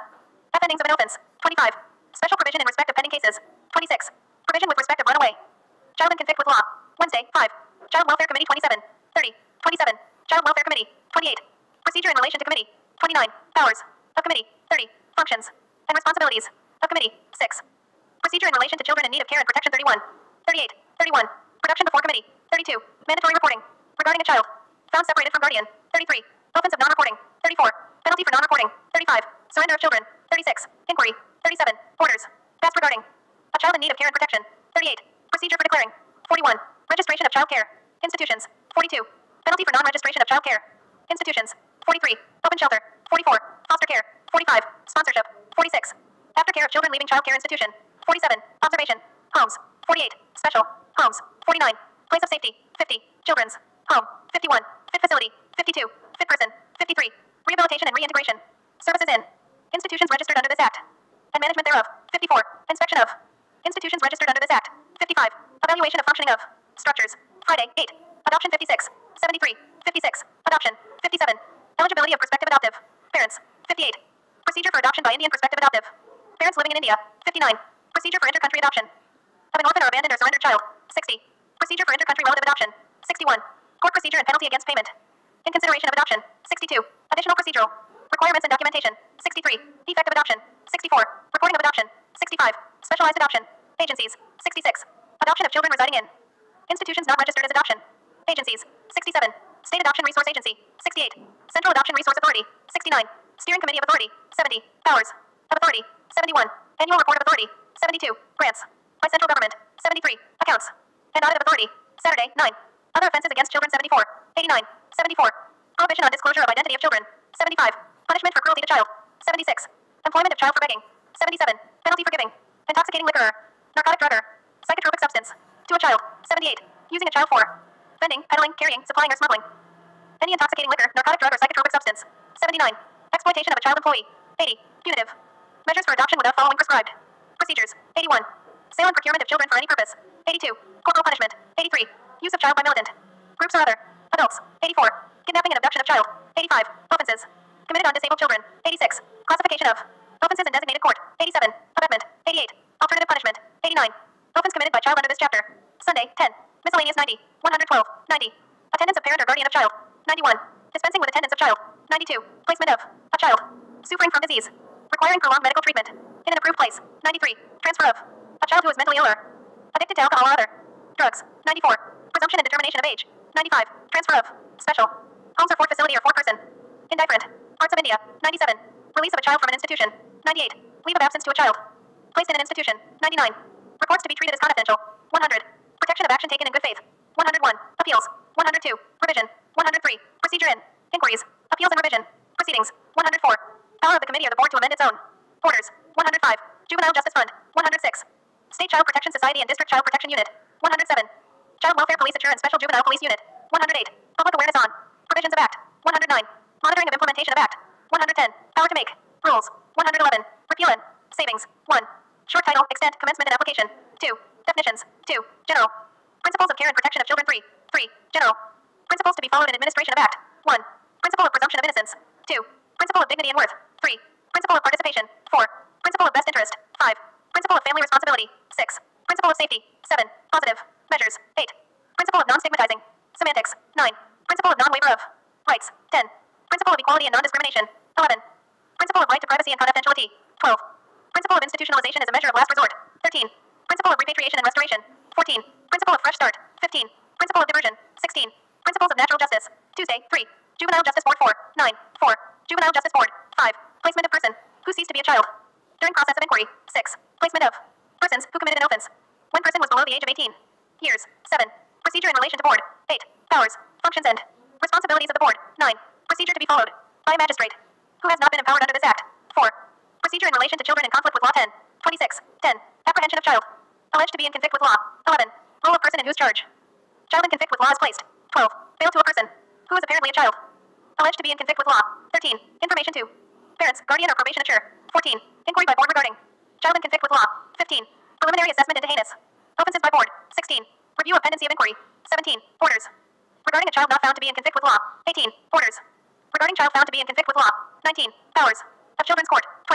S1: F endings of an offense. 25. Special provision in respect of pending cases. 26. Provision with respect of runaway. Child in conflict with law. Wednesday, 5. Child Welfare Committee 27. 30. 27. Child Welfare Committee 28. Procedure in relation to committee 29. Powers of committee 30. Functions and responsibilities of committee 6. Procedure in relation to children in need of care and protection 31. 38. 31. Production before committee 32. Mandatory reporting regarding a child found separated from guardian 33. Offense of non-reporting 34. Penalty for non-reporting 35. Surrender of children 36. Inquiry 37. Orders passed regarding a child in need of care and protection 38. Procedure for declaring 41. Registration of child care institutions 42. Penalty for non-registration of child care institutions 43. Open shelter 44. Foster care 45. Sponsorship 46. Aftercare of children leaving child care institution 47. Observation homes 48. Special homes 49. Place of safety 50. Children's home 51. Fit facility 52. Fit person 53. Rehabilitation and reintegration services in institutions registered under this act and management thereof 54. Inspection of institutions registered under this act 55. Evaluation of functioning of structures Friday 8. Adoption 56. 73. 56. Adoption 57. Eligibility of prospective adoptive parents 58. Procedure for adoption by Indian prospective adoptive parents living in India 59. Procedure for intercountry adoption of an orphan or abandoned or surrendered child 60. Procedure for intercountry relative adoption 61. Court procedure and penalty against payment in consideration of adoption 62. Additional procedural requirements and documentation 63. Defect of adoption 64. Reporting of adoption 65. Specialized adoption agencies 66. Adoption of children residing in institutions not registered as adoption agencies 67. State Adoption Resource Agency 68. Central Adoption Resource Authority 69. Steering Committee of Authority 70. Powers of Authority 71. Annual Report of Authority 72. Grants by central government 73. Accounts and Audit of Authority Saturday 9. Other offenses against children 74. 89. 74. Prohibition on disclosure of identity of children 75. Punishment for cruelty to child 76. Employment of child for begging 77. Penalty for giving intoxicating liquor or narcotic drug or psychotropic substance to a child 78. Using a child for vending, peddling, carrying, supplying, or smuggling any intoxicating liquor, narcotic drug, or psychotropic substance 79. Exploitation of a child employee 80. Punitive measures for adoption without following prescribed procedures 81. Sale and procurement of children for any purpose 82. Corporal punishment 83. Use of child by militant groups or other adults 84. Kidnapping and abduction of child 85. Offenses committed on disabled children 86. Classification of offenses in designated court 87. Abetment 88. Alternative punishment 89. Offense committed by child under this chapter Sunday 10. Miscellaneous 90. 112. 90. Attendance of parent or guardian of child 91. Dispensing with attendance of child 92. Placement of a child suffering from disease requiring prolonged medical treatment in an approved place 93. Transfer of a child who is mentally ill or addicted to alcohol or other drugs 94. Presumption and determination of age 95. Transfer of special homes or fort facility or fort person in different parts of India 97. Release of a child from an institution 98. Leave of absence to a child placed in an institution 99. Reports to be treated as confidential 100. Protection of action taken in good faith 101. Appeals 102. Revision 103. Procedure in inquiries, appeals and revision proceedings 104. Power of the committee or the board to amend its own orders 105. Juvenile Justice Fund 106. State Child Protection Society and District Child Protection Unit 107. Child Welfare Police Assurance Special Juvenile Police Unit 108. Public Awareness on Provisions of Act 109. Monitoring of implementation of Act 110. Power to make rules 111. Repeal and savings 1. Short title, extent, commencement and application 2. Definitions 2. General principles of care and protection of children 3. 3. General principles to be followed in administration of Act 1. Principle of presumption of innocence 2. Principle of dignity and worth 3. Principle of participation 4. Principle of best interest 5. Principle of family responsibility 6. Principle of safety 7. Positive measures 8. Principle of non-stigmatizing semantics 9. Principle of non-waiver of rights 10. Principle of equality and non-discrimination 11. Principle of right to privacy and confidentiality 12. Principle of institutionalization as a measure of last resort 13. Principle of repatriation and restoration 14. Principle of fresh start 15. Principle of diversion 16. Principles of natural justice Tuesday 3. Juvenile Justice Board 4. 9. 4. Juvenile Justice Board 5. Placement of person who ceased to be a child during process of inquiry 6. Placement of persons who committed an offense when person was below the age of 18 years 7. Procedure in relation to board 8. Powers, functions and responsibilities of the board 9. Procedure to be followed by a magistrate who has not been empowered under this act 4. Procedure in relation to children in conflict with law 10. 26. 10. Apprehension of child alleged to be in conflict with law 11. Role of person in whose charge child in conflict with law is placed 12. Bail to a person who is apparently a child alleged to be in conflict with law 13. Information to parents, guardian or probation assure 14. Inquiry by board regarding child in conflict with law 15. Preliminary assessment into heinous offenses by board 16. Review of pendency of inquiry 17. Orders regarding a child not found to be in conflict with law 18. Orders regarding child found to be in conflict with law 19. Powers of children's court 20.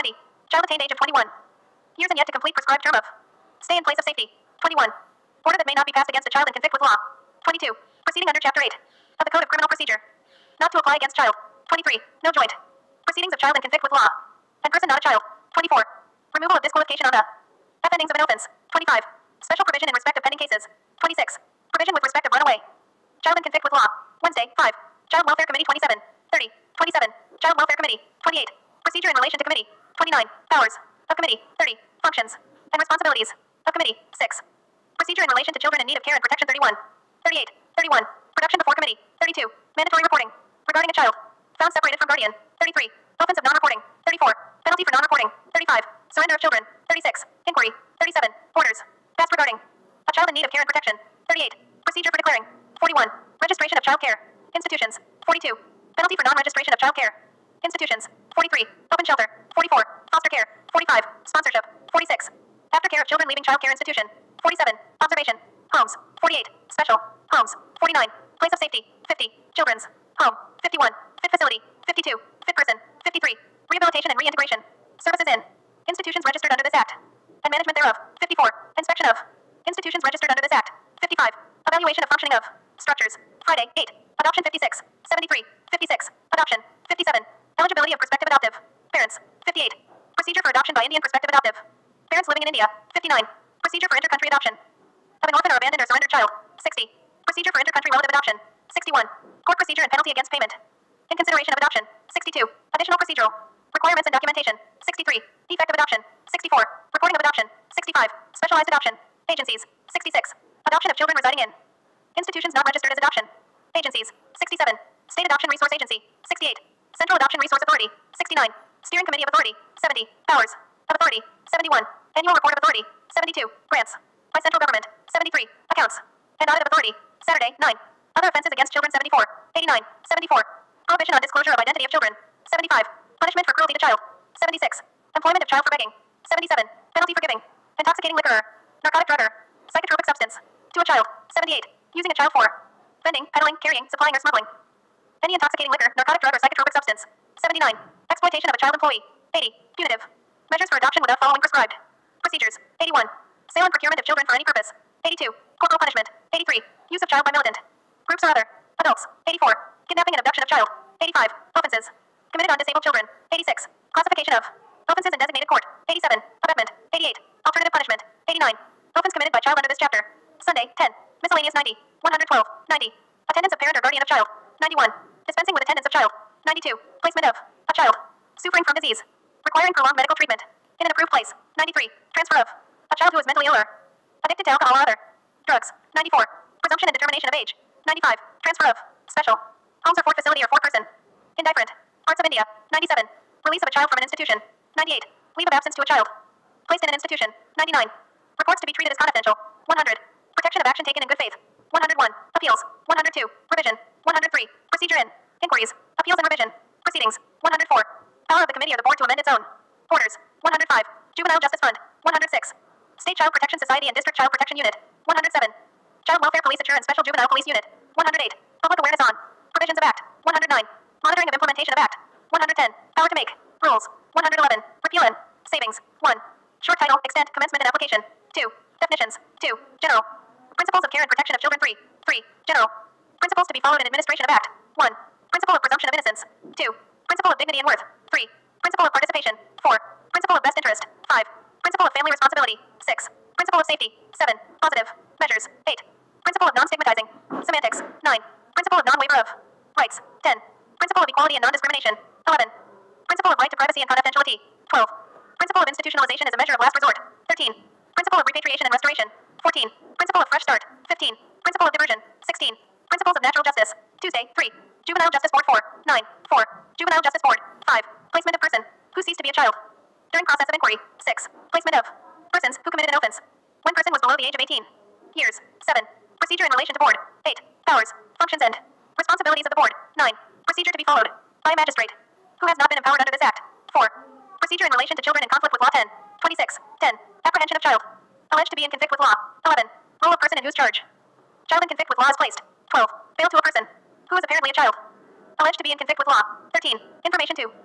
S1: Child attained age of 21. Years and yet to complete prescribed term of. Stay in place of safety. 21. Order that may not be passed against a child in conflict with law. 22. Proceeding under Chapter 8 of the Code of Criminal Procedure. Not to apply against child. 23. No joint. Proceedings of child in conflict with law. And person not a child. 24. Removal of disqualification on the endings of an offense. 25. Special provision in respect of pending cases. 26. Provision with respect of runaway. Child in conflict with law. Wednesday. 5. Child Welfare Committee 27. 30. 27. Child Welfare Committee. 28. Procedure in relation to committee. 29. Powers of committee. 30. Functions and responsibilities of committee. 6. Procedure in relation to children in need of care and protection. 31. 38. 31. Production before committee. 32. Mandatory reporting regarding a child found separated from guardian. 33. Offense of non-reporting. 34. Penalty for non-reporting. 35. Surrender of children. 36. Inquiry. 37. Orders passed regarding a child in need of care and protection. 38. Procedure for declaring. 41. Registration of child care institutions. 42. Penalty for non-registration of child care institutions. 43. Open shelter. 44. Foster care. 45. Sponsorship. 46. Aftercare of children leaving child care institution. 47. Observation. Homes. 48. Special. Homes. 49. Place of safety. 50. Children's home. 51. Fit facility. 52. Fit person. 53. Rehabilitation and reintegration services in institutions registered under this act and management thereof. 54. Inspection of institutions registered under this act. 55. Evaluation of functioning of structures. Friday. 8. Adoption. 56. 73. 56. Adoption. 57. Eligibility of prospective adoptive parents. 58. Procedure for adoption by Indian prospective adoptive parents living in India. 59. Procedure for intercountry adoption of an orphan or abandoned or surrendered child. 60. Procedure for intercountry relative adoption. 61. Court procedure and penalty against payment in consideration of adoption. 62. Additional procedural requirements and documentation. 63. Defect of adoption. 64. Reporting of adoption. 65. Specialized adoption agencies. 66. Adoption of children residing in institutions not registered as adoption agencies. 67. State Adoption Resource Agency. 68. Central Adoption Resource Authority. 69. Steering Committee of Authority. 70. Powers of Authority. 71. Annual Report of Authority. 72. Grants by central government. 73. Accounts and Audit of Authority. Saturday. 9. Other offenses against children. 74. 89. 74. Prohibition on disclosure of identity of children. 75. Punishment for cruelty to child. 76. Employment of child for begging. 77. Penalty for giving intoxicating liquor or narcotic drug or psychotropic substance to a child. 78. Using a child for vending, peddling, carrying, supplying, or smuggling any intoxicating liquor, narcotic drug, or psychotropic substance. 79. Exploitation of a child employee. 80. Punitive measures for adoption without following prescribed procedures. 81. Sale and procurement of children for any purpose. 82. Corporal punishment. 83. Use of child by militant groups or other adults. 84. Kidnapping and abduction of child. 85. Offenses committed on disabled children. 86. Classification of offenses in designated court. 87. Abetment. 88. Alternative punishment. 89. Offense committed by child under this chapter. Sunday. 10. Miscellaneous 90. 112. 90. Attendance of parent or guardian of child. 91. Dispensing with attendance of child. 92. Placement of a child suffering from disease requiring prolonged medical treatment in an approved place. 93. Transfer of a child who is mentally ill or addicted to alcohol or other drugs. 94. Presumption and determination of age. 95. Transfer of special homes or fort facility or fort person in different parts of India. 97. Release of a child from an institution. 98. Leave of absence to a child placed in an institution. 99. Reports to be treated as confidential. 100. Protection of action taken in good faith. 101. Appeals. 102. Revision. 103. Procedure in inquiries, appeals and revision proceedings. 104. Power of the committee or the board to amend its own orders. 105. Juvenile Justice Fund. 106. State Child Protection Society and District Child Protection Unit. 107. Child Welfare Police and Special Juvenile Police Unit. 108. Public Awareness on Provisions of Act. 109. Monitoring of implementation of Act. 110. Power to make rules. 111. Repeal and savings. 1. Short title, extent, commencement and application. 2. Definitions. 2. General. Principles of care and protection of children. 3. 3. General. Principles to be followed in administration of Act. 1. Principle of presumption of innocence. 2. Principle of dignity and worth. 3. Principle of participation. 4. Principle of best interest. 5. Principle of family responsibility. 6. Principle of safety. 7. Positive measures. 8. Principle of non-stigmatizing semantics. 9. Principle of non-waiver of rights. 10. Principle of equality and non-discrimination. 11. Principle of right to privacy and confidentiality. 12. Principle of institutionalization as a measure of last resort. 13. Principle of repatriation and restoration. 14. Principle of fresh start. 15. Principle of diversion. 16. Principles of natural justice. Tuesday. 3. Juvenile Justice Board. 4. 9. 4. Juvenile Justice Board. 5. Placement of person who ceased to be a child during process of inquiry. 6. Placement of persons who committed an offense when person was below the age of 18 years. 7. Procedure in relation to board. 8. Powers, functions and responsibilities of the board. 9. Procedure to be followed by a magistrate who has not been empowered under this act. 4. Procedure in relation to children in conflict with law. 10. 26. 10. Apprehension of child alleged to be in conflict with law. 11. Role of person in whose charge child in conflict with law is placed. 12. Bail to a person who is apparently a child alleged to be in conflict with law. 13. Information to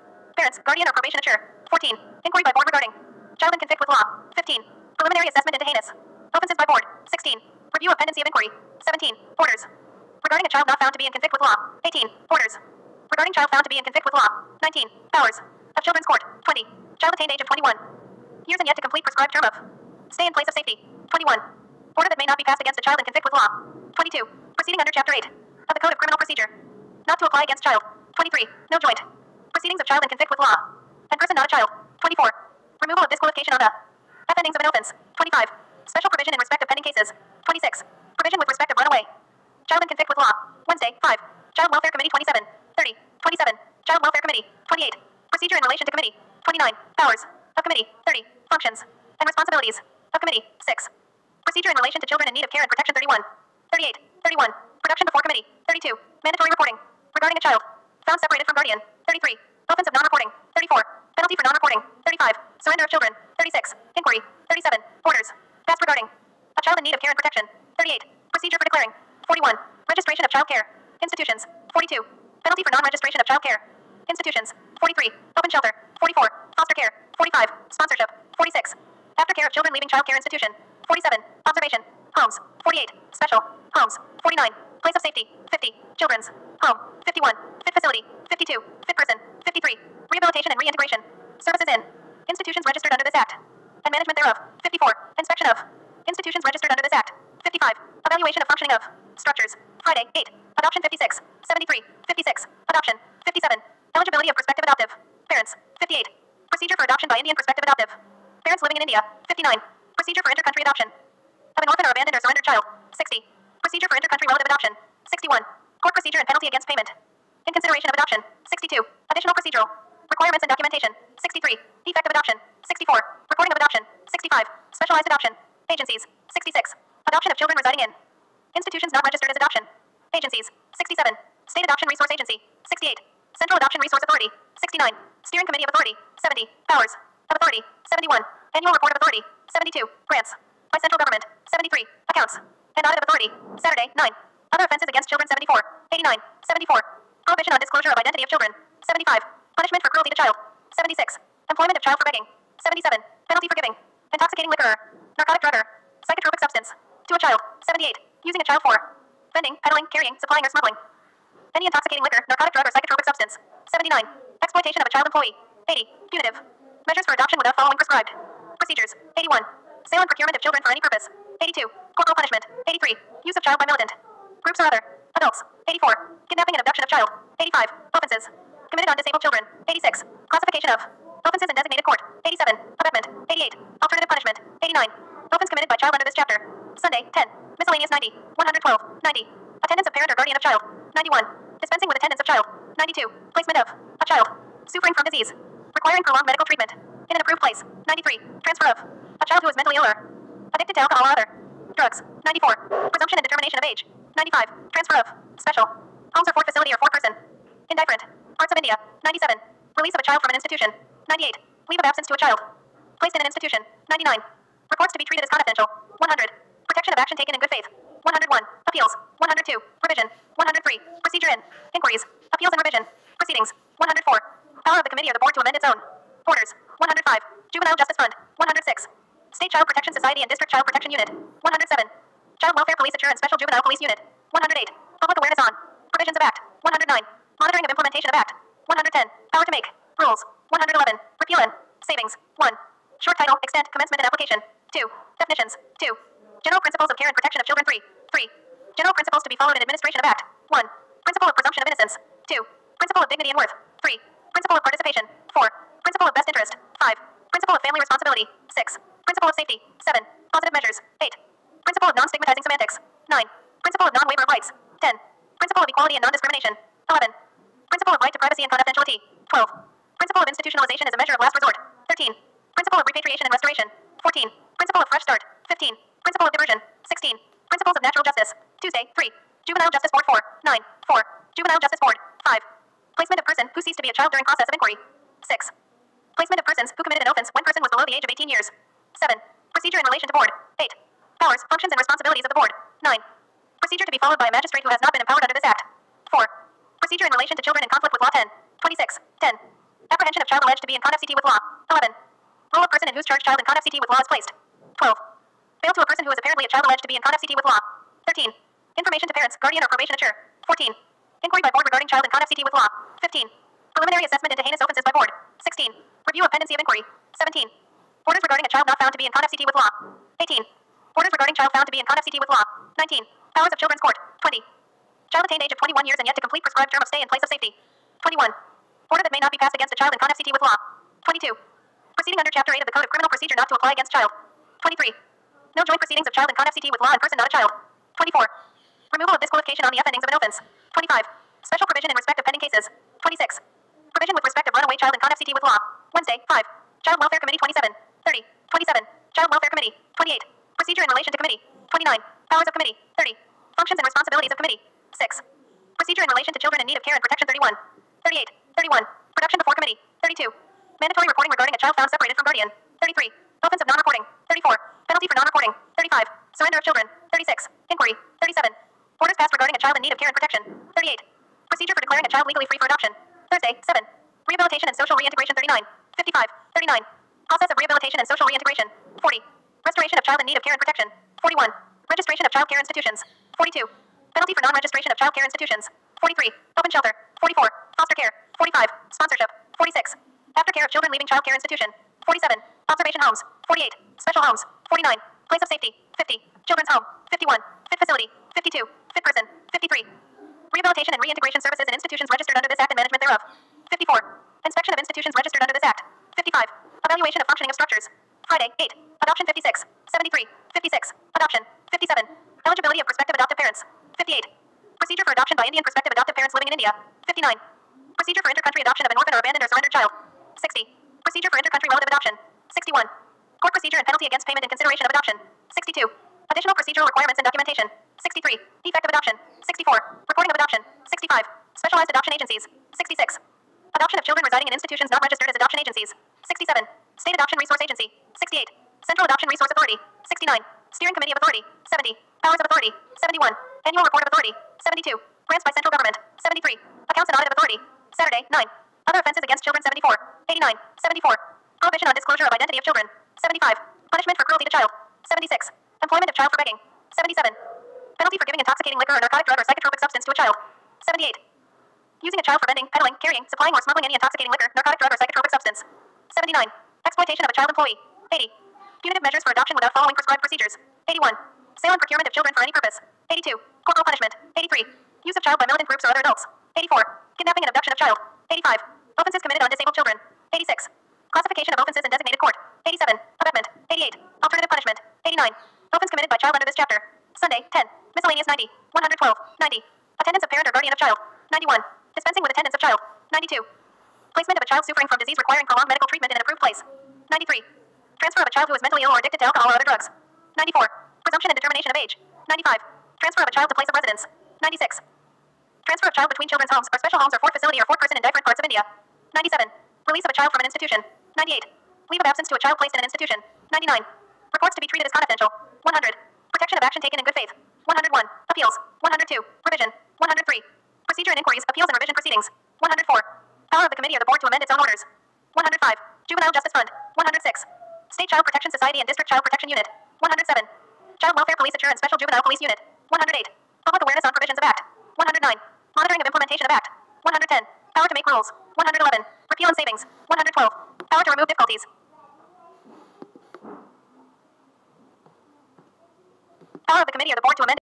S1: Parents, guardian, or probationature. 14. Inquiry by board regarding child in conflict with law. 15. Preliminary assessment into heinous offenses by board. 16. Review of pendency of inquiry. 17. Orders regarding a child not found to be in conflict with law. 18. Orders regarding child found to be in conflict with law. 19. Powers of Children's Court. 20. Child attained age of 21 years and yet to complete prescribed term of stay in place of safety. 21. Order that may not be passed against a child in conflict with law. 22. Proceeding under Chapter 8 of the Code of Criminal Procedure. Not to apply against child. 23. No joint proceedings of child in conflict with law and person not a child. 24. Removal of disqualification on the offendings of an offense. 25. Special provision in respect of pending cases. 26. Provision with respect of runaway child in conflict with law. Wednesday. 5. Child Welfare Committee. 27. 30. 27. Child Welfare Committee. 28. Procedure in relation to committee. 29. Powers of committee. 30. Functions and responsibilities of committee. 6. Procedure in relation to children in need of care and protection. 31. 38. 31. Production before committee. 32. Mandatory reporting regarding a child found separated from guardian. 33. Offense of non-reporting. 34. Penalty for non-reporting. 35. Surrender of children. 36. Inquiry. 37. Orders passed regarding a child in need of care and protection. 38. Procedure for declaring. 41. Registration of child care institutions. 42. Penalty for non-registration of child care institutions. 43. Open shelter. 44. Foster care. 45. Sponsorship. 46. Aftercare of children leaving child care institution. 47. Observation homes. 48. Special homes. 49. Place of safety. 50. Children's home. 51. Fit facility. 52. Fit person. 53. Rehabilitation and reintegration services in institutions registered under this act and management thereof. 54. Inspection of institutions registered under this act. 55. Evaluation of functioning of structures. Friday. 8. Adoption. 56. 73. 56. Adoption. 57. Eligibility of prospective adoptive parents. 58. Procedure for adoption by Indian prospective adoptive parents living in India. 59. Procedure for intercountry adoption of an orphan or abandoned or surrendered child. 60. Procedure for intercountry relative adoption. 61. Court procedure and penalty against payment in consideration of adoption. 62. Additional procedural requirements and documentation. 63. Defect of adoption. 64. Reporting of adoption. 65. Specialized adoption agencies. 66. Adoption of children residing in institutions not registered as adoption agencies. 67. State Adoption Resource Agency. 68. Central Adoption Resource Authority. 69. Steering Committee of Authority. 70. Powers of Authority. 71. Annual Report of Authority. 72. Grants by central government. 73. Accounts and Audit of Authority. Saturday. 9. Other offenses against children. 74. 89. 74. Prohibition on disclosure of identity of children. 75. Punishment for cruelty to child. 76. Employment of child for begging. 77. Penalty for giving intoxicating liquor or narcotic drug or psychotropic substance to a child. 78. Using a child for vending, peddling, carrying, supplying, or smuggling any intoxicating liquor, narcotic drug, or psychotropic substance. 79. Exploitation of a child employee. 80. Punitive measures for adoption without following prescribed procedures. 81. Sale and procurement of children for any purpose. 82. Corporal punishment. 83. Use of child by militant groups or other adults. 84. Kidnapping and abduction of child. 85. Offenses committed on disabled children. 86. Classification of offenses in designated court. 87. Abetment. 88. Alternative punishment. 89. Offense committed by child under this chapter. Sunday. 10. Miscellaneous. 90. 112. 90. Attendance of parent or guardian of child. 91. Dispensing with attendance of child. 92. Placement of a child suffering from disease requiring prolonged medical treatment in an approved place. 93. Transfer of a child who is mentally ill or addicted to alcohol or other drugs. 94. Presumption and determination of age. 95. Transfer of special homes or fort facility or fort person. Indifferent. Parts of India. 97. Release of a child from an institution. 98. Leave of absence to a child placed in an institution. 99. Reports to be treated as confidential. 100. Protection of action taken in good faith. 101. Appeals. 102. Revision. 103. Procedure in inquiries, appeals and revision proceedings. 104. Power of the committee or the board to amend its own orders. 105. Juvenile Justice Fund. 106. State Child Protection Society and District Child Protection Unit. 107. Child Welfare Police and Special Juvenile Police Unit. 108. Public Awareness on Provisions of Act. 109. Monitoring of implementation of Act. 110. Power to make rules. 111. Repeal and savings. 1. Short title, extent, commencement and application. 2. Definitions. 2. General Principles of Care and Protection of Children. 3. 3. General Principles to be followed in administration of Act. 1. Principle of Presumption of Innocence. 2. Principle of Dignity and Worth. 3. Principle of Participation. 4. Principle of Best Interest. 5. Principle of Family Responsibility. 6. Principle of Safety. 7. Positive Measures. 8. Principle of Non-Stigmatizing Semantics. 9. Principle of Non-Waiver of Rights. 10. Principle of Equality and Non-Discrimination. 11. Principle of Right to Privacy and Confidentiality. 12. Principle of Institutionalization as a Measure of Last Resort. 13. Principle of Repatriation and Restoration. 14. Principle of Fresh Start. 15. Principle of Diversion. 16. Principles of Natural Justice. Tuesday. 3. Juvenile Justice Board. 4. 9. 4. Juvenile Justice Board. 5. Placement of person who ceased to be a child during process of inquiry. 6. Placement of persons who committed an offense when person was below the age of 18 years. 7. Procedure in relation to board. 8. Powers, functions, and responsibilities of the board. 9. Procedure to be followed by a magistrate who has not been empowered under this act. 4. Procedure in relation to children in conflict with law. 10. 26. 10. Apprehension of child alleged to be in con FCT with law. 11. Role of person in whose charge child in con FCT with law is placed. 12. Bail to a person who is apparently a child alleged to be in con FCT with law. 13. Information to parents, guardian, or probationature. 14. Inquiry by board regarding child in con FCT with law. 15. Preliminary assessment into heinous offenses by board. 16. Review of pendency of inquiry. 17. Orders regarding a child not found to be in con FCT with law. 18. Orders regarding child found to be in con FCT with law. 19. Powers of Children's Court. 20. Child attained age of 21 years and yet to complete prescribed term of stay in place of safety. 21. Order that may not be passed against a child in con FCT with law. 22. Proceeding under Chapter 8 of the Code of Criminal Procedure not to apply against child. 23. No joint proceedings of child in con FCT with law and person not a child. 24. Removal of disqualification on the offendings of an offense. 25. Special provision in respect of pending cases. 26. Provision with respect of runaway child in con FCT with law. Wednesday, 5. Child Welfare Committee 27. 30. 27. Child Welfare Committee. 28. Procedure in relation to committee. 29. Powers of committee. 30. Functions and responsibilities of committee. 6. Procedure in relation to children in need of care and protection. 31. 38. 31. Production before committee. 32. Mandatory reporting regarding a child found separated from guardian. 33. Offense of non-reporting. 34. Penalty for non-reporting. 35. Surrender of children. 36. Inquiry. 37. Orders passed regarding a child in need of care and protection. 38. Procedure for declaring a child legally free for adoption. Thursday, 7. Rehabilitation and social reintegration. 39. 55. 39. Process of rehabilitation and social reintegration. 40. Restoration of child in need of care and protection. 41. Registration of child care institutions. 42. Penalty for non-registration of child care institutions. 43. Open shelter. 44. Foster care. 45. Sponsorship. 46. Aftercare of children leaving child care institution. 47. Observation homes. 48. Special homes. 49. Place of safety. 50. Children's home. 51. Fit facility. 52. Fit person. 53. Rehabilitation and reintegration services in institutions registered under this Act and management thereof. 54. Inspection of institutions registered under this Act. 55. Evaluation of functioning of structures. Friday, 8. Adoption 56. 73. 56. Adoption. 57. Eligibility of prospective adoptive parents. 58. Procedure for adoption by Indian prospective adoptive parents living in India. 59. Procedure for intercountry adoption of an orphan or abandoned or surrendered child. 60. Procedure for intercountry relative adoption. 61. Court procedure and penalty against payment in consideration of adoption. 62. Additional procedural requirements and documentation. 63. Defect of adoption. 64. Reporting of adoption. 65. Specialized adoption agencies. 66. Adoption of children residing in institutions not registered as adoption agencies. 67. State Adoption Resource Agency. 68. Central Adoption Resource Authority. 69. Steering Committee of Authority. 70. Powers of Authority. 71. Annual Report of Authority. 72. Grants by Central Government. 73. Accounts and Audit of Authority. Saturday, 9. Other offenses against children. 74. 89. 74. Prohibition on disclosure of identity of children. 75. Punishment for cruelty to child. 76. Employment of child for begging. 77. Penalty for giving intoxicating liquor or narcotic drug or psychotropic substance to a child. 78. Using a child for vending, peddling, carrying, supplying, or smuggling any intoxicating liquor, narcotic drug, or psychotropic substance. 79. Exploitation of a child employee. 80. Punitive measures for adoption without following prescribed procedures. 81. Sale and procurement of children for any purpose. 82. Corporal punishment. 83. Use of child by militant groups or other adults. 84. Kidnapping and abduction of child. 85. Offenses committed on disabled children. 86. Classification of offenses in designated court. 87. Abetment. 88. Alternative punishment. 89. Offense committed by child under this chapter. Sunday, 10. Miscellaneous 90. 112. 90. Attendance of parent or guardian of child. 91. Dispensing with attendance of child. 92. Placement of a child suffering from disease requiring prolonged medical treatment in an approved place. 93. Transfer of a child who is mentally ill or addicted to alcohol or other drugs. 94. Presumption and determination of age. 95. Transfer of a child to place of residence. 96. Transfer of child between children's homes or special homes or fort facility or fort person in different parts of India. 97. Release of a child from an institution. 98. Leave of absence to a child placed in an institution. 99. Reports to be treated as confidential. 100. Protection of action taken in good faith. 101. Appeals. 102. Revision. 103. Procedure and inquiries, appeals and revision proceedings. 104. Power of the committee or the board to amend its own orders. 105. Juvenile Justice Fund. 106. State Child Protection Society and District Child Protection Unit. 107. Child Welfare Police and Special Juvenile Police Unit. 108. Public Awareness on Provisions of Act. 109. Monitoring of implementation of Act. 110. Power to make rules. 111. Repeal and savings. 112. Power to remove difficulties. Power of the committee or the board to amend